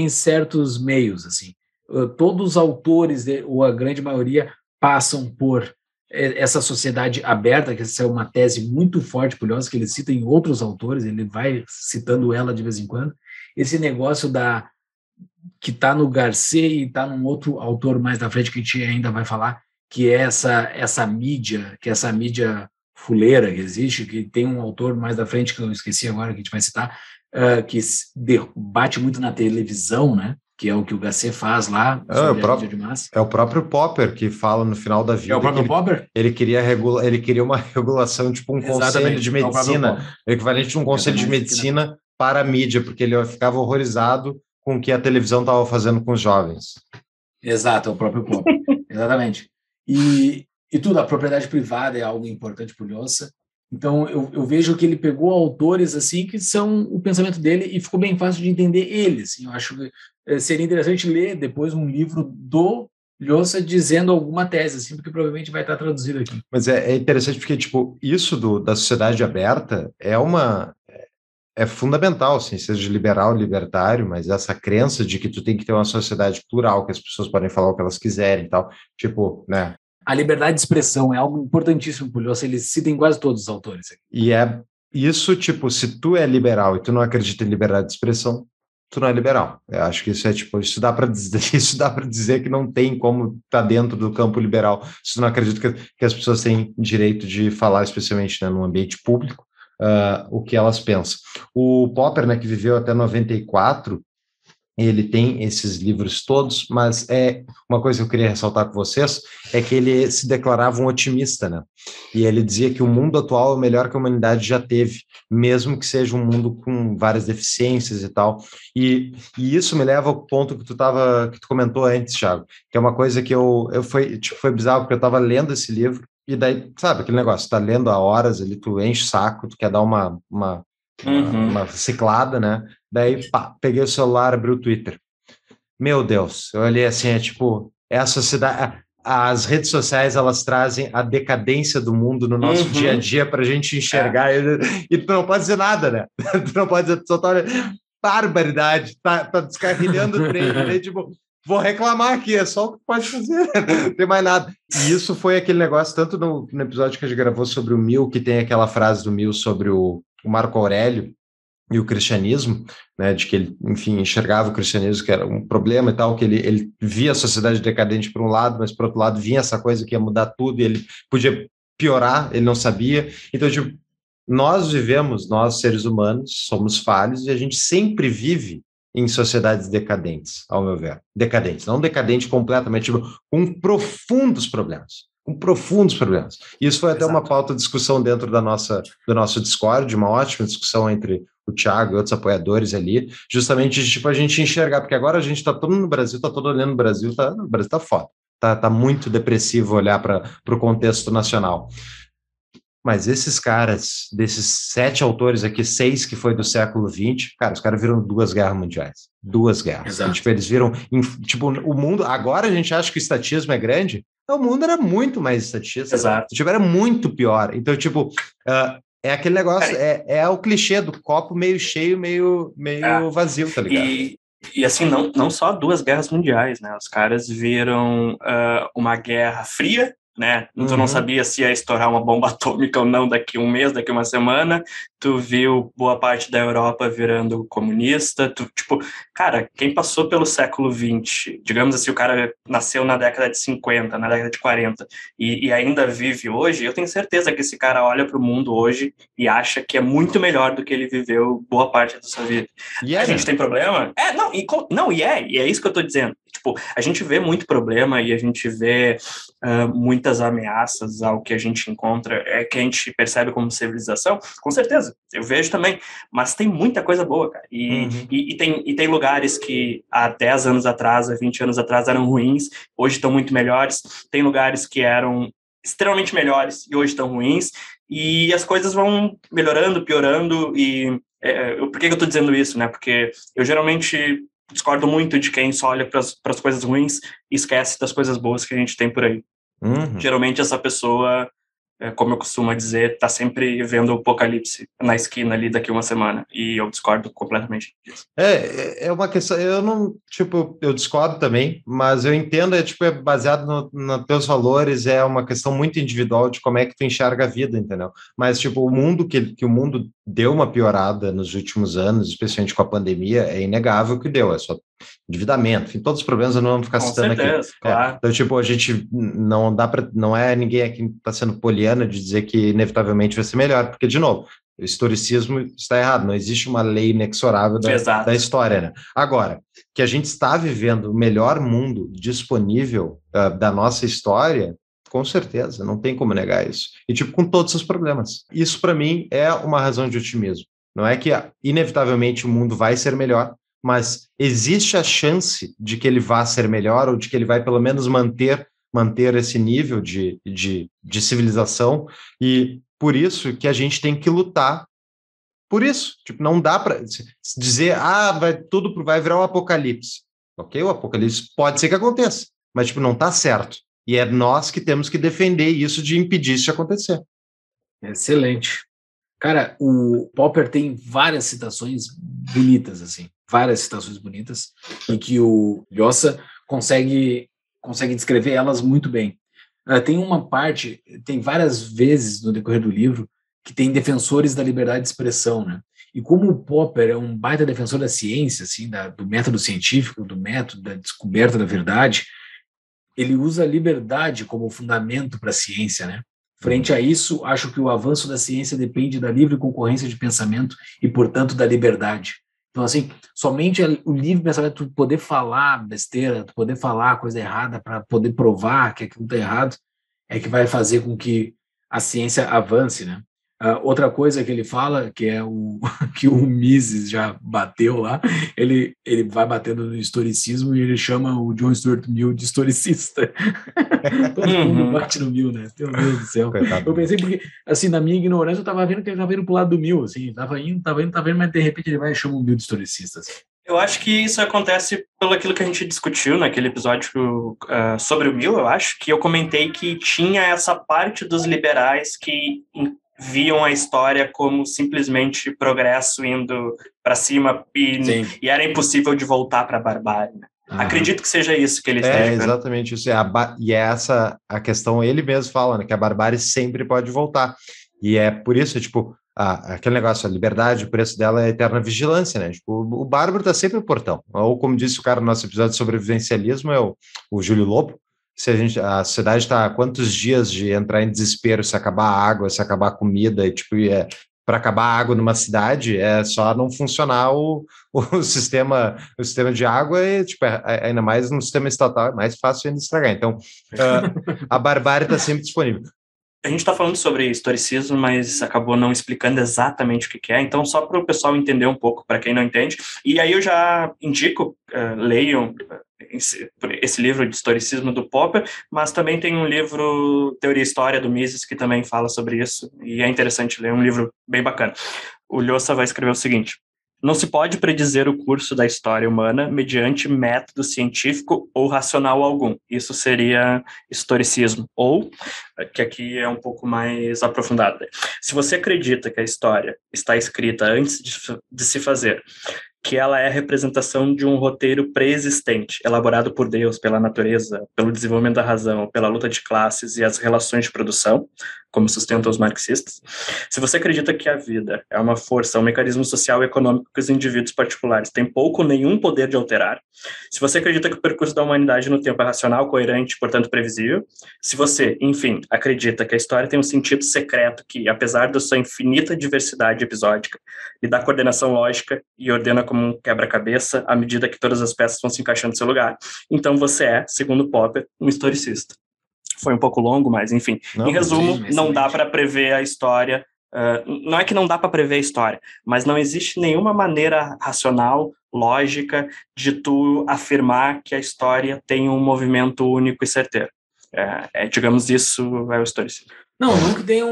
meios, assim. Todos os autores, ou a grande maioria, passam por essa sociedade aberta, que essa é uma tese muito forte, curiosa, que ele cita em outros autores, ele vai citando ela de vez em quando. Esse negócio que está no Garcet e está num outro autor mais da frente que a gente ainda vai falar, que é essa mídia, que é essa mídia fuleira que existe, que tem um autor mais da frente, que eu esqueci agora, que a gente vai citar, que bate muito na televisão, né? Que é o que o Garcet faz lá, sobre a mídia de massa. É o próprio Popper que fala no final da vida. É o próprio Popper? Ele queria uma regulação, tipo um conselho de medicina, o equivalente de um conselho de medicina para a mídia, porque ele ficava horrorizado com o que a televisão estava fazendo com os jovens. Exato, é o próprio Popper. Exatamente. E tudo, a propriedade privada é algo importante para o Lhosa. Então, eu vejo que ele pegou autores assim que são o pensamento dele e ficou bem fácil de entender eles. Assim, eu acho que seria interessante ler depois um livro do Lhosa dizendo alguma tese, assim, porque provavelmente vai estar traduzido aqui. Mas é interessante porque, tipo, isso da sociedade aberta é fundamental, assim, seja liberal, libertário, mas essa crença de que tu tem que ter uma sociedade plural, que as pessoas podem falar o que elas quiserem e tal, tipo, né? A liberdade de expressão é algo importantíssimo para o Lhosa, ele cita em quase todos os autores. E é isso, tipo, se tu é liberal e tu não acredita em liberdade de expressão, tu não é liberal. Eu acho que isso é, tipo, isso dá para dizer que não tem como estar dentro do campo liberal, se tu não acredita que as pessoas têm direito de falar, especialmente, né, num ambiente público, o que elas pensam. O Popper, né, que viveu até 94, ele tem esses livros todos, mas uma coisa que eu queria ressaltar com vocês é que ele se declarava um otimista, né? E ele dizia que o mundo atual é o melhor que a humanidade já teve, mesmo que seja um mundo com várias deficiências e tal. E isso me leva ao ponto que tu comentou antes, Thiago, que é uma coisa que foi bizarro, porque eu estava lendo esse livro, e daí, sabe, aquele negócio, tu tá lendo há horas ali, tu enche o saco, tu quer dar uma ciclada, né? Daí, pá, peguei o celular, abri o Twitter. Meu Deus, eu olhei assim, é a sociedade, as redes sociais, elas trazem a decadência do mundo no nosso dia a dia pra gente enxergar, e tu não pode dizer nada, né? Tu não pode dizer, tu só tá olhando, barbaridade, tá descarrilhando o trem, né? Tipo, vou reclamar aqui, é só o que pode fazer, não tem mais nada. E isso foi aquele negócio, tanto no episódio que a gente gravou sobre o Mill, que tem aquela frase do Mill sobre o Marco Aurélio e o cristianismo, né, de que ele, enfim, enxergava o cristianismo que era um problema e tal, que ele via a sociedade decadente por um lado, mas por outro lado vinha essa coisa que ia mudar tudo e ele podia piorar, ele não sabia. Então, tipo, nós seres humanos, somos falhos e a gente sempre vive em sociedades decadentes, ao meu ver. Decadentes, não decadente completamente, tipo, com profundos problemas. Com profundos problemas. Isso foi até uma pauta de discussão dentro do nosso Discord, uma ótima discussão entre o Thiago e outros apoiadores ali, justamente tipo, a gente enxergar, porque agora a gente está todo no Brasil, está todo olhando no Brasil está foda. Tá muito depressivo olhar para o contexto nacional. Mas esses caras, desses 7 autores aqui, 6 que foi do século XX, cara, os caras viram 2 guerras mundiais. 2 guerras. E, tipo, eles viram, tipo, o mundo, agora a gente acha que o estatismo é grande, o mundo era muito mais estatista. Exato. Tipo, era muito pior. Então, tipo, é aquele negócio, é o clichê do copo meio cheio, meio vazio, tá ligado? E assim, não só 2 guerras mundiais, né? Os caras viram uma guerra fria, né? Tu não sabia se ia estourar uma bomba atômica ou não daqui um mês, daqui uma semana. Tu viu boa parte da Europa virando comunista. Tipo, cara, quem passou pelo século XX, digamos assim, o cara nasceu na década de 50, na década de 40, e ainda vive hoje, eu tenho certeza que esse cara olha para o mundo hoje e acha que é muito melhor do que ele viveu boa parte da sua vida. A gente tem problema? E é isso que eu tô dizendo. Tipo, a gente vê muito problema e a gente vê muitas ameaças ao que a gente encontra, que a gente percebe como civilização, com certeza, eu vejo também, mas tem muita coisa boa, cara, e tem lugares que há 10 anos atrás, há 20 anos atrás eram ruins, hoje estão muito melhores, tem lugares que eram extremamente melhores e hoje estão ruins, e as coisas vão melhorando, piorando, e por que eu tô dizendo isso, né, porque eu geralmente discordo muito de quem só olha para as coisas ruins e esquece das coisas boas que a gente tem por aí. Geralmente essa pessoa, como eu costumo dizer, está sempre vendo o apocalipse na esquina ali daqui uma semana, e eu discordo completamente disso. É uma questão, eu discordo também, mas eu entendo, é baseado nos teus valores, é uma questão muito individual de como é que tu enxerga a vida, entendeu? Mas, tipo, o mundo que o mundo deu uma piorada nos últimos anos, especialmente com a pandemia, é inegável que deu, é só endividamento, enfim, todos os problemas eu não vou ficar citando certeza, aqui. Claro. Então, tipo, a gente não é ninguém aqui está sendo poliana de dizer que inevitavelmente vai ser melhor, porque, de novo, o historicismo está errado, não existe uma lei inexorável da história, né? Agora, que a gente está vivendo o melhor mundo disponível da nossa história, com certeza, não tem como negar isso. E, tipo, com todos os problemas. Isso, para mim, é uma razão de otimismo. Não é que, inevitavelmente, o mundo vai ser melhor, mas existe a chance de que ele vá ser melhor ou de que ele vai, pelo menos, manter esse nível de civilização, e por isso que a gente tem que lutar por isso. Tipo, não dá para dizer, vai virar um apocalipse. Ok, o apocalipse pode ser que aconteça, mas tipo, não está certo. E é nós que temos que defender isso, de impedir isso de acontecer. Excelente. Cara, o Popper tem várias citações bonitas, assim, em que o Ljosa consegue descrever elas muito bem. Tem uma parte, tem várias vezes no decorrer do livro, que tem defensores da liberdade de expressão, né? E como o Popper é um baita defensor da ciência, assim, do método científico, do método da descoberta da verdade, ele usa a liberdade como fundamento para a ciência, né? Frente a isso, acho que o avanço da ciência depende da livre concorrência de pensamento e, portanto, da liberdade. Então, assim, somente o livre pensamento, tu poder falar besteira, tu poder falar coisa errada para poder provar que aquilo está errado, é que vai fazer com que a ciência avance, né? Outra coisa que ele fala, que é que o Mises já bateu lá, ele vai batendo no historicismo e ele chama o John Stuart Mill de historicista. Todo mundo bate no Mill, né? Meu Deus do céu. Coitado. Eu pensei porque, assim, na minha ignorância, eu tava vendo que ele tava indo pro lado do Mill, assim, tava indo, mas de repente ele vai e chama o Mill de historicista. Assim. Eu acho que isso acontece pelo aquilo que a gente discutiu naquele episódio sobre o Mill, eu acho, que eu comentei que tinha essa parte dos liberais que viam a história como simplesmente progresso indo para cima e era impossível de voltar para a barbárie. Né? Acredito que seja isso que ele está dizendo. É exatamente isso. E é essa a questão, ele mesmo fala, né, que a barbárie sempre pode voltar. E é por isso, tipo, aquele negócio, a liberdade, o preço dela é a eterna vigilância, né? Tipo, o bárbaro está sempre no portão. Ou como disse o cara no nosso episódio de sobrevivencialismo, é o Júlio Lobo, se a sociedade está há quantos dias de entrar em desespero, se acabar a água, se acabar a comida, e tipo, para acabar a água numa cidade, é só não funcionar o sistema de água, e tipo, ainda mais no sistema estatal, é mais fácil ainda estragar. Então, a barbárie está sempre disponível. A gente está falando sobre historicismo, mas acabou não explicando exatamente o que é, então só para o pessoal entender um pouco, para quem não entende. E aí eu já indico, leiam esse livro de historicismo do Popper, mas também tem um livro, Teoria e História, do Mises, que também fala sobre isso, e é interessante ler, é um livro bem bacana. O Lhosa vai escrever o seguinte: não se pode predizer o curso da história humana mediante método científico ou racional algum. Isso seria historicismo. Ou, que aqui é um pouco mais aprofundado, se você acredita que a história está escrita antes de se fazer, que ela é a representação de um roteiro pré-existente, elaborado por Deus, pela natureza, pelo desenvolvimento da razão, pela luta de classes e as relações de produção, como sustentam os marxistas. Se você acredita que a vida é uma força, um mecanismo social e econômico que os indivíduos particulares têm pouco ou nenhum poder de alterar, se você acredita que o percurso da humanidade no tempo é racional, coerente, portanto previsível, se você, enfim, acredita que a história tem um sentido secreto que, apesar da sua infinita diversidade episódica, lhe dá coordenação lógica e ordena como um quebra-cabeça à medida que todas as peças vão se encaixando no seu lugar, então você é, segundo Popper, um historicista. Foi um pouco longo, mas enfim. Em resumo, não dá para prever a história. Não é que não dá para prever a história, mas não existe nenhuma maneira racional, lógica, de tu afirmar que a história tem um movimento único e certeiro. Digamos, isso é o historicismo. Não que tenha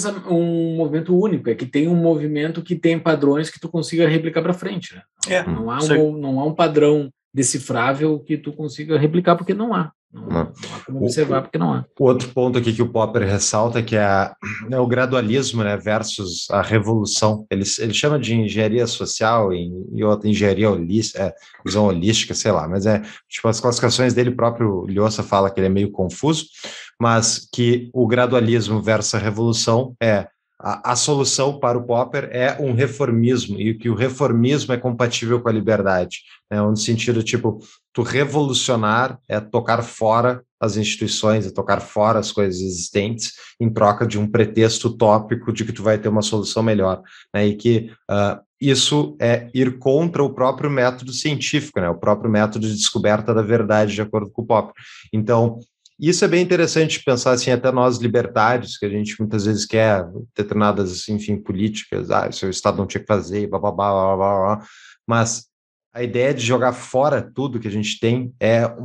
um movimento único, é que tem um movimento que tem padrões que tu consiga replicar para frente. Né? Não há um padrão decifrável que tu consiga replicar, porque não há. Não há como observar, porque não há. O outro ponto aqui que o Popper ressalta que é o gradualismo, né, versus a revolução. Ele chama de engenharia social e outra engenharia holística, visão holística, sei lá, mas tipo, as classificações dele, o próprio Lhosa fala que ele é meio confuso, mas que o gradualismo versus a revolução a solução para o Popper é um reformismo, e que o reformismo é compatível com a liberdade, né? No sentido, tipo, tu revolucionar é tocar fora as instituições, é tocar fora as coisas existentes em troca de um pretexto utópico de que tu vai ter uma solução melhor, né? E que isso é ir contra o próprio método científico, né? O próprio método de descoberta da verdade, de acordo com o Popper. Então, isso é bem interessante pensar assim, até nós libertários, que a gente muitas vezes quer determinadas, enfim, políticas, isso o Estado não tinha que fazer, blá, blá, blá, blá, blá, mas a ideia de jogar fora tudo que a gente tem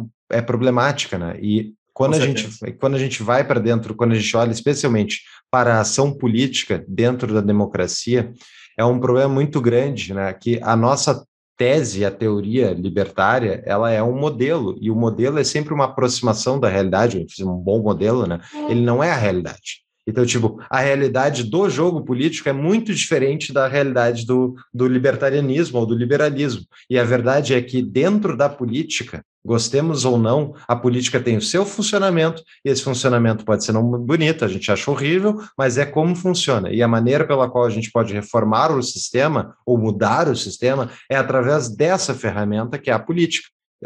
é problemática, né? E quando a gente vai para dentro, quando a gente olha especialmente para a ação política dentro da democracia, é um problema muito grande, né? Que a nossa tese, a teoria libertária, ela é um modelo, e o modelo é sempre uma aproximação da realidade, um bom modelo, né? Ele não é a realidade. Então, tipo, a realidade do jogo político é muito diferente da realidade do libertarianismo ou do liberalismo. E a verdade é que dentro da política, gostemos ou não, a política tem o seu funcionamento, e esse funcionamento pode ser não bonito, a gente acha horrível, mas é como funciona. E a maneira pela qual a gente pode reformar o sistema ou mudar o sistema é através dessa ferramenta que é a política.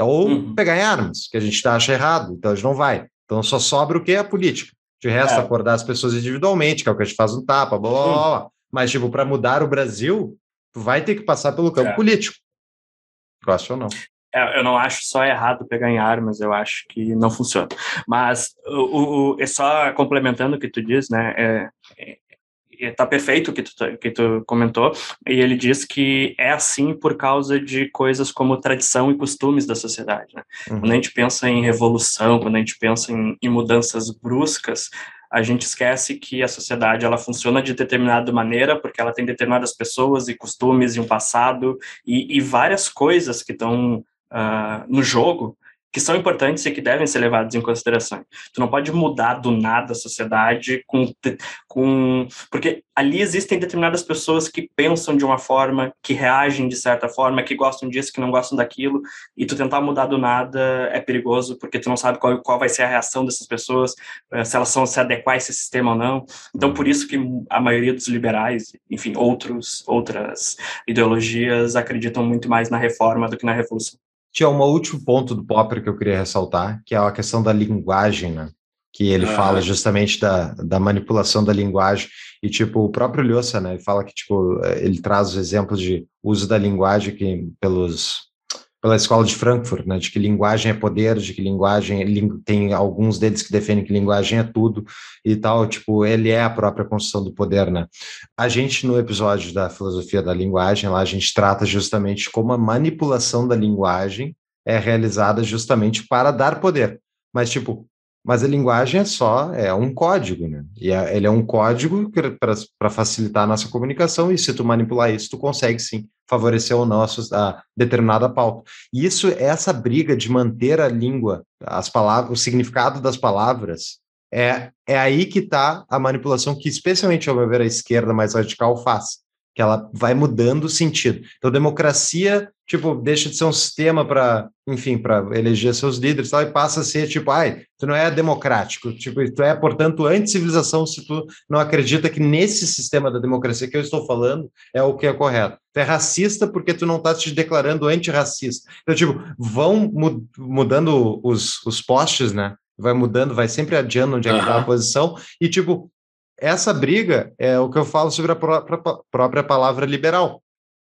Ou pegar em armas, que a gente acha errado, então a gente não vai. Então só sobra o que é a política. De resto, acordar as pessoas individualmente, que é o que a gente faz no tapa, blá, blá, blá. Mas, tipo, para mudar o Brasil, tu vai ter que passar pelo campo político. Gosto ou não? Eu não acho só errado pegar em armas, eu acho que não funciona. Mas, só complementando o que tu diz, né, tá perfeito o que tu comentou, e ele diz que é assim por causa de coisas como tradição e costumes da sociedade, né? Quando a gente pensa em revolução, quando a gente pensa em mudanças bruscas, a gente esquece que a sociedade ela funciona de determinada maneira porque ela tem determinadas pessoas e costumes e um passado e várias coisas que estão no jogo que são importantes e que devem ser levados em consideração. Tu não pode mudar do nada a sociedade porque ali existem determinadas pessoas que pensam de uma forma, que reagem de certa forma, que gostam disso, que não gostam daquilo, e tu tentar mudar do nada é perigoso, porque tu não sabe qual vai ser a reação dessas pessoas, se elas vão se adequar a esse sistema ou não. Então, por isso que a maioria dos liberais, enfim, outras ideologias acreditam muito mais na reforma do que na revolução. Tinha um último ponto do Popper que eu queria ressaltar, que é a questão da linguagem, né? Que ele fala justamente da manipulação da linguagem, e tipo, o próprio Lhosa, né, ele fala que tipo, ele traz os exemplos de uso da linguagem pela escola de Frankfurt, né, de que linguagem é poder, de que linguagem, tem alguns deles que defendem que linguagem é tudo e tal, tipo, ele é a própria construção do poder, né. A gente, no episódio da filosofia da linguagem, lá a gente trata justamente como a manipulação da linguagem é realizada justamente para dar poder, mas a linguagem é um código, né? E ele é um código para facilitar a nossa comunicação, e se tu manipular isso, tu consegue sim favorecer ou não a determinada pauta. E essa briga de manter a língua, as palavras, o significado das palavras, é aí que está a manipulação que, especialmente, ao meu ver, a esquerda mais radical faz, que ela vai mudando o sentido. Então, democracia, tipo, deixa de ser um sistema para, enfim, para eleger seus líderes e tal, e passa a ser, tipo, tu não é democrático, tipo, tu é, portanto, anti-civilização se tu não acredita que nesse sistema da democracia que eu estou falando é o que é correto. Tu é racista porque tu não está te declarando antirracista. Então, tipo, vão mudando os postes, né? Vai mudando, vai sempre adiando onde é que está a posição, e, tipo, essa briga é o que eu falo sobre a própria palavra liberal.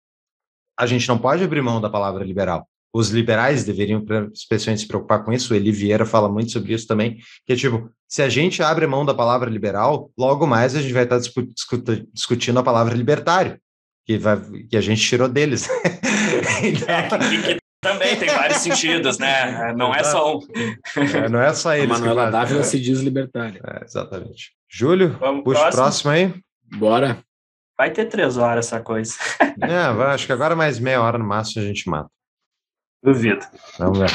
A gente não pode abrir mão da palavra liberal. Os liberais deveriam, especialmente, se preocupar com isso. O Eli Vieira fala muito sobre isso também, que é tipo, se a gente abre mão da palavra liberal, logo mais a gente vai estar discutindo a palavra libertário, que a gente tirou deles. Então... que também tem vários sentidos, né? Não é só um. Não é só eles. A Manuela Dávila se diz libertária. Exatamente. Júlio, puxa o próximo aí. Bora. Vai ter 3 horas essa coisa. Acho que agora mais meia hora no máximo a gente mata. Duvido. Vamos ver.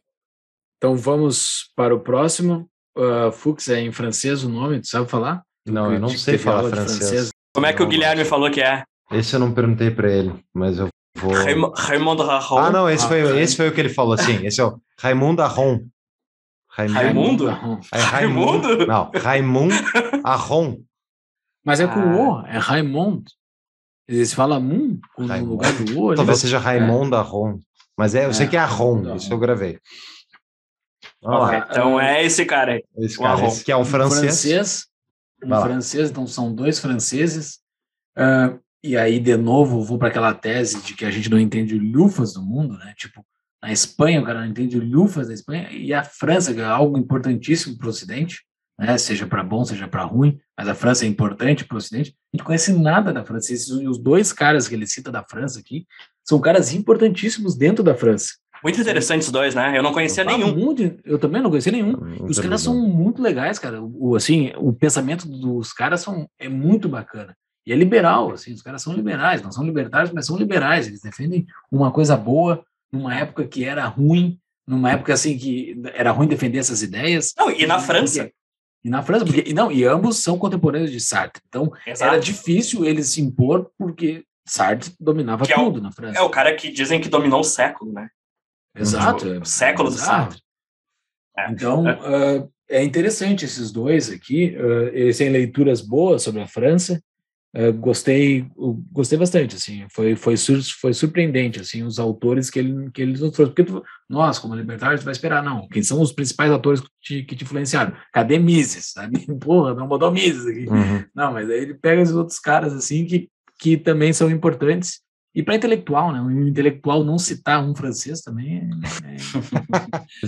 Então vamos para o próximo. Fux é em francês o nome, tu sabe falar? Não, eu não sei falar francês. Como é que o Guilherme falou que é? Esse eu não perguntei para ele, mas eu vou... Raimundo Aron. Não, esse foi o que ele falou, sim. Esse é o Raimundo Aron. Raimundo? Raimundo? Não, Raimundo Aron. Mas é com o O, é Raimundo. Eles falam no lugar do O. Talvez seja Raimundo Aron. Mas eu sei que é Aron, isso eu gravei. Então é esse cara aí. Esse que é um francês. Um francês, então são 2 franceses. E aí, de novo, vou para aquela tese de que a gente não entende o lufas do mundo, né? Tipo, na Espanha, o cara não entende o lufas da Espanha, e a França, que é algo importantíssimo para o Ocidente, né? Seja para bom, seja para ruim, mas a França é importante para o Ocidente. A gente não conhece nada da França. E os 2 caras que ele cita da França aqui são caras importantíssimos dentro da França. Muito interessantes os 2, né? Eu não conhecia nenhum. Eu também não conhecia nenhum. Os caras são muito legais, cara. O pensamento dos caras é muito bacana. E é liberal, assim, os caras são liberais, não são libertários, mas são liberais. Eles defendem uma coisa boa numa época que era ruim, numa época assim que era ruim defender essas ideias. Não, e na França. E na França, e ambos são contemporâneos de Sartre. Então, era difícil eles se impor, porque Sartre dominava tudo na França. É o cara que dizem que dominou o século, né? Exato. O século do Sartre. Então, é interessante esses 2 aqui. Eles têm leituras boas sobre a França. Gostei bastante, assim, foi surpreendente, assim, os autores que eles nos trouxe, porque nós, como libertários, tu vai esperar, não, quem são os principais autores que te influenciaram? Cadê Mises, sabe? Porra, não botou Mises aqui. Não, mas aí ele pega os outros caras, assim, que também são importantes, e para intelectual, né, um intelectual não citar um francês também Mas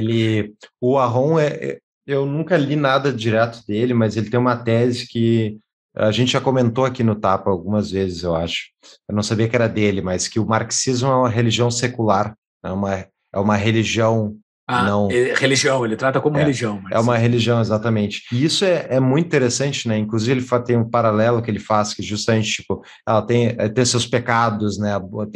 o Aron, eu nunca li nada direto dele, mas ele tem uma tese que a gente já comentou aqui no Tapa algumas vezes, eu acho. Eu não sabia que era dele, mas que o marxismo é uma religião secular, é uma religião não... Religião, ele trata como religião. É uma religião, exatamente. E isso é muito interessante, né? Inclusive, ele tem um paralelo que ele faz, que justamente, tipo, ela tem seus pecados, né?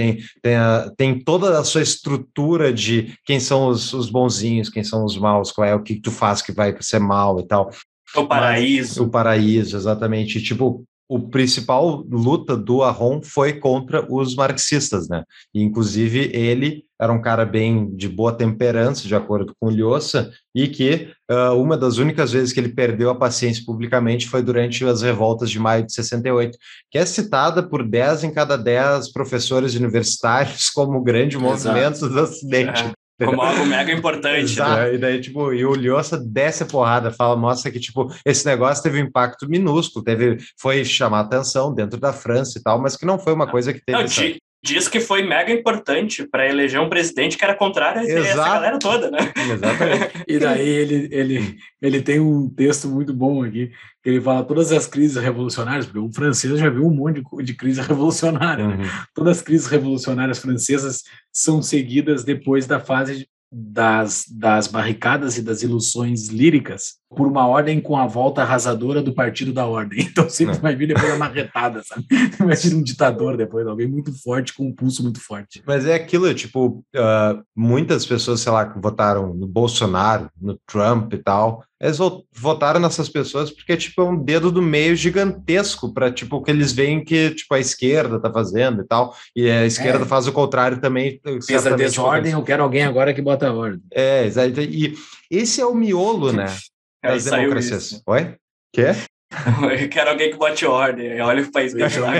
Tem toda a sua estrutura de quem são os bonzinhos, quem são os maus, qual é o que tu faz que vai ser mal e tal. O paraíso. O paraíso, exatamente. Tipo, o principal luta do Aron foi contra os marxistas, né? E, inclusive, ele era um cara bem de boa temperança, de acordo com o Lhosa, e que uma das únicas vezes que ele perdeu a paciência publicamente foi durante as revoltas de maio de 68, que é citada por 10 em cada 10 professores universitários como o grande movimento do Ocidente. Como algo mega importante. Exato. Né? E daí, tipo, e o Lhosa desce a porrada, fala, mostra que, tipo, esse negócio teve um impacto minúsculo, foi chamar atenção dentro da França e tal, mas que não foi uma coisa que teve... Não, diz que foi mega importante para eleger um presidente que era contrário a essa galera toda, né? Exatamente. E daí ele tem um texto muito bom aqui, que ele fala todas as crises revolucionárias, porque o francês já viu um monte de crise revolucionária, né? Todas as crises revolucionárias francesas são seguidas depois da fase das barricadas e das ilusões líricas por uma ordem com a volta arrasadora do partido da ordem. Então sempre vai vir depois a marretada, sabe? Vai vir um ditador depois, alguém muito forte, com um pulso muito forte. Mas é aquilo, tipo, muitas pessoas, sei lá, que votaram no Bolsonaro, no Trump e tal, eles votaram nessas pessoas porque, tipo, é um dedo do meio gigantesco para, tipo, que eles veem que, tipo, a esquerda tá fazendo e tal, e a esquerda faz o contrário também. Pensa desordem, eu quero alguém agora que bota a ordem. Exato. E esse é o miolo, né, das democracias. Oi? Quê? Eu quero alguém que bote ordem. Olha o país que a gente tá.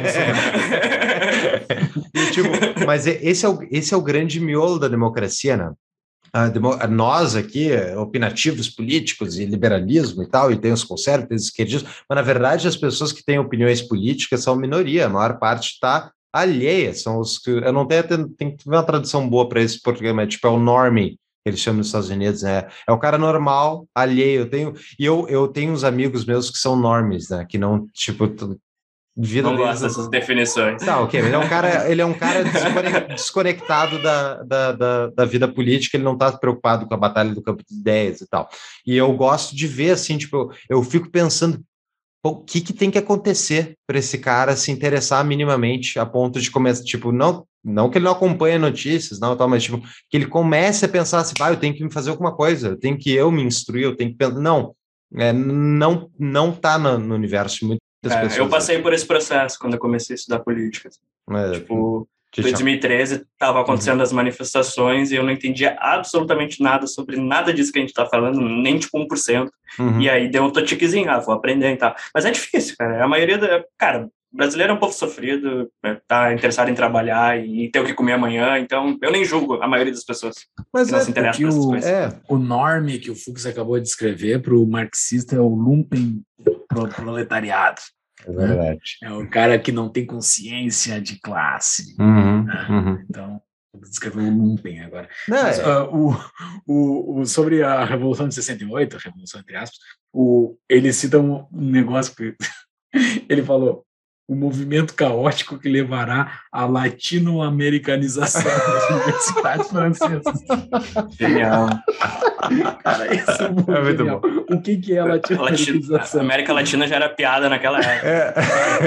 Tipo, mas esse é o grande miolo da democracia, né? Nós aqui, opinativos políticos e liberalismo e tal, e tem os conservadores, tem os esquerdistas, mas na verdade as pessoas que têm opiniões políticas são minoria, a maior parte está alheia, são os que, eu não tenho que ver uma tradução boa para esse português, mas tipo é o normie, que eles chamam nos Estados Unidos, né? É o cara normal, alheio, eu tenho uns amigos meus que são normies, né, que não, tipo... Não gosto dessas definições. Tá, ok, mas ele é um cara desconectado da vida política, ele não está preocupado com a batalha do campo de ideias e tal. E eu gosto de ver, assim, tipo, eu fico pensando, o que tem que acontecer para esse cara se interessar minimamente a ponto de começar, tipo, não que ele não acompanhe notícias, não, tal, mas tipo, que ele comece a pensar assim, eu tenho que fazer alguma coisa, eu tenho que me instruir, eu tenho que pensar, não tá no universo de muitas pessoas. Eu passei por esse processo quando eu comecei a estudar política. Tipo, em 2013 estava acontecendo as manifestações e eu não entendia absolutamente nada sobre nada disso que a gente está falando, nem tipo 1%. E aí deu um totiquezinho, vou aprender e tal. Mas é difícil, cara. A maioria brasileiro é um povo sofrido, tá interessado em trabalhar e ter o que comer amanhã, então eu nem julgo a maioria das pessoas que não se interessam por essas coisas. O norme que o Fux acabou de descrever para o marxista é o lumpen proletariado. É verdade. É o cara que não tem consciência de classe. Então, vou descrever o lumpen agora. Mas, sobre a Revolução de 68, a Revolução entre aspas, ele cita um negócio que ele falou: o movimento caótico que levará à latino-americanização das universidades francesas. Genial. Cara, isso é muito genial. Bom. O que é a latino-americanização? A América Latina já era piada naquela época.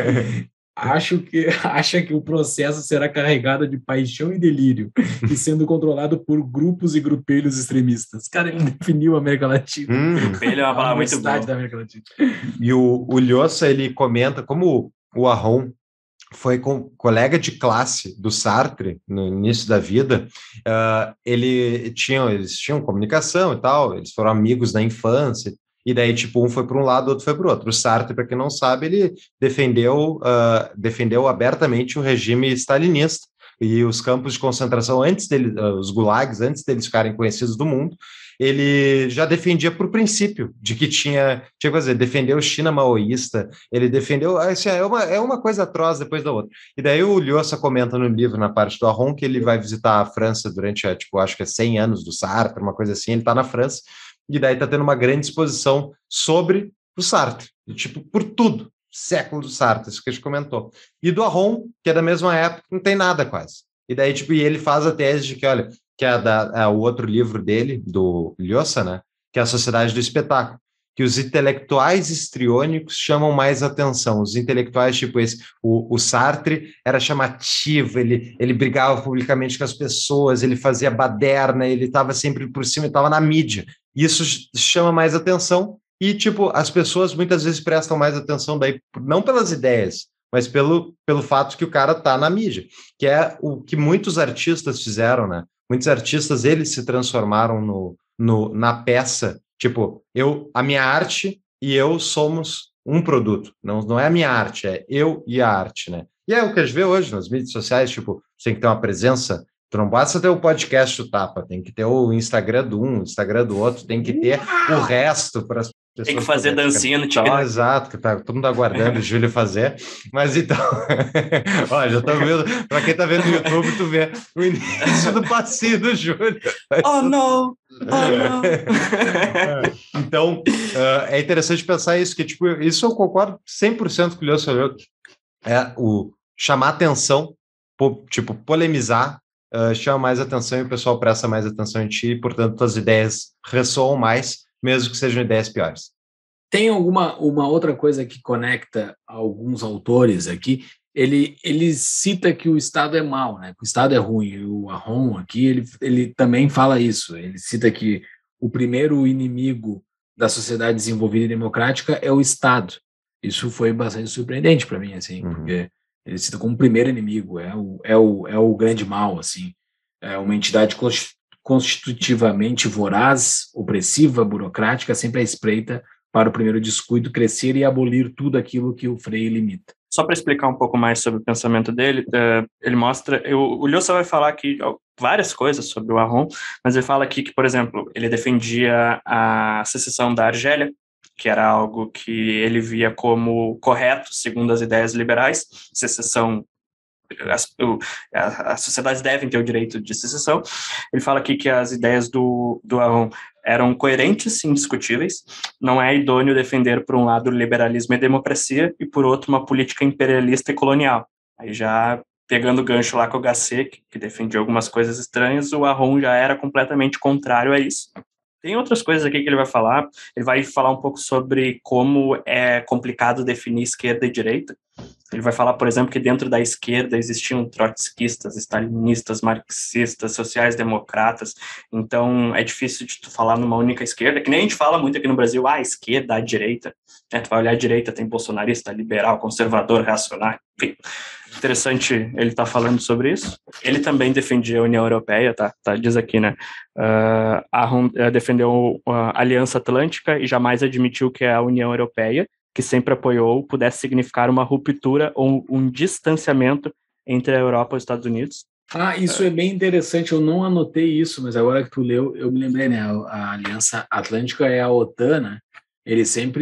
Acha que o processo será carregado de paixão e delírio e sendo controlado por grupos e grupelhos extremistas. Cara, ele definiu a América Latina. Grupelho é uma palavra muito boa. Da América Latina. E o Lhosa, ele comenta como o Aron foi colega de classe do Sartre no início da vida, eles tinham comunicação e tal, eles foram amigos da infância, e daí tipo um foi para um lado, outro foi para o outro. O Sartre, para quem não sabe, ele defendeu abertamente o regime stalinista e os campos de concentração os gulags, antes deles ficarem conhecidos do mundo. Ele já defendia por princípio de que tinha que fazer, defendeu o China maoísta, ele defendeu, assim, é uma coisa atroz depois da outra. E daí o Lhosa comenta no livro, na parte do Aron, que ele vai visitar a França durante, acho que é 100 anos do Sartre, uma coisa assim, ele está na França, e daí está tendo uma grande exposição sobre o Sartre, tipo, por tudo, século do Sartre, isso que a gente comentou. E do Aron, que é da mesma época, não tem nada quase. E daí, tipo, e ele faz a tese de que, olha, que é o outro livro dele, do Lhosa, né? Que é a Sociedade do Espetáculo, que os intelectuais histriônicos chamam mais atenção. Os intelectuais, tipo esse, o Sartre era chamativo, ele brigava publicamente com as pessoas, ele fazia baderna, ele estava sempre por cima, estava na mídia. Isso chama mais atenção e, tipo, as pessoas muitas vezes prestam mais atenção daí, não pelas ideias, mas pelo fato que o cara tá na mídia, que é o que muitos artistas fizeram, né? muitos artistas, eles se transformaram na peça, tipo, a minha arte e eu somos um produto, não é a minha arte, é eu e a arte, né? E é o que a gente vê hoje nas mídias sociais, tipo, você tem que ter uma presença, tu não basta ter o podcast do Tapa, tem que ter o Instagram do um, o Instagram do outro, tem que ter o resto para as pessoas. Tem que fazer dancinha no TikTok. Exato, que todo mundo aguardando o Júlio fazer. Mas então, ó, já tá vendo, para quem tá vendo no YouTube, tu vê o início do passinho do Júlio. Oh, não! Oh, não! Então, é interessante pensar isso, que tipo, isso eu concordo 100% com o Leo Salvador, o chamar atenção, tipo, polemizar, chama mais atenção e o pessoal presta mais atenção em ti, e, portanto, as ideias ressoam mais, mesmo que sejam ideias piores. Tem uma outra coisa que conecta alguns autores aqui. Ele cita que o Estado é mau, né? Que o Estado é ruim. E o Aron aqui, ele também fala isso. Ele cita que o primeiro inimigo da sociedade desenvolvida e democrática é o Estado. Isso foi bastante surpreendente para mim, assim, porque ele cita como primeiro inimigo, é o grande mal, assim. É uma entidade constitutivamente voraz, opressiva, burocrática, sempre à espreita para o primeiro descuido crescer e abolir tudo aquilo que o Freire limita. Só para explicar um pouco mais sobre o pensamento dele, ele mostra, o Lhasa vai falar aqui várias coisas sobre o Aron, mas ele fala aqui que, por exemplo, ele defendia a secessão da Argélia, que era algo que ele via como correto, segundo as ideias liberais, secessão, as sociedades devem ter o direito de secessão. Ele fala aqui que as ideias do Aron eram coerentes e indiscutíveis. Não é idôneo defender, por um lado, o liberalismo e a democracia, e, por outro, uma política imperialista e colonial. Aí já pegando o gancho lá com o Gasset, que defendia algumas coisas estranhas, o Aron já era completamente contrário a isso. Tem outras coisas aqui que ele vai falar. Ele vai falar um pouco sobre como é complicado definir esquerda e direita. Ele vai falar, por exemplo, que dentro da esquerda existiam trotskistas, stalinistas, marxistas, sociais-democratas. Então, é difícil de tu falar numa única esquerda, que nem a gente fala muito aqui no Brasil, a esquerda, a direita. Tu vai olhar a direita, tem bolsonarista, liberal, conservador, reacionário, enfim. Interessante ele estar falando sobre isso. Ele também defendia a União Europeia, tá? Diz aqui, né? Aron defendeu a Aliança Atlântica e jamais admitiu que a União Europeia, que sempre apoiou, pudesse significar uma ruptura ou um distanciamento entre a Europa e os Estados Unidos. Isso é bem interessante, eu não anotei isso, mas agora que tu leu, eu me lembrei, né? A Aliança Atlântica é a OTAN, né? Ele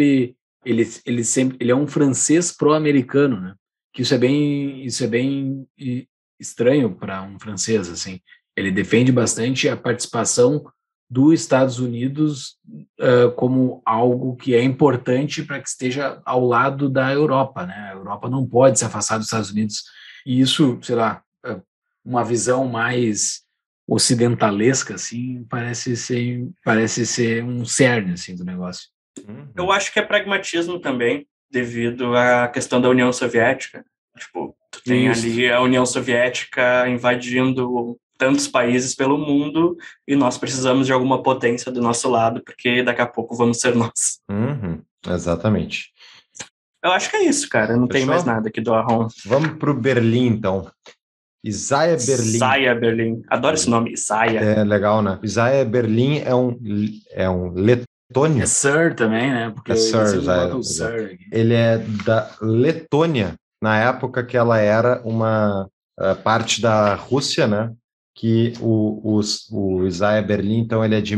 é um francês pró-americano, né? Que isso é bem estranho para um francês, assim. Ele defende bastante a participação dos Estados Unidos como algo que é importante para que esteja ao lado da Europa, né? A Europa não pode se afastar dos Estados Unidos. E isso, sei lá, uma visão mais ocidentalesca, assim, parece ser um cerne, assim, do negócio. Eu acho que é pragmatismo também, devido à questão da União Soviética. Tipo, tu tem ali a União Soviética invadindo tantos países pelo mundo e nós precisamos de alguma potência do nosso lado, porque daqui a pouco vamos ser nós. Exatamente. Eu acho que é isso, cara. Não tem mais nada aqui do Aron. Vamos para o Berlim, então. Isaiah Berlin. Isaiah Berlin. Adoro esse nome, Isaiah. É legal, né? Isaiah Berlin é um letônio. É Sir também, né? Porque ele é da Letônia, na época que ela era uma parte da Rússia, né? Que o Isaiah Berlin, então, ele é de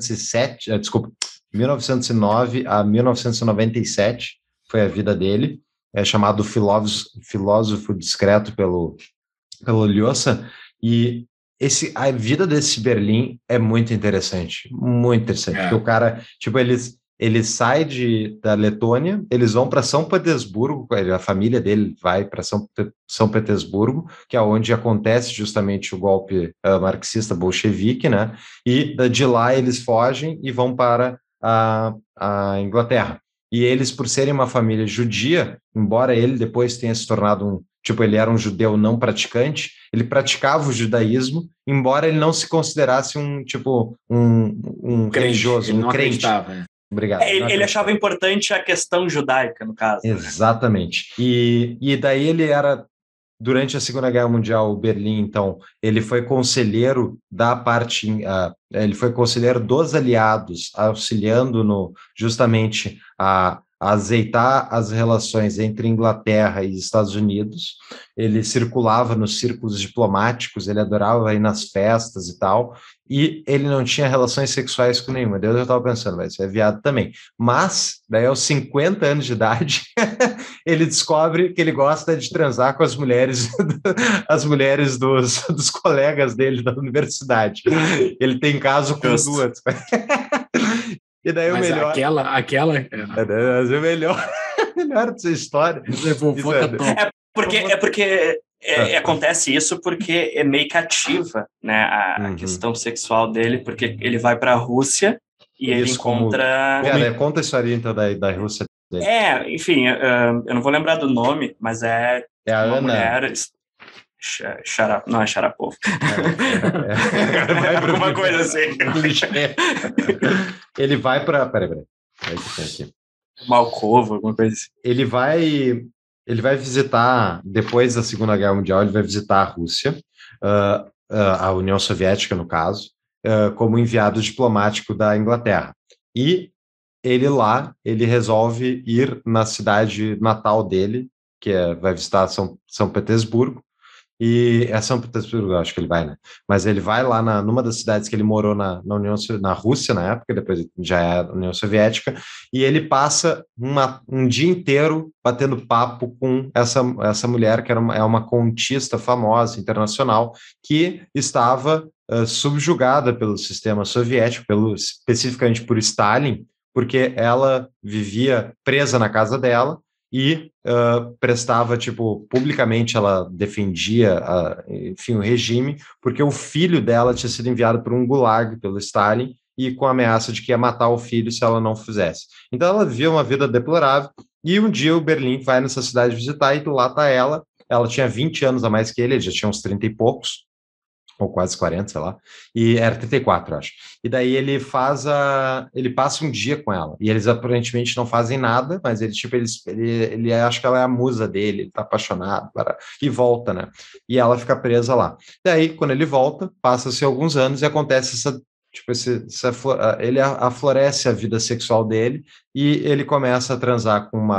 1909 a 1997, foi a vida dele. É chamado filósofo discreto pelo Lhasa, e a vida desse Berlim é muito interessante, porque o cara, tipo, ele sai da Letônia, eles vão para São Petersburgo, a família dele vai para São Petersburgo, que é onde acontece justamente o golpe marxista bolchevique, né? E de lá eles fogem e vão para a Inglaterra. E eles, por serem uma família judia, embora ele depois tenha se tornado ele era um judeu não praticante, ele praticava o judaísmo, embora ele não se considerasse um religioso, um crente. Obrigado. Ele achava importante a questão judaica, no caso. Exatamente. E daí ele era durante a Segunda Guerra Mundial, Berlim, então, ele foi conselheiro da parte, ele foi conselheiro dos aliados, auxiliando justamente a azeitar as relações entre Inglaterra e Estados Unidos. Ele circulava nos círculos diplomáticos, ele adorava ir nas festas e tal, e ele não tinha relações sexuais com nenhuma. Deus, eu estava pensando, vai ser viado também. Mas, daí aos 50 anos de idade, ele descobre que ele gosta de transar com as mulheres dos colegas dele da universidade. Ele tem caso com duas. E daí mas o melhor... o melhor dessa história... Porque acontece isso porque é meio cativa, né, a questão sexual dele, porque ele vai para a Rússia e ele encontra... Conta a história então da Rússia dele. Enfim, eu não vou lembrar do nome, mas é a uma Ana. Mulher... Não é Sharapova. Alguma coisa assim. Ele vai para... Peraí. Aqui. Malkova, alguma coisa assim. Ele vai visitar, depois da Segunda Guerra Mundial, ele vai visitar a Rússia, a União Soviética, no caso, como enviado diplomático da Inglaterra. E ele resolve ir na cidade natal dele, que vai visitar São Petersburgo, e é São Petersburgo, acho que ele vai, né? Mas ele vai lá numa das cidades que ele morou na Rússia na época, depois já é a União Soviética, e ele passa um dia inteiro batendo papo com essa mulher, que é uma contista famosa, internacional, que estava subjugada pelo sistema soviético, especificamente por Stalin, porque ela vivia presa na casa dela, e prestava, publicamente ela defendia, enfim, o regime, porque o filho dela tinha sido enviado para um gulag pelo Stalin e com a ameaça de que ia matar o filho se ela não fizesse. Então ela vivia uma vida deplorável e um dia o Berlim vai nessa cidade visitar e lá está ela tinha 20 anos a mais que ele já tinha uns 30 e poucos, ou quase 40, sei lá, e era 34, acho. E daí ele passa um dia com ela, e eles aparentemente não fazem nada, mas ele acha que ela é a musa dele, ele tá apaixonado, e volta, né? E ela fica presa lá. Daí, quando ele volta, passa-se alguns anos e acontece ele aflorece a vida sexual dele, e ele começa a transar com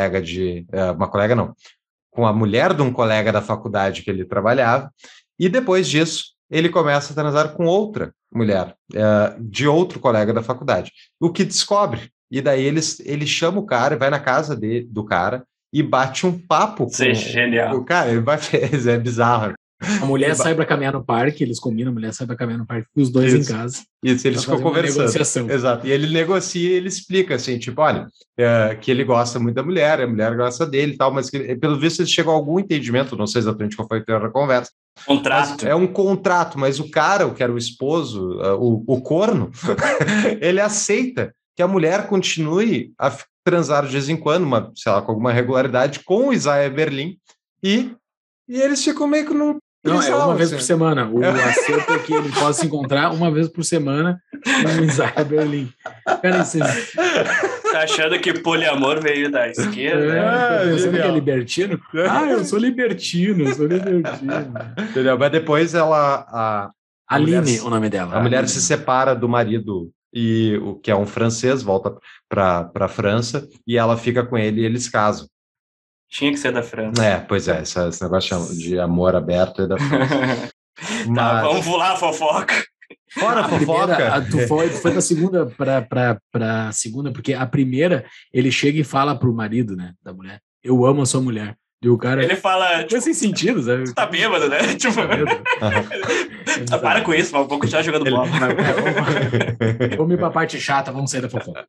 com a mulher de um colega da faculdade que ele trabalhava, e depois disso, ele começa a transar com outra mulher, de outro colega da faculdade, o que descobre. E daí ele chama o cara, vai na casa do cara e bate um papo com genial. O cara. É bizarro. A mulher sai para caminhar no parque, eles combinam, a mulher sai para caminhar no parque, os dois em casa. Isso, eles ficam conversando. Exato. E ele negocia e ele explica assim, olha, que ele gosta muito da mulher, a mulher gosta dele e tal, mas que, pelo visto eles chegam a algum entendimento, não sei exatamente qual foi a teoria da conversa. Contrato. É um contrato, mas o cara, que era o esposo, o corno, ele aceita que a mulher continue a transar de vez em quando, sei lá, com alguma regularidade, com o Isaiah Berlin, e eles ficam meio que num... Não, é uma vez por semana. O acerto é que ele pode se encontrar uma vez por semana com o Isaiah Berlin. Cara, Tá achando que poliamor veio da esquerda? Pensando que é libertino? Eu sou libertino. Entendeu? Mas depois a Aline, o nome dela. A mulher se separa do marido, e o que é um francês, volta para a França, e ela fica com ele e eles casam. Tinha que ser da França. Pois é, esse negócio de amor aberto é da França. Mas... Tá, vamos pular a fofoca. Fora a fofoca. Tu foi da segunda para segunda, porque a primeira ele chega e fala pro marido, né, da mulher: eu amo a sua mulher. E o cara... Ele fala... sem sentido, sabe? Tu tá bêbado, né? Para com isso, vou continuar jogando bola. Vamos ir pra parte chata, vamos sair da fofoca.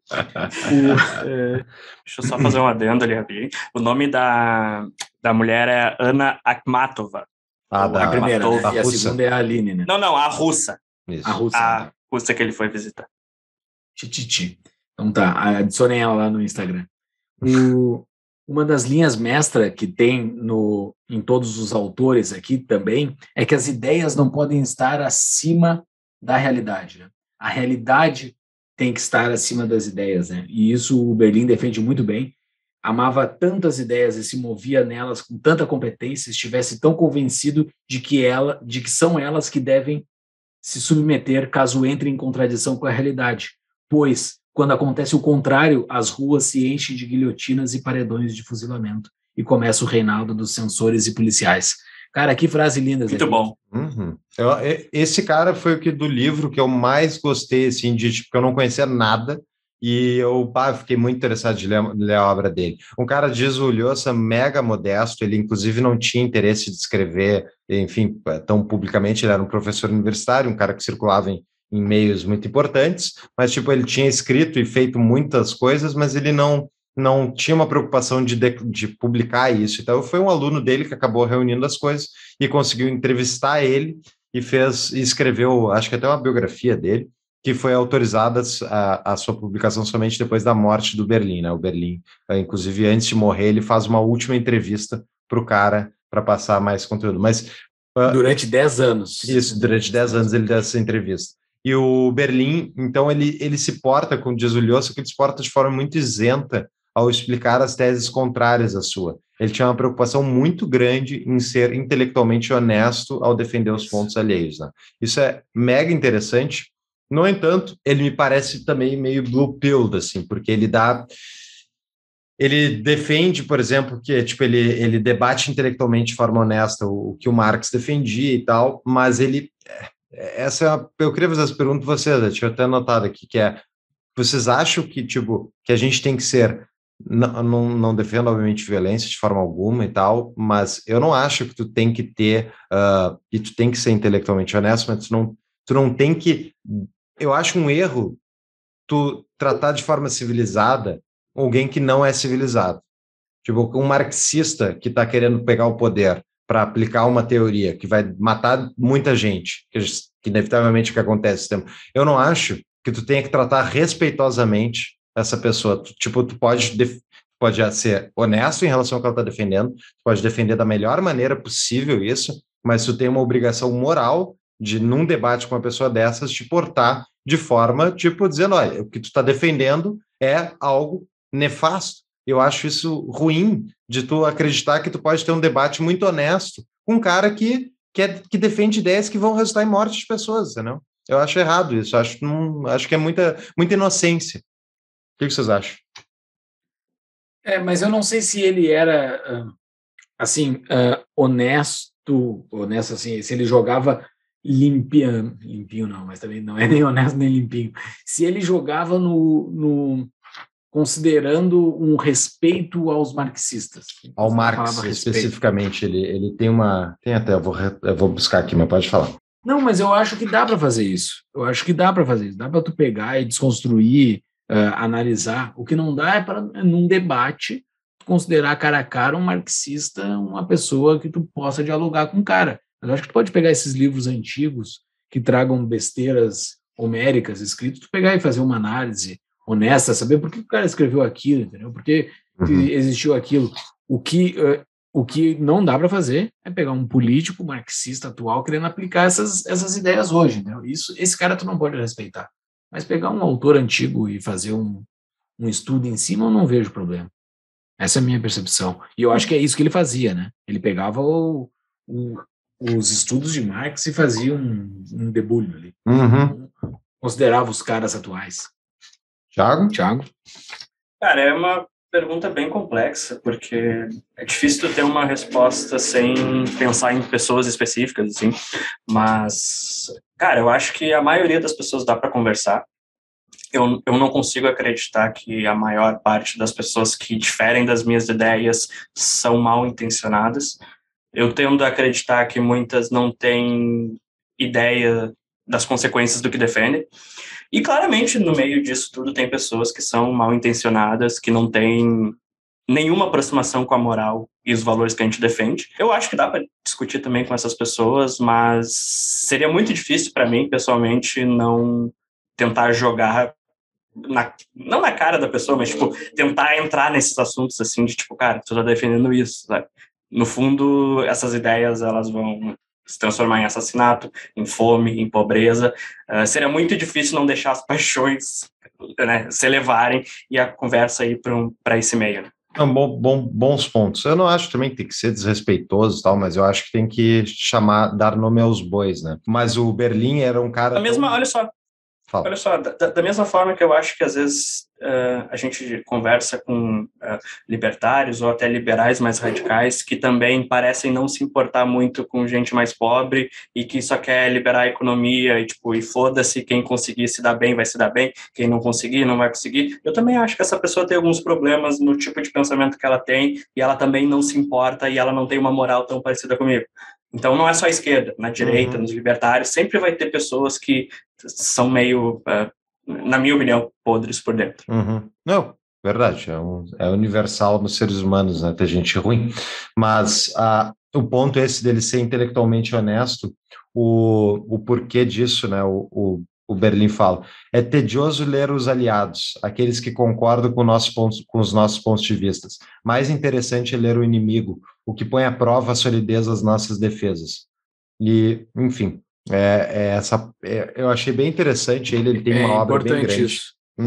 Deixa eu só fazer um adendo ali, rapidinho. O nome da mulher é Anna Akhmatova. A primeira, né? E a segunda é a Aline, né? Não, a russa. Isso. A russa que ele foi visitar. Tititi. Então tá, adicionem ela lá no Instagram. Uma das linhas mestra que tem em todos os autores aqui também é que as ideias não podem estar acima da realidade, né? A realidade tem que estar acima das ideias, né? E isso o Berlim defende muito bem, amava tantas ideias e se movia nelas com tanta competência, estivesse tão convencido de que são elas que devem se submeter caso entre em contradição com a realidade, pois, quando acontece o contrário, as ruas se enchem de guilhotinas e paredões de fuzilamento, e começa o reinado dos censores e policiais. Cara, que frase linda. Muito bom. Uhum. Esse cara foi o que do livro que eu mais gostei, assim, porque eu não conhecia nada, e eu fiquei muito interessado de ler a obra dele. Um cara diz o Lhosa mega modesto, ele inclusive não tinha interesse de escrever, enfim, tão publicamente, ele era um professor universitário, um cara que circulava em meios muito importantes, mas tipo, ele tinha escrito e feito muitas coisas, mas ele não tinha uma preocupação de publicar isso. Então, foi um aluno dele que acabou reunindo as coisas e conseguiu entrevistar ele e escreveu, acho que até uma biografia dele, que foi autorizada a sua publicação somente depois da morte do Berlim, né? O Berlim, inclusive, antes de morrer, ele faz uma última entrevista para o cara para passar mais conteúdo. Mas durante 10 anos. Isso, durante 10 anos ele deu essa entrevista. E o Berlim, então, ele se porta, como diz o Lhosa, que ele se porta de forma muito isenta ao explicar as teses contrárias à sua. Ele tinha uma preocupação muito grande em ser intelectualmente honesto ao defender os pontos alheios, né? Isso é mega interessante. No entanto, ele me parece também meio blue-pilled, assim, porque ele defende, por exemplo, que tipo, ele debate intelectualmente de forma honesta o que o Marx defendia e tal, mas eu queria fazer essa pergunta para vocês, deixa eu até anotado aqui, que é, vocês acham que, tipo, que a gente tem que ser, não defendo, obviamente, violência de forma alguma e tal, mas eu não acho que tu tem que ter, e tu tem que ser intelectualmente honesto, mas tu não tem que, eu acho um erro tu tratar de forma civilizada alguém que não é civilizado. Tipo, um marxista que está querendo pegar o poder para aplicar uma teoria que vai matar muita gente, que inevitavelmente é o que acontece. Eu não acho que tu tenha que tratar respeitosamente essa pessoa. Tu pode ser honesto em relação ao que ela está defendendo, tu pode defender da melhor maneira possível isso, mas tu tem uma obrigação moral de, num debate com uma pessoa dessas, te portar de forma, tipo, dizendo, olha, o que tu está defendendo é algo nefasto. Eu acho isso ruim, de tu acreditar que tu pode ter um debate muito honesto com um cara que defende ideias que vão resultar em morte de pessoas, entendeu? Eu acho errado isso, acho que é muita inocência. O que vocês acham? Mas eu não sei se ele era, assim, honesto assim, se ele jogava limpinho não, mas também não é nem honesto nem limpinho. Se ele jogava considerando um respeito aos marxistas. Ao Marx, especificamente, ele tem uma... eu vou buscar aqui, mas pode falar. Não, mas eu acho que dá para fazer isso. Dá para tu pegar e desconstruir, analisar. O que não dá é para, num debate, considerar cara a cara um marxista, uma pessoa que tu possa dialogar com o cara. Mas eu acho que tu pode pegar esses livros antigos que tragam besteiras homéricas escritos, tu pegar e fazer uma análise honesta, saber por que o cara escreveu aquilo, entendeu? Por que existiu aquilo. O que não dá para fazer é pegar um político marxista atual querendo aplicar essas ideias hoje, entendeu? Esse cara tu não pode respeitar. Mas pegar um autor antigo e fazer um estudo em cima, eu não vejo problema. Essa é a minha percepção. E eu acho que é isso que ele fazia, né? Ele pegava os estudos de Marx e fazia um debulho ali. Considerava os caras atuais. Thiago? Cara, é uma pergunta bem complexa, porque é difícil ter uma resposta sem pensar em pessoas específicas, assim. Mas, cara, eu acho que a maioria das pessoas dá para conversar. Eu não consigo acreditar que a maior parte das pessoas que diferem das minhas ideias são mal intencionadas. Eu tendo a acreditar que muitas não têm ideia das consequências do que defendem. E, claramente, no meio disso tudo, tem pessoas que são mal intencionadas, que não têm nenhuma aproximação com a moral e os valores que a gente defende. Eu acho que dá para discutir também com essas pessoas, mas seria muito difícil para mim, pessoalmente, não tentar jogar, não na cara da pessoa, mas, tipo, tentar entrar nesses assuntos, assim, de, tipo, cara, tu tá defendendo isso, sabe? No fundo, essas ideias, elas vão se transformar em assassinato, em fome, em pobreza. Seria muito difícil não deixar as paixões, né, se elevarem e a conversa ir para esse meio. Né? Bons pontos. Eu não acho também que tem que ser desrespeitoso e tal, mas eu acho que tem que dar nome aos bois, né? Mas o Berlim era um cara. Olha só, Fala. Olha só, da mesma forma que eu acho que às vezes a gente conversa com libertários ou até liberais mais radicais que também parecem não se importar muito com gente mais pobre e que só quer liberar a economia e, tipo, e foda-se, quem conseguir se dar bem vai se dar bem, quem não conseguir não vai conseguir. Eu também acho que essa pessoa tem alguns problemas no tipo de pensamento que ela tem e ela também não se importa e ela não tem uma moral tão parecida comigo. Então não é só a esquerda, na direita, nos libertários, sempre vai ter pessoas que são meio, na minha opinião, podres por dentro. Não, verdade, é universal nos seres humanos, né, ter gente ruim, mas o ponto esse dele ser intelectualmente honesto, o porquê disso, né, o Berlim fala, é tedioso ler os aliados, aqueles que concordam com os nossos pontos de vista. Mais interessante é ler o inimigo, o que põe à prova a solidez das nossas defesas. E, enfim, eu achei bem interessante ele tem uma obra bem grande.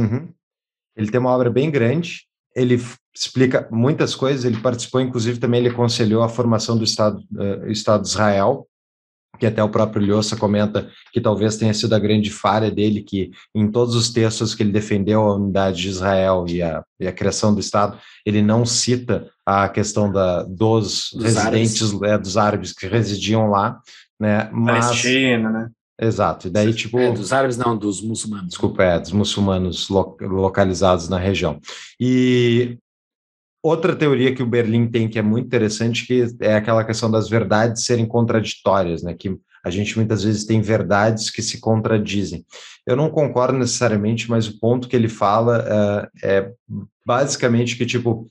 Ele tem uma obra bem grande, ele explica muitas coisas, ele participou, inclusive, também ele aconselhou a formação do Estado de Israel, que até o próprio Lhosa comenta que talvez tenha sido a grande falha dele, que em todos os textos que ele defendeu a unidade de Israel e a criação do Estado, ele não cita a questão dos residentes dos árabes que residiam lá, né? Palestina, né? Exato, e daí tipo... dos árabes não, dos muçulmanos. Desculpa, dos muçulmanos localizados na região. E outra teoria que o Berlim tem que é muito interessante, que é aquela questão das verdades serem contraditórias, né? Que a gente muitas vezes tem verdades que se contradizem. Eu não concordo necessariamente, mas o ponto que ele fala é basicamente que, tipo,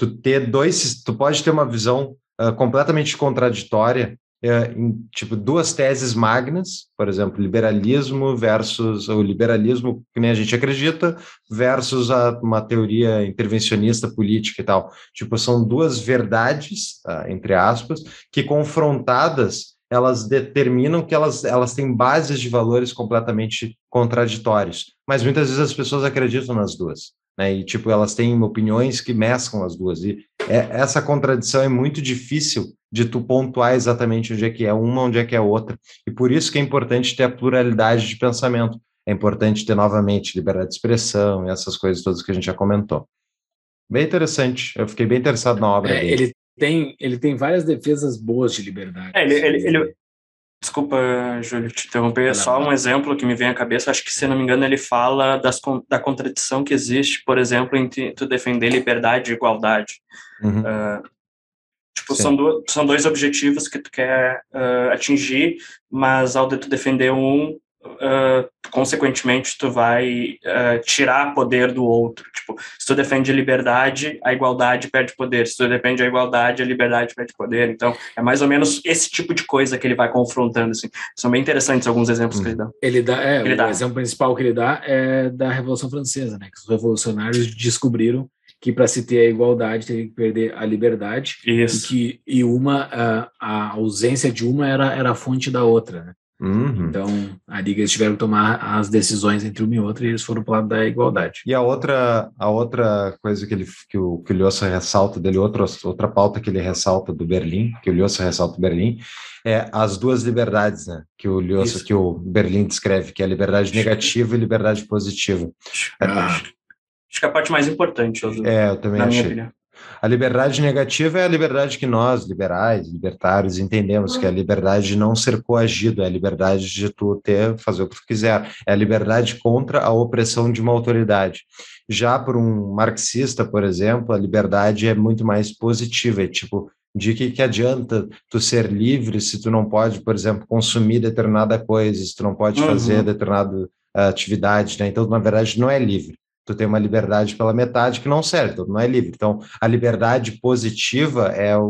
tu pode ter uma visão completamente contraditória tipo, duas teses magnas, por exemplo, liberalismo versus o liberalismo que nem a gente acredita versus uma teoria intervencionista política e tal. Tipo, são duas verdades, entre aspas, que confrontadas elas determinam que elas têm bases de valores completamente contraditórios. Mas muitas vezes as pessoas acreditam nas duas, né? E, tipo, elas têm opiniões que mesclam as duas. E essa contradição é muito difícil de tu pontuar exatamente onde é que é uma, onde é que é outra. E por isso que é importante ter a pluralidade de pensamento. É importante ter, novamente, liberdade de expressão e essas coisas todas que a gente já comentou. Bem interessante. Eu fiquei bem interessado na obra dele. Ele tem várias defesas boas de liberdade. Desculpa, Júlio, te interromper. Só um exemplo que me vem à cabeça. Acho que, se não me engano, ele fala da contradição que existe, por exemplo, entre tu defender liberdade e igualdade. Tipo, são dois objetivos que tu quer atingir, mas ao de tu defender um, consequentemente, tu vai tirar poder do outro. Tipo, se tu defende a liberdade, a igualdade perde poder. Se tu defende a igualdade, a liberdade perde poder. Então, é mais ou menos esse tipo de coisa que ele vai confrontando. Assim. São bem interessantes alguns exemplos que ele dá. O exemplo principal que ele dá é da Revolução Francesa, né? Que os revolucionários descobriram que para se ter a igualdade teria que perder a liberdade. Isso. E a ausência de uma era a fonte da outra, né? Então, ali eles tiveram que tomar as decisões entre uma e outra e eles foram para o lado da igualdade. E a outra coisa que o Lhosa ressalta dele, outra pauta que ele ressalta do Berlim, que o Lhosa ressalta do Berlim, é as duas liberdades, né? Que o Berlim descreve, que é a liberdade negativa e liberdade positiva. Acho que é a parte mais importante, eu também na achei. minha opinião. A liberdade negativa é a liberdade que nós, liberais, libertários, entendemos, que é a liberdade de não ser coagido, é a liberdade de tu fazer o que tu quiser, é a liberdade contra a opressão de uma autoridade. Já por um marxista, por exemplo, a liberdade é muito mais positiva, é tipo, de que adianta tu ser livre se tu não pode, por exemplo, consumir determinada coisa, se tu não pode fazer determinada atividade, né? Então, na verdade, não é livre. Tu tem uma liberdade pela metade que não serve, então não é livre. Então, a liberdade positiva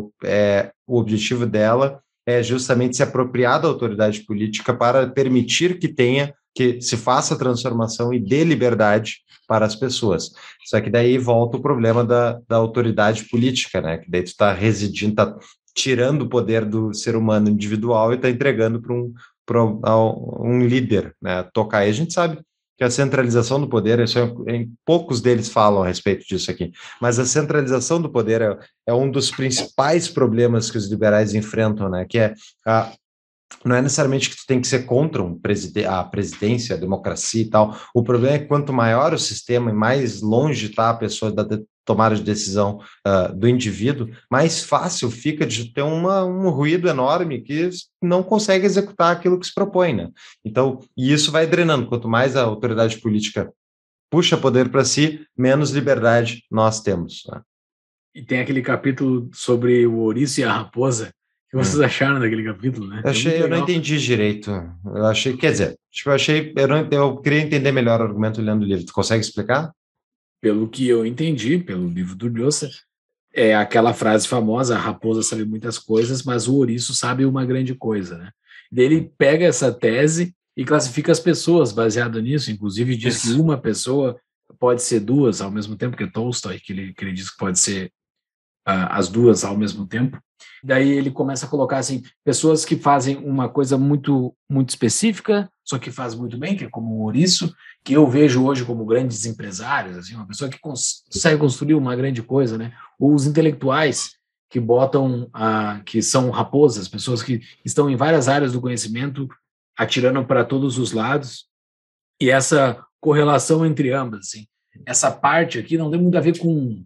o objetivo dela é justamente se apropriar da autoridade política para permitir que se faça a transformação e dê liberdade para as pessoas. Só que daí volta o problema da autoridade política, né? Que daí tu está tirando o poder do ser humano individual e está entregando para um líder, né? Tocar. E a gente sabe que a centralização do poder, poucos deles falam a respeito disso aqui, mas a centralização do poder é um dos principais problemas que os liberais enfrentam, né? Que não é necessariamente que tu tem que ser contra a presidência, a democracia e tal. O problema é que quanto maior o sistema e mais longe está a pessoa da tomada de decisão do indivíduo, mais fácil fica de ter um ruído enorme que não consegue executar aquilo que se propõe, né? Então, e isso vai drenando. Quanto mais a autoridade política puxa poder para si, menos liberdade nós temos, né? E tem aquele capítulo sobre o ouriço e a raposa. O que vocês acharam daquele capítulo, né? Eu não entendi direito. Eu achei, quer dizer, eu queria entender melhor o argumento lendo o livro. Tu consegue explicar? Pelo que eu entendi, pelo livro do Lhosa, é aquela frase famosa: a raposa sabe muitas coisas, mas o ouriço sabe uma grande coisa, né? Daí ele pega essa tese e classifica as pessoas baseado nisso, inclusive diz que uma pessoa pode ser duas ao mesmo tempo, que é Tolstói, que ele diz que pode ser as duas ao mesmo tempo. Daí ele começa a colocar assim, pessoas que fazem uma coisa muito, muito específica, só que faz muito bem, que é como o ouriço, que eu vejo hoje como grandes empresários, assim, uma pessoa que consegue construir uma grande coisa, né? Ou os intelectuais que botam, que são raposas, pessoas que estão em várias áreas do conhecimento, atirando para todos os lados, e essa correlação entre ambas, assim. Essa parte aqui não tem muito a ver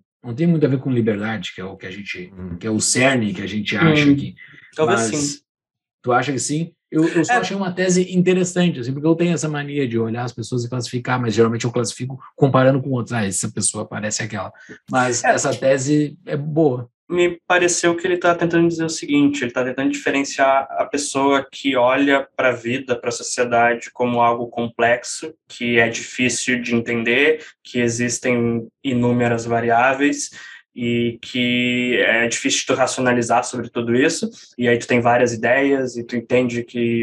com liberdade, que é o que a gente, que é o cerne que a gente acha aqui. Talvez Mas sim. Tu acha que sim? Eu só achei uma tese interessante, assim, porque eu tenho essa mania de olhar as pessoas e classificar, mas geralmente eu classifico comparando com outras. Essa pessoa parece aquela. Mas essa tese é boa. Me pareceu que ele está tentando dizer o seguinte: ele está tentando diferenciar a pessoa que olha para a vida, para a sociedade como algo complexo, que é difícil de entender, que existem inúmeras variáveis e que é difícil de racionalizar sobre tudo isso, e aí tu tem várias ideias e tu entende que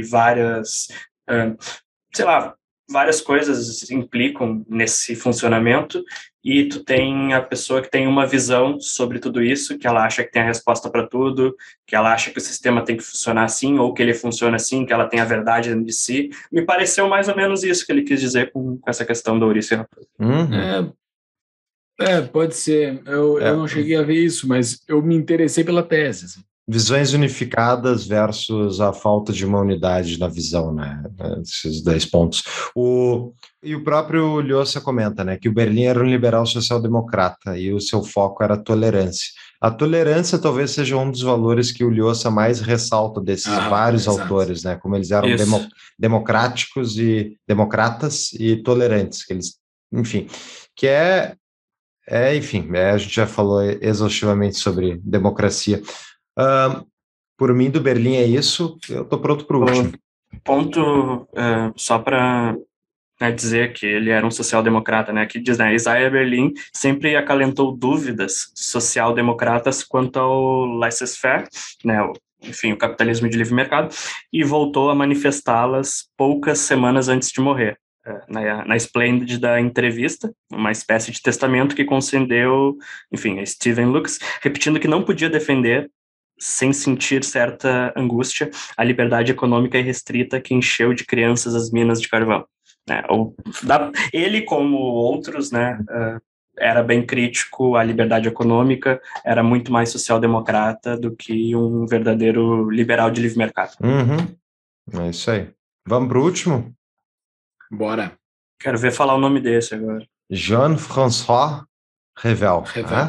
várias coisas implicam nesse funcionamento, e tu tem a pessoa que tem uma visão sobre tudo isso, que ela acha que tem a resposta para tudo, que ela acha que o sistema tem que funcionar assim, ou que ele funciona assim, que ela tem a verdade dentro de si. Me pareceu mais ou menos isso que ele quis dizer com essa questão da ouriço e raposa. Pode ser. Eu não cheguei a ver isso, mas eu me interessei pela tese. Assim. Visões unificadas versus a falta de uma unidade na visão, né? Esses 10 pontos. E o próprio Lhosa comenta, né, que o Berlim era um liberal social-democrata e o seu foco era a tolerância. A tolerância talvez seja um dos valores que o Lhosa mais ressalta desses vários autores, né? Como eles eram democráticos e democratas e tolerantes, que eles, enfim, que enfim, a gente já falou exaustivamente sobre democracia. Por mim, do Berlim é isso. Eu estou pronto para o último. Ponto, só para dizer que ele era um social-democrata, né? Que diz, né? Isaiah Berlin sempre acalentou dúvidas social-democratas quanto ao laissez-faire, né? Enfim, o capitalismo de livre mercado, e voltou a manifestá-las poucas semanas antes de morrer. Na esplêndida entrevista, uma espécie de testamento que concedeu, enfim, a Stephen Lux, repetindo que não podia defender, sem sentir certa angústia, a liberdade econômica irrestrita que encheu de crianças as minas de carvão. Ele, como outros, né, era bem crítico à liberdade econômica, era muito mais social-democrata do que um verdadeiro liberal de livre mercado. É isso aí. Vamos para o último? Bora. Quero ver falar o nome desse agora. Jean-François Revel.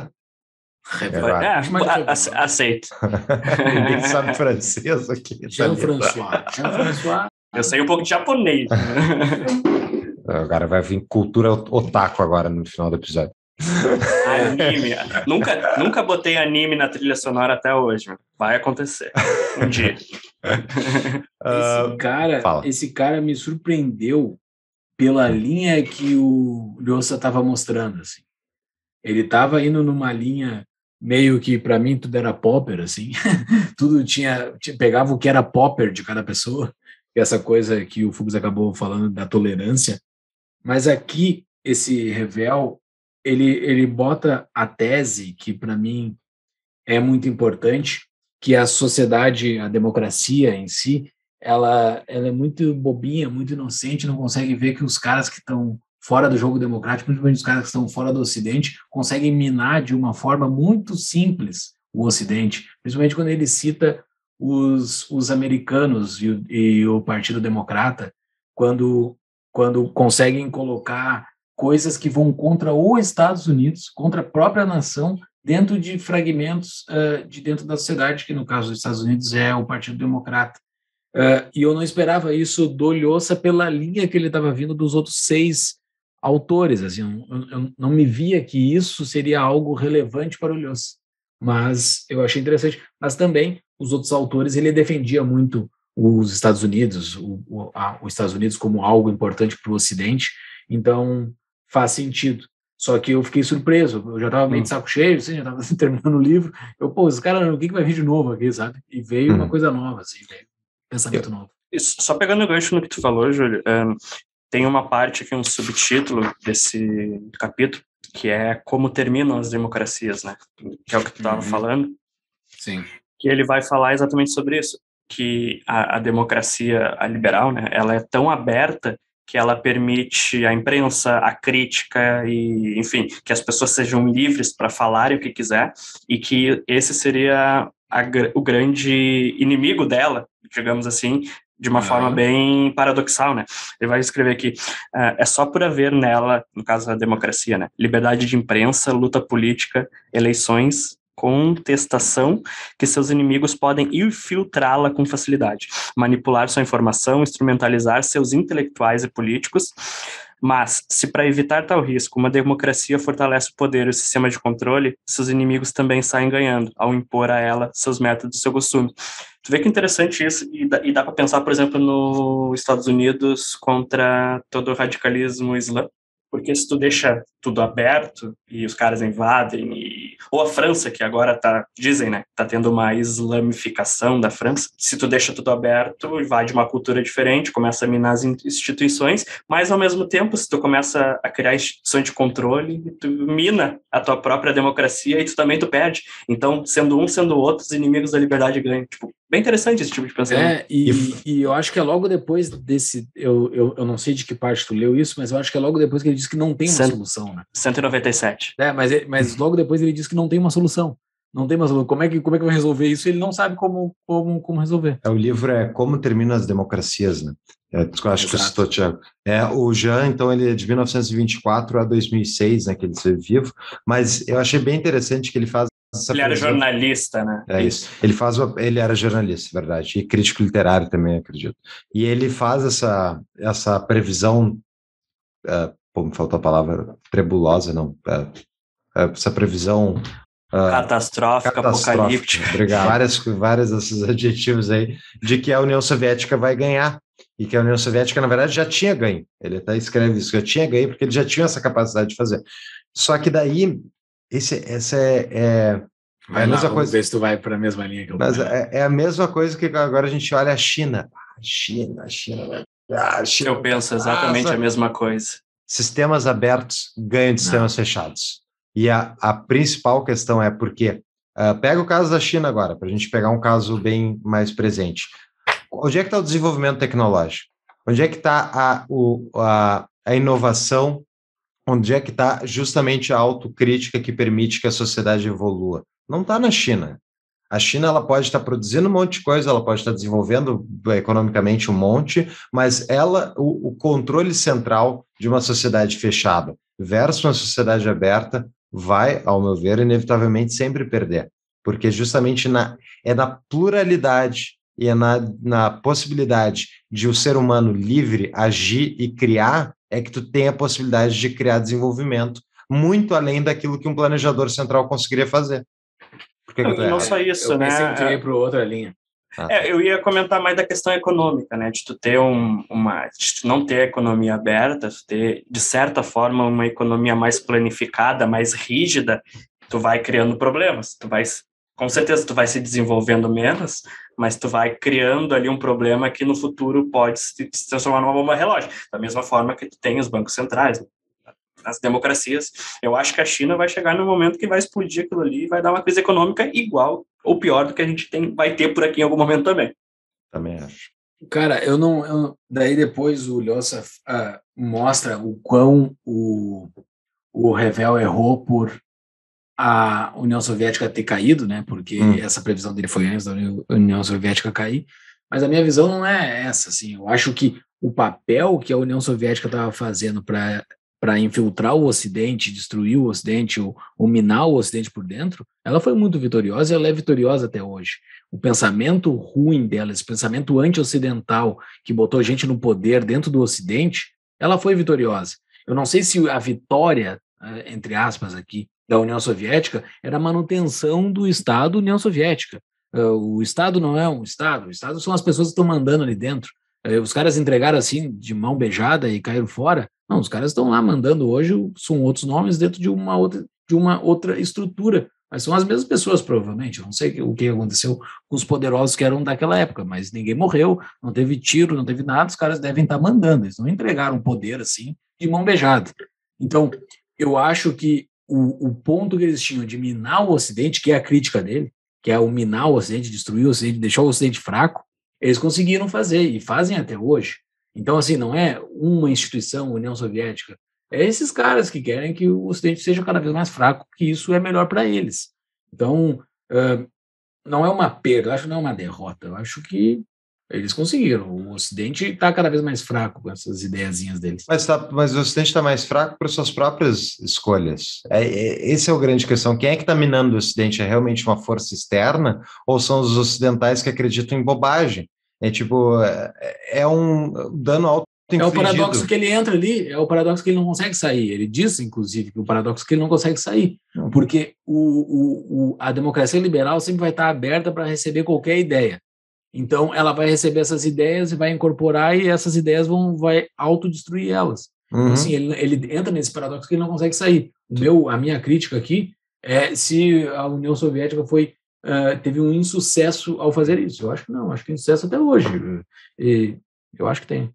Aceito. Ninguém sabe francês aqui. Jean-François. Eu sei um pouco de japonês. Agora vai vir cultura otaku agora no final do episódio. Anime. Nunca botei anime na trilha sonora até hoje. Vai acontecer. Um dia. Esse cara me surpreendeu pela linha que o Lhosa estava mostrando. Assim. Ele estava indo numa linha meio que, para mim, tudo era popper, assim. Tudo pegava o que era popper de cada pessoa. Essa coisa que o Fugos acabou falando da tolerância. Mas aqui, esse Revel, ele bota a tese que, para mim, é muito importante, que a sociedade, a democracia em si, ela é muito bobinha, muito inocente, não consegue ver que os caras que estão fora do jogo democrático, principalmente os caras que estão fora do Ocidente, conseguem minar de uma forma muito simples o Ocidente, principalmente quando ele cita os americanos e o Partido Democrata, quando conseguem colocar coisas que vão contra os Estados Unidos, contra a própria nação, dentro de fragmentos de dentro da sociedade, que no caso dos Estados Unidos é o Partido Democrata. E eu não esperava isso do Lhosa pela linha que ele estava vindo dos outros 6 autores. Assim, eu não me via que isso seria algo relevante para o Lhosa, mas eu achei interessante. Mas também, os outros autores, ele defendia muito os Estados Unidos, os Estados Unidos como algo importante para o Ocidente, então faz sentido. Só que eu fiquei surpreso, eu já estava meio de saco cheio, assim, já estava terminando o livro, os caras, o que vai vir de novo aqui, sabe? E veio uma coisa nova, assim, veio pensamento novo. Só pegando o gancho no que tu falou, Júlio, tem uma parte aqui, um subtítulo desse capítulo, que é como terminam as democracias, né? Que é o que tu estava falando. Sim. Que ele vai falar exatamente sobre isso, que a democracia, a liberal, né, ela é tão aberta que ela permite a imprensa, a crítica e, enfim, que as pessoas sejam livres para falarem o que quiser, e que esse seria o grande inimigo dela, digamos assim, de uma forma bem paradoxal, né? Ele vai escrever aqui, é só por haver nela, no caso da democracia, né, liberdade de imprensa, luta política, eleições, contestação, que seus inimigos podem infiltrá-la com facilidade, manipular sua informação, instrumentalizar seus intelectuais e políticos. Mas, se para evitar tal risco, uma democracia fortalece o poder e o sistema de controle, seus inimigos também saem ganhando, ao impor a ela seus métodos e seu costume. Tu vê que interessante isso, e dá para pensar, por exemplo, nos Estados Unidos contra todo o radicalismo islâmico, porque se tu deixa tudo aberto e os caras invadem, ou a França, que agora dizem, né, tá tendo uma islamificação da França, se tu deixa tudo aberto, invade uma cultura diferente, começa a minar as instituições, mas ao mesmo tempo, se tu começa a criar instituições de controle, tu mina a tua própria democracia e tu perde. Então, sendo um, sendo outro, os inimigos da liberdade ganham. Tipo, bem interessante esse tipo de pensamento. E eu acho que é logo depois desse, eu não sei de que parte tu leu isso, mas eu acho que é logo depois que ele diz que não tem uma solução, né? 197. Mas logo depois ele diz que não tem uma solução. Não tem uma solução. Como é que vai resolver isso? Ele não sabe como resolver. O livro é Como Terminam as Democracias, né? Eu acho que eu citou, Thiago. O Jean, então, ele é de 1924 a 2006, né, que ele esteve vivo, mas eu achei bem interessante que ele faz essa Ele era jornalista, né? É isso. Ele era jornalista, verdade, e crítico literário também, acredito. E ele faz essa previsão, me faltou a palavra, trebulosa, não, essa previsão catastrófica, apocalíptica. Obrigado. Vários desses adjetivos aí, de que a União Soviética vai ganhar, e que a União Soviética, na verdade, já tinha ganho. Ele até escreve isso, já tinha ganho, porque ele já tinha essa capacidade de fazer. Só que daí, essa é a mesma coisa. Ver se tu vai para a mesma linha que eu Mas é a mesma coisa que agora a gente olha a China. A China. Eu penso exatamente a mesma coisa. Sistemas abertos ganham de sistemas fechados. E a principal questão é porque, pega o caso da China agora, para a gente pegar um caso bem mais presente. Onde é que está o desenvolvimento tecnológico? Onde é que está a inovação? Onde é que está justamente a autocrítica que permite que a sociedade evolua? Não está na China. A China ela pode estar produzindo um monte de coisa, ela pode estar desenvolvendo economicamente um monte, mas o controle central de uma sociedade fechada versus uma sociedade aberta vai, ao meu ver, inevitavelmente sempre perder. Porque justamente é na pluralidade e é na possibilidade de o ser humano livre agir e criar é que tu tem a possibilidade de criar desenvolvimento muito além daquilo que um planejador central conseguiria fazer. Não só isso, eu né? Eu pensei que ia para outra linha. Eu ia comentar mais da questão econômica, né? De tu ter de tu não ter a economia aberta, tu ter, de certa forma, uma economia mais planificada, mais rígida, tu vai criando problemas. Com certeza, tu vai se desenvolvendo menos, mas tu vai criando ali um problema que no futuro pode se transformar numa bomba relógio. Da mesma forma que tu tem os bancos centrais, né? As democracias. Eu acho que a China vai chegar no momento que vai explodir aquilo ali e vai dar uma crise econômica igual ou pior do que a gente vai ter por aqui em algum momento também. Também acho. Cara, daí depois o Lhosa mostra o quão o Revel errou por a União Soviética ter caído, né? Porque essa previsão dele foi antes da União Soviética cair. Mas a minha visão não é essa, assim. Eu acho que o papel que a União Soviética estava fazendo para infiltrar o Ocidente, destruir o Ocidente, ou minar o Ocidente por dentro, ela foi muito vitoriosa e ela é vitoriosa até hoje. O pensamento ruim dela, esse pensamento anti-ocidental que botou gente no poder dentro do Ocidente, ela foi vitoriosa. Eu não sei se a vitória, entre aspas aqui, da União Soviética era a manutenção do Estado União Soviética. O Estado não é um Estado, o Estado são as pessoas que estão mandando ali dentro. Os caras entregaram assim, de mão beijada e caíram fora. Não, os caras estão lá mandando hoje, são outros nomes dentro de uma outra estrutura. Mas são as mesmas pessoas, provavelmente. Eu não sei o que aconteceu com os poderosos que eram daquela época, mas ninguém morreu, não teve tiro, não teve nada, os caras devem estar mandando. Eles não entregaram poder assim, de mão beijada. Então, eu acho que o ponto que eles tinham de minar o Ocidente, que é a crítica dele, que é o minar o Ocidente, destruir o Ocidente, deixar o Ocidente fraco, eles conseguiram fazer e fazem até hoje. Então, assim, não é uma instituição, União Soviética, é esses caras que querem que o Ocidente seja cada vez mais fraco, que isso é melhor para eles. Então, não é uma perda, eu acho que não é uma derrota, eu acho que eles conseguiram. O Ocidente está cada vez mais fraco com essas ideiazinhas deles. Mas o Ocidente está mais fraco por suas próprias escolhas. Esse é o grande questão. Quem é que está minando o Ocidente? É realmente uma força externa ou são os ocidentais que acreditam em bobagem? É um dano É o auto-infligido. paradoxo que ele entra ali, é o paradoxo que ele não consegue sair. Ele diz, inclusive, que o paradoxo que ele não consegue sair, porque a democracia liberal sempre vai estar aberta para receber qualquer ideia. Então, ela vai receber essas ideias e vai incorporar, e essas ideias vai autodestruir elas. Então, assim, ele entra nesse paradoxo que ele não consegue sair. A minha crítica aqui é se a União Soviética teve um insucesso ao fazer isso. Eu acho que não, acho que tem sucesso até hoje. E eu acho que tem.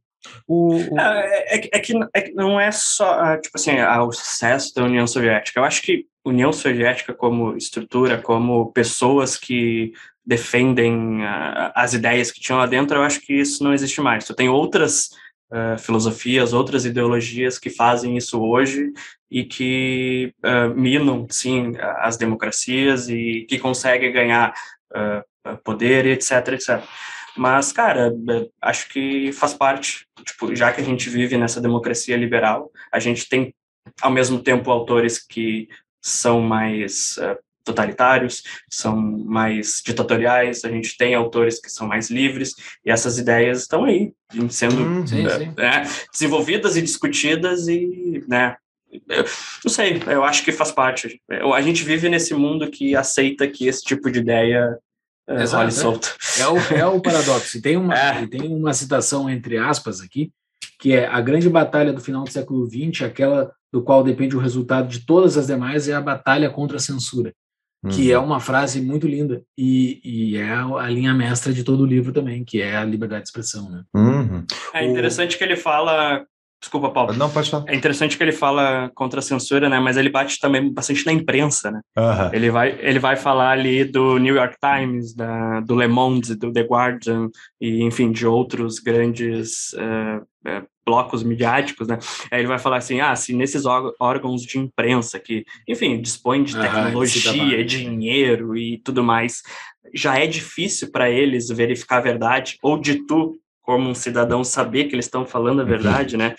Que não é só, tipo assim, o sucesso da União Soviética. Eu acho que União Soviética como estrutura, como pessoas que defendem as ideias que tinham lá dentro, eu acho que isso não existe mais. Tu tem outras filosofias, outras ideologias que fazem isso hoje e que minam, sim, as democracias e que conseguem ganhar poder, etc, etc. Mas, cara, acho que faz parte. Tipo, já que a gente vive nessa democracia liberal, a gente tem, ao mesmo tempo, autores que são mais totalitários, são mais ditatoriais, a gente tem autores que são mais livres, e essas ideias estão aí, sendo desenvolvidas e discutidas, e, né, não sei, eu acho que faz parte. A gente vive nesse mundo que aceita que esse tipo de ideia role solto. É o paradoxo. E tem uma citação, entre aspas, aqui, que é: a grande batalha do final do século XX, aquela do qual depende o resultado de todas as demais, é a batalha contra a censura. Que é uma frase muito linda e é a linha mestra de todo o livro também, que é a liberdade de expressão, né? É interessante que ele fala... Desculpa, Paulo. Não, pode falar. É interessante que ele fala contra a censura, né? Mas ele bate também bastante na imprensa, né? Ele vai falar ali do New York Times, do Le Monde, do The Guardian, e, enfim, de outros grandes blocos midiáticos, né? Aí ele vai falar assim, se nesses órgãos de imprensa que, enfim, dispõem de tecnologia, dinheiro e tudo mais, já é difícil para eles verificar a verdade, ou de tu, como um cidadão, saber que eles estão falando a verdade, né?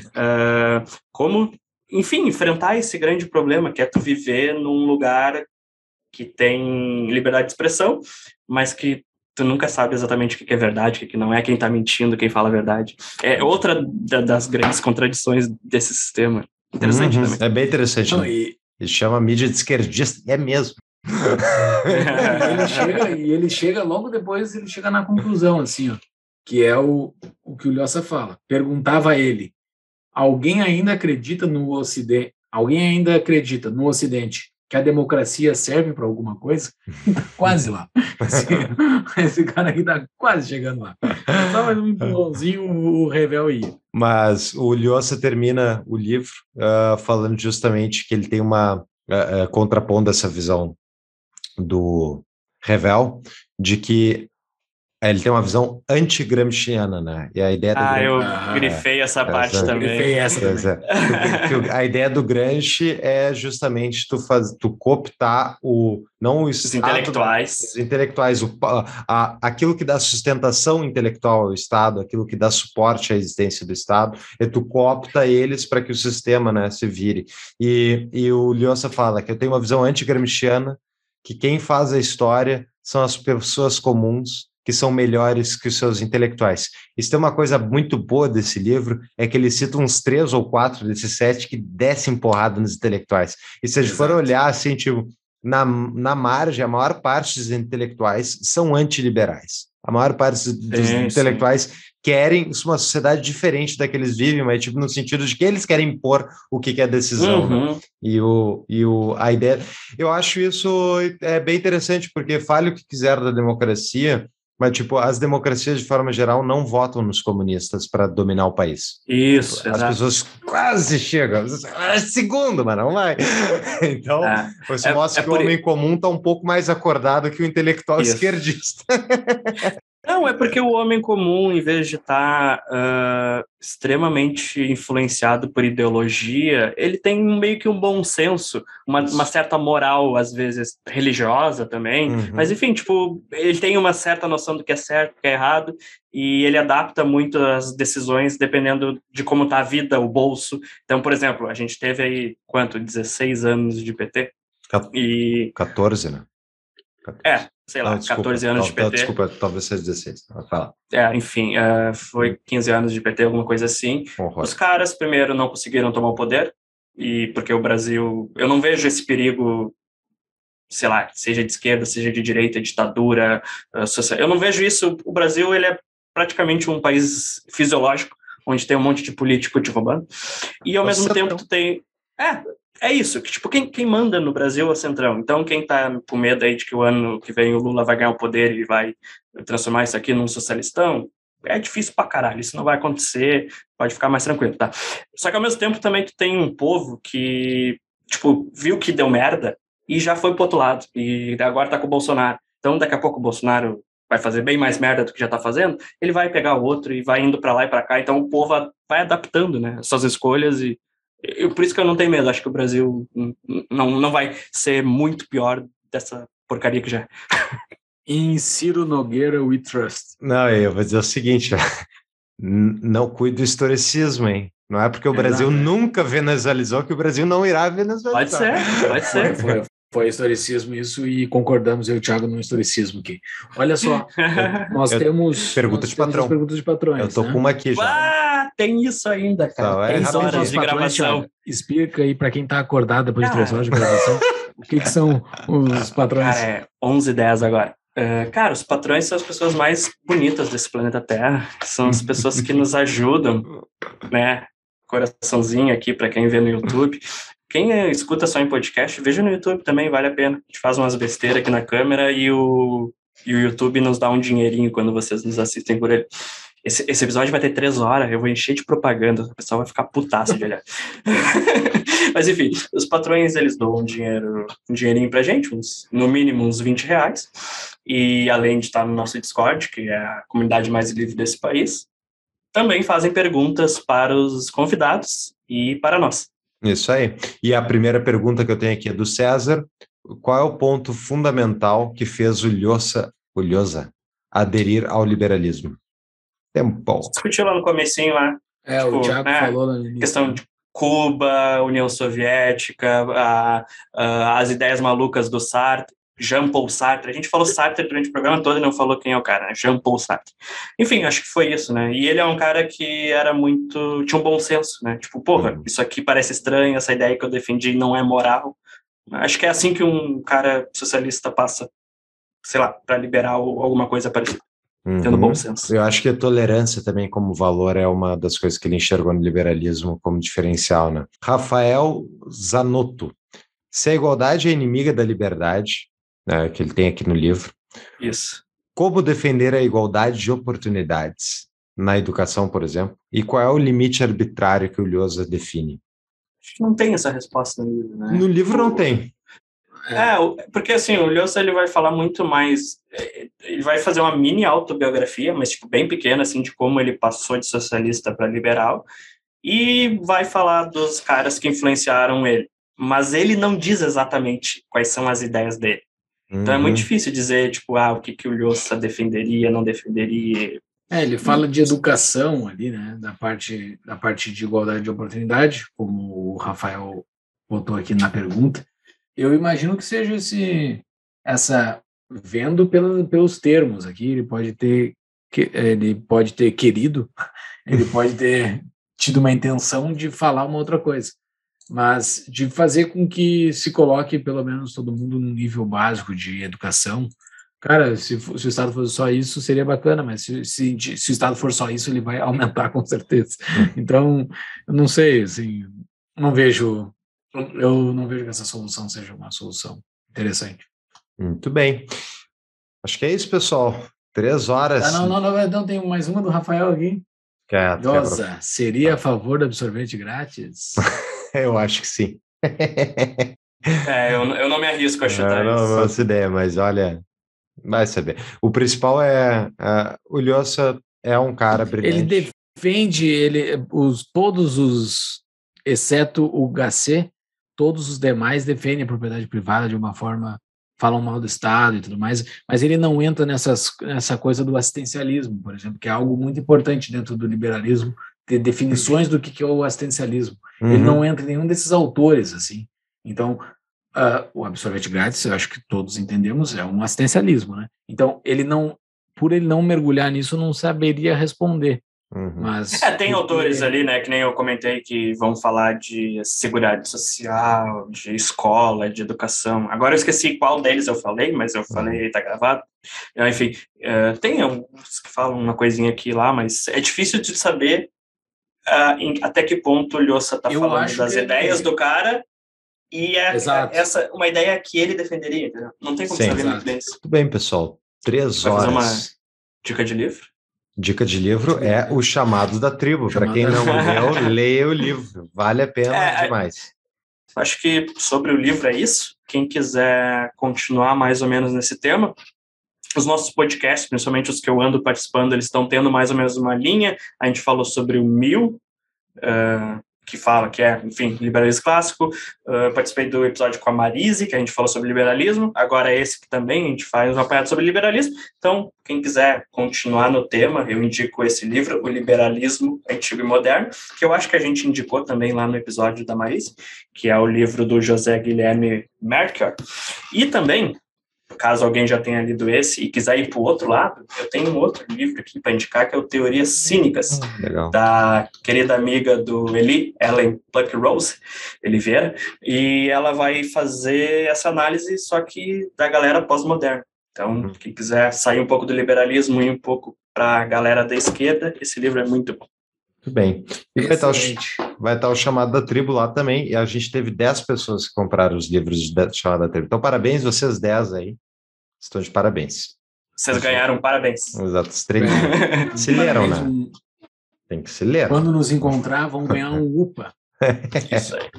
Como, enfim, enfrentar esse grande problema, que é tu viver num lugar que tem liberdade de expressão, mas que tu nunca sabe exatamente o que é verdade, o que não é, quem tá mentindo, quem fala a verdade. É outra das grandes contradições desse sistema. Interessante também. É bem interessante. Não, Ele chama a mídia de esquerdista, é mesmo. ele chega logo depois, ele chega na conclusão, assim, ó, que é o que o Lhosa fala. Perguntava a ele: alguém ainda acredita no Ocidente que a democracia serve para alguma coisa? Quase lá. Esse cara aqui está quase chegando lá. Só mais um empurrãozinho, o Revel ia. Mas o Lhosa termina o livro falando justamente que ele tem uma contrapondo essa visão do Revel, de que Ele tem uma visão anti-gramsciana, né? E a ideia do eu Gramsci... grifei essa parte também. Grifei essa também. A ideia do Gramsci é justamente tu cooptar não o Os Estado, intelectuais. os intelectuais, aquilo que dá sustentação intelectual ao Estado, aquilo que dá suporte à existência do Estado, e tu coopta eles para que o sistema, né, se vire. E o Lyosa fala que eu tenho uma visão anti-gramsciana, que quem faz a história são as pessoas comuns, que são melhores que os seus intelectuais. Isso tem uma coisa muito boa desse livro, é que ele cita uns 3 ou 4 desses 7 que descem porrada nos intelectuais. E se a gente for olhar assim, tipo, na margem, a maior parte dos intelectuais são antiliberais. A maior parte dos intelectuais querem uma sociedade diferente da que eles vivem, mas tipo, no sentido de que eles querem impor o que é decisão. Né? E a ideia... Eu acho isso bem interessante, porque fale o que quiser da democracia, mas, tipo, as democracias, de forma geral, não votam nos comunistas para dominar o país. Isso, tipo, as pessoas quase chegam. Segundo, mas não vai. Então, você mostra que o homem comum está um pouco mais acordado que o intelectual esquerdista. Não, é porque o homem comum, em vez de estar extremamente influenciado por ideologia, ele tem meio que um bom senso, uma certa moral, às vezes religiosa também, mas enfim, tipo, ele tem uma certa noção do que é certo, do que é errado, e ele adapta muito as decisões dependendo de como está a vida, o bolso. Então, por exemplo, a gente teve aí, 16 anos de PT? 14, né? 14. Sei lá, 14 anos de PT. Desculpa, talvez seja 16. Fala. Enfim, foi 15 anos de PT, alguma coisa assim. Os caras, primeiro, não conseguiram tomar o poder, porque o Brasil... Eu não vejo esse perigo, sei lá, seja de esquerda, seja de direita, ditadura, social. Eu não vejo isso. O Brasil, ele é praticamente um país fisiológico, onde tem um monte de político te roubando. E, ao mesmo tempo, tu tem... É isso, que tipo, quem manda no Brasil é o Centrão. Então, quem tá com medo aí de que o ano que vem o Lula vai ganhar o poder e vai transformar isso aqui num socialistão, é difícil pra caralho, isso não vai acontecer, pode ficar mais tranquilo, tá? Só que ao mesmo tempo também tu tem um povo que, tipo, viu que deu merda e já foi pro outro lado, e agora tá com o Bolsonaro. Então, daqui a pouco o Bolsonaro vai fazer bem mais merda do que já tá fazendo, ele vai pegar o outro e vai indo pra lá e pra cá, então o povo vai adaptando, né, suas escolhas e por isso que eu não tenho medo, acho que o Brasil não vai ser muito pior dessa porcaria que já é. Em Ciro Nogueira, we trust. Não, eu vou dizer o seguinte, não cuide do historicismo, hein? Não é porque o Brasil nunca venezuelizou que o Brasil não irá venezuelizar. Pode ser. Foi historicismo isso e concordamos, eu e o Thiago, no historicismo aqui. Olha só, nós temos... Perguntas de patrão. Perguntas de patrões. Eu tô com uma aqui já. Tem isso ainda, cara. Tem horas de gravação. Thiago, explica aí para quem tá acordado depois de 3 horas de gravação, o que são os patrões. Cara, é 11h10 agora. Cara, os patrões são as pessoas mais bonitas desse planeta Terra. São as pessoas que nos ajudam, né? Coraçãozinho aqui para quem vê no YouTube. Quem escuta só em podcast, veja no YouTube também, vale a pena. A gente faz umas besteiras aqui na câmera e o YouTube nos dá um dinheirinho quando vocês nos assistem por ele. Esse episódio vai ter 3 horas, eu vou encher de propaganda, o pessoal vai ficar putaço de olhar. Mas enfim, os patrões, eles dão um dinheirinho pra gente, no mínimo uns R$20, e além de estar no nosso Discord, que é a comunidade mais livre desse país, também fazem perguntas para os convidados e para nós. Isso aí. E a primeira pergunta que eu tenho aqui é do César. Qual é o ponto fundamental que fez o Lyosa aderir ao liberalismo? Tempo. Discutiu lá no comecinho, lá. O Thiago falou no início. Questão de Cuba, União Soviética, as ideias malucas do Sartre, Jean-Paul Sartre. A gente falou Sartre durante o programa todo e não falou quem é o cara, né? Jean-Paul Sartre. Enfim, acho que foi isso, né? E ele é um cara que tinha um bom senso, né? Tipo, porra, isso aqui parece estranho, essa ideia que eu defendi não é moral. Acho que é assim que um cara socialista passa, sei lá, para liberal alguma coisa parecida. Tendo bom senso. Eu acho que a tolerância também como valor é uma das coisas que ele enxergou no liberalismo como diferencial, né? Rafael Zanotto. Se a igualdade é inimiga da liberdade, né, que ele tem aqui no livro. Isso. Como defender a igualdade de oportunidades na educação, por exemplo? E qual é o limite arbitrário que o Lyosa define? Acho que não tem essa resposta no livro, né? No livro não tem. Porque assim, o Ljosa, ele vai falar muito mais, ele vai fazer uma mini autobiografia, mas tipo, bem pequena, assim, de como ele passou de socialista para liberal, e vai falar dos caras que influenciaram ele, mas ele não diz exatamente quais são as ideias dele. Então é muito difícil dizer, tipo, o que o Ljosa defenderia, não defenderia. Ele fala de educação ali, né, da parte de igualdade de oportunidade, como o Rafael botou aqui na pergunta. Eu imagino que seja vendo pelos termos aqui, ele pode ter querido, ele pode ter tido uma intenção de falar uma outra coisa, mas de fazer com que se coloque pelo menos todo mundo num nível básico de educação. Cara, se o Estado fosse só isso, seria bacana, mas se o Estado for só isso, ele vai aumentar com certeza. Então, eu não sei, assim, eu não vejo que essa solução seja uma solução interessante. Muito bem. Acho que é isso, pessoal. 3 horas. Não, tem mais uma do Rafael aqui. Ljosa, seria a favor do absorvente grátis? Eu acho que sim. Eu não me arrisco a chutar isso. Não faço ideia, mas olha, vai saber. O principal o Ljosa é um cara brilhante. Ele defende todos os, exceto o HC, todos os demais defendem a propriedade privada de uma forma, falam mal do Estado e tudo mais, mas ele não entra nessa coisa do assistencialismo, por exemplo, que é algo muito importante dentro do liberalismo, ter definições do que é o assistencialismo. Ele não entra em nenhum desses autores, assim. Então, o absorvente grátis, eu acho que todos entendemos, é um assistencialismo, né? Então, por ele não mergulhar nisso, não saberia responder. Mas tem autores ali, né, que nem eu comentei, que vão falar de seguridade social, de escola, de educação. Agora eu esqueci qual deles eu falei, mas eu falei, tá gravado. Enfim, tem alguns que falam uma coisinha aqui e lá, mas é difícil de saber até que ponto o Ljosa tá falando das ideias do cara e essa uma ideia que ele defenderia, entendeu? Não tem como saber muito bem isso. Tudo bem, pessoal. 3 horas. Fazer uma dica de livro? Dica de livro é O Chamado da Tribo. Para quem não leu, leia o livro. Vale a pena demais. Acho que sobre o livro é isso. Quem quiser continuar mais ou menos nesse tema, os nossos podcasts, principalmente os que eu ando participando, eles estão tendo mais ou menos uma linha. A gente falou sobre o Mill, que é, enfim, liberalismo clássico. Participei do episódio com a Marise, que a gente falou sobre liberalismo. Agora esse que também a gente faz um apanhado sobre liberalismo. Então, quem quiser continuar no tema, eu indico esse livro, O Liberalismo Antigo e Moderno, que eu acho que a gente indicou também lá no episódio da Marise, que é o livro do José Guilherme Melchior. E também, caso alguém já tenha lido esse e quiser ir para o outro lado, eu tenho um outro livro aqui para indicar, que é o Teorias Cínicas, da querida amiga do Eli, Ellen Pluckrose Oliveira, e ela vai fazer essa análise, só que da galera pós-moderna. Então, quem quiser sair um pouco do liberalismo e um pouco para a galera da esquerda, esse livro é muito bom. Muito bem. E vai estar o Chamado da Tribo lá também, e a gente teve 10 pessoas que compraram os livros de Chamado da Tribo. Então, parabéns, vocês 10 aí. Estão de parabéns. Vocês ganharam, parabéns. Exato, os 3 se leram, né? Tem que se ler. Quando nos encontrar, vão ganhar um UPA. Isso aí.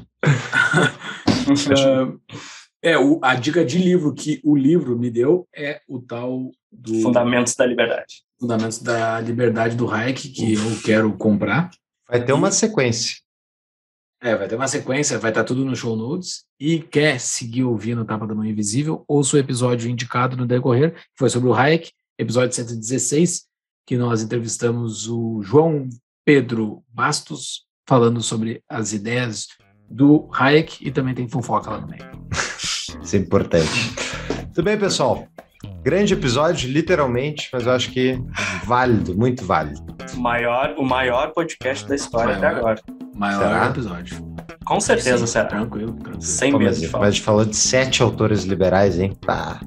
A dica de livro que o livro me deu é o tal do Fundamentos da Liberdade. Fundamentos da Liberdade do Hayek, que eu quero comprar. Vai ter uma sequência. Vai ter uma sequência, vai estar tudo no show notes. E quer seguir ouvindo Tapa da Mão Invisível, ouça o episódio indicado no decorrer, que foi sobre o Hayek, episódio 116, que nós entrevistamos o João Pedro Bastos, falando sobre as ideias do Hayek, e também tem fofoca lá no meio. Isso é importante. Tudo bem, pessoal? Grande episódio, literalmente, mas eu acho que válido, muito válido. O maior podcast da história até agora. Maior episódio. Com certeza, sim, será. Tranquilo. Sem medo de falar. Mas a gente falou de 7 autores liberais, hein? Tá.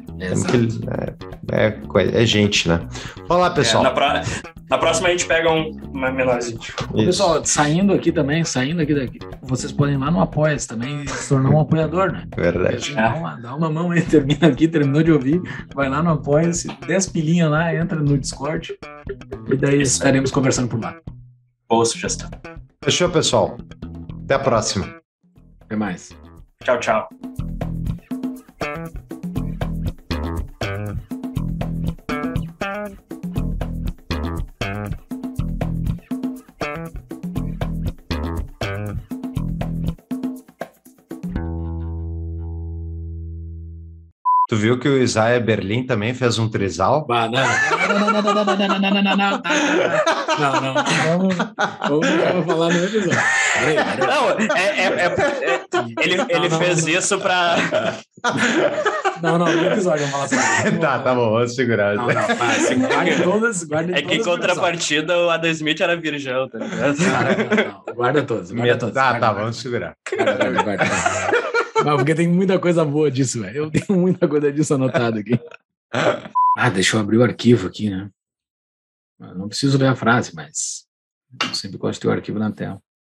É gente, né? Vamos lá, pessoal. Na próxima a gente pega uma menorzinha. Pessoal, saindo aqui daqui, vocês podem ir lá no Apoia-se também e se tornar um apoiador, né? Verdade. Dá uma mão aí, terminou de ouvir, vai lá no Apoia-se, 10 pilinhas lá, entra no Discord e daí estaremos conversando por lá. Boa sugestão. Fechou, pessoal. Até a próxima. Até mais. Tchau, tchau. Tu viu que o Isaiah Berlin também fez um trisal? Não. Vamos deixar falar no episódio. Ele fez isso pra... Não, no episódio vamos falar sobre isso. Tá bom, vamos segurar. Não, guarda todas. É que em contrapartida o Adam Smith era virgão, tá ligado? Não, guarda todos. Tá, vamos segurar. Guarda. Não, porque tem muita coisa boa disso, velho. Eu tenho muita coisa disso anotado aqui. Deixa eu abrir o arquivo aqui, né? Eu não preciso ver a frase, mas eu sempre gosto de ter o arquivo na tela.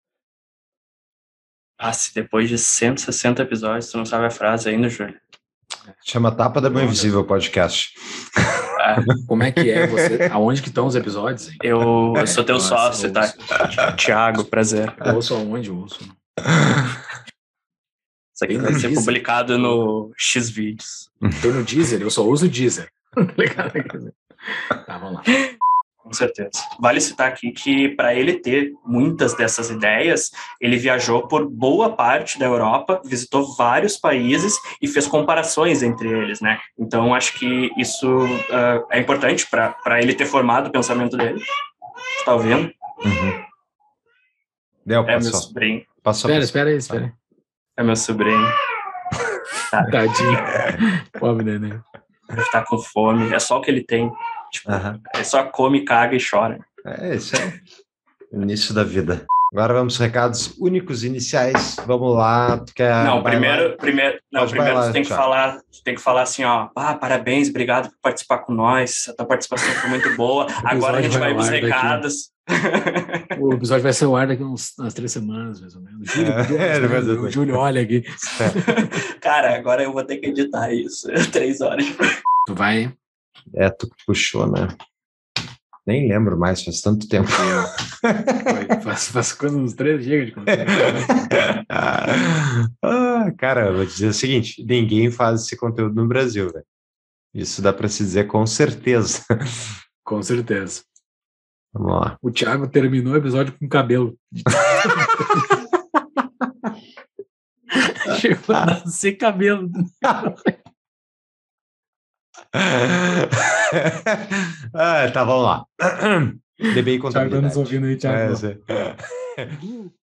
Se depois de 160 episódios tu não sabe a frase ainda, Júlio. Chama Tapa da Mão Invisível Podcast. Como é que é você? Aonde que estão os episódios? Hein? Eu sou teu sócio, tá? Thiago, prazer. Eu ouço aonde? Eu ouço. Isso aqui vai ser publicado no Xvideos. Tem no Deezer, eu só uso o Deezer. Tá, vamos lá. Com certeza. Vale citar aqui que, para ele ter muitas dessas ideias, ele viajou por boa parte da Europa, visitou vários países e fez comparações entre eles, né? Então, acho que isso é importante para ele ter formado o pensamento dele. Tá ouvindo? Uhum. Deu, passou. É meu sobrinho. Espera aí. É meu sobrinho. Tá. Tadinho. Pobre neném. Ele tá com fome. É só o que ele tem. Tipo, ele só come, caga e chora. Isso é o início da vida. Agora vamos aos recados únicos iniciais. Vamos lá. Tu quer... Primeiro tu tem que falar assim, ó, parabéns, obrigado por participar com nós. A tua participação foi muito boa. Agora a gente vai pros recados. O episódio vai ser ao ar daqui umas 3 semanas, mais ou menos. O Júlio olha aqui. Cara, agora eu vou ter que editar isso. 3 horas. Tu vai... Tu que puxou, né? Nem lembro mais, faz tanto tempo. Faz quando uns 3 dias de conteúdo. Cara, eu vou dizer o seguinte: ninguém faz esse conteúdo no Brasil, velho. Isso dá pra se dizer com certeza. Com certeza. Vamos lá. O Thiago terminou o episódio com cabelo. Chegou a nascer cabelo. Tá, vamos lá. DBI Contabilidade. Thiago, nos ouvindo aí, Thiago.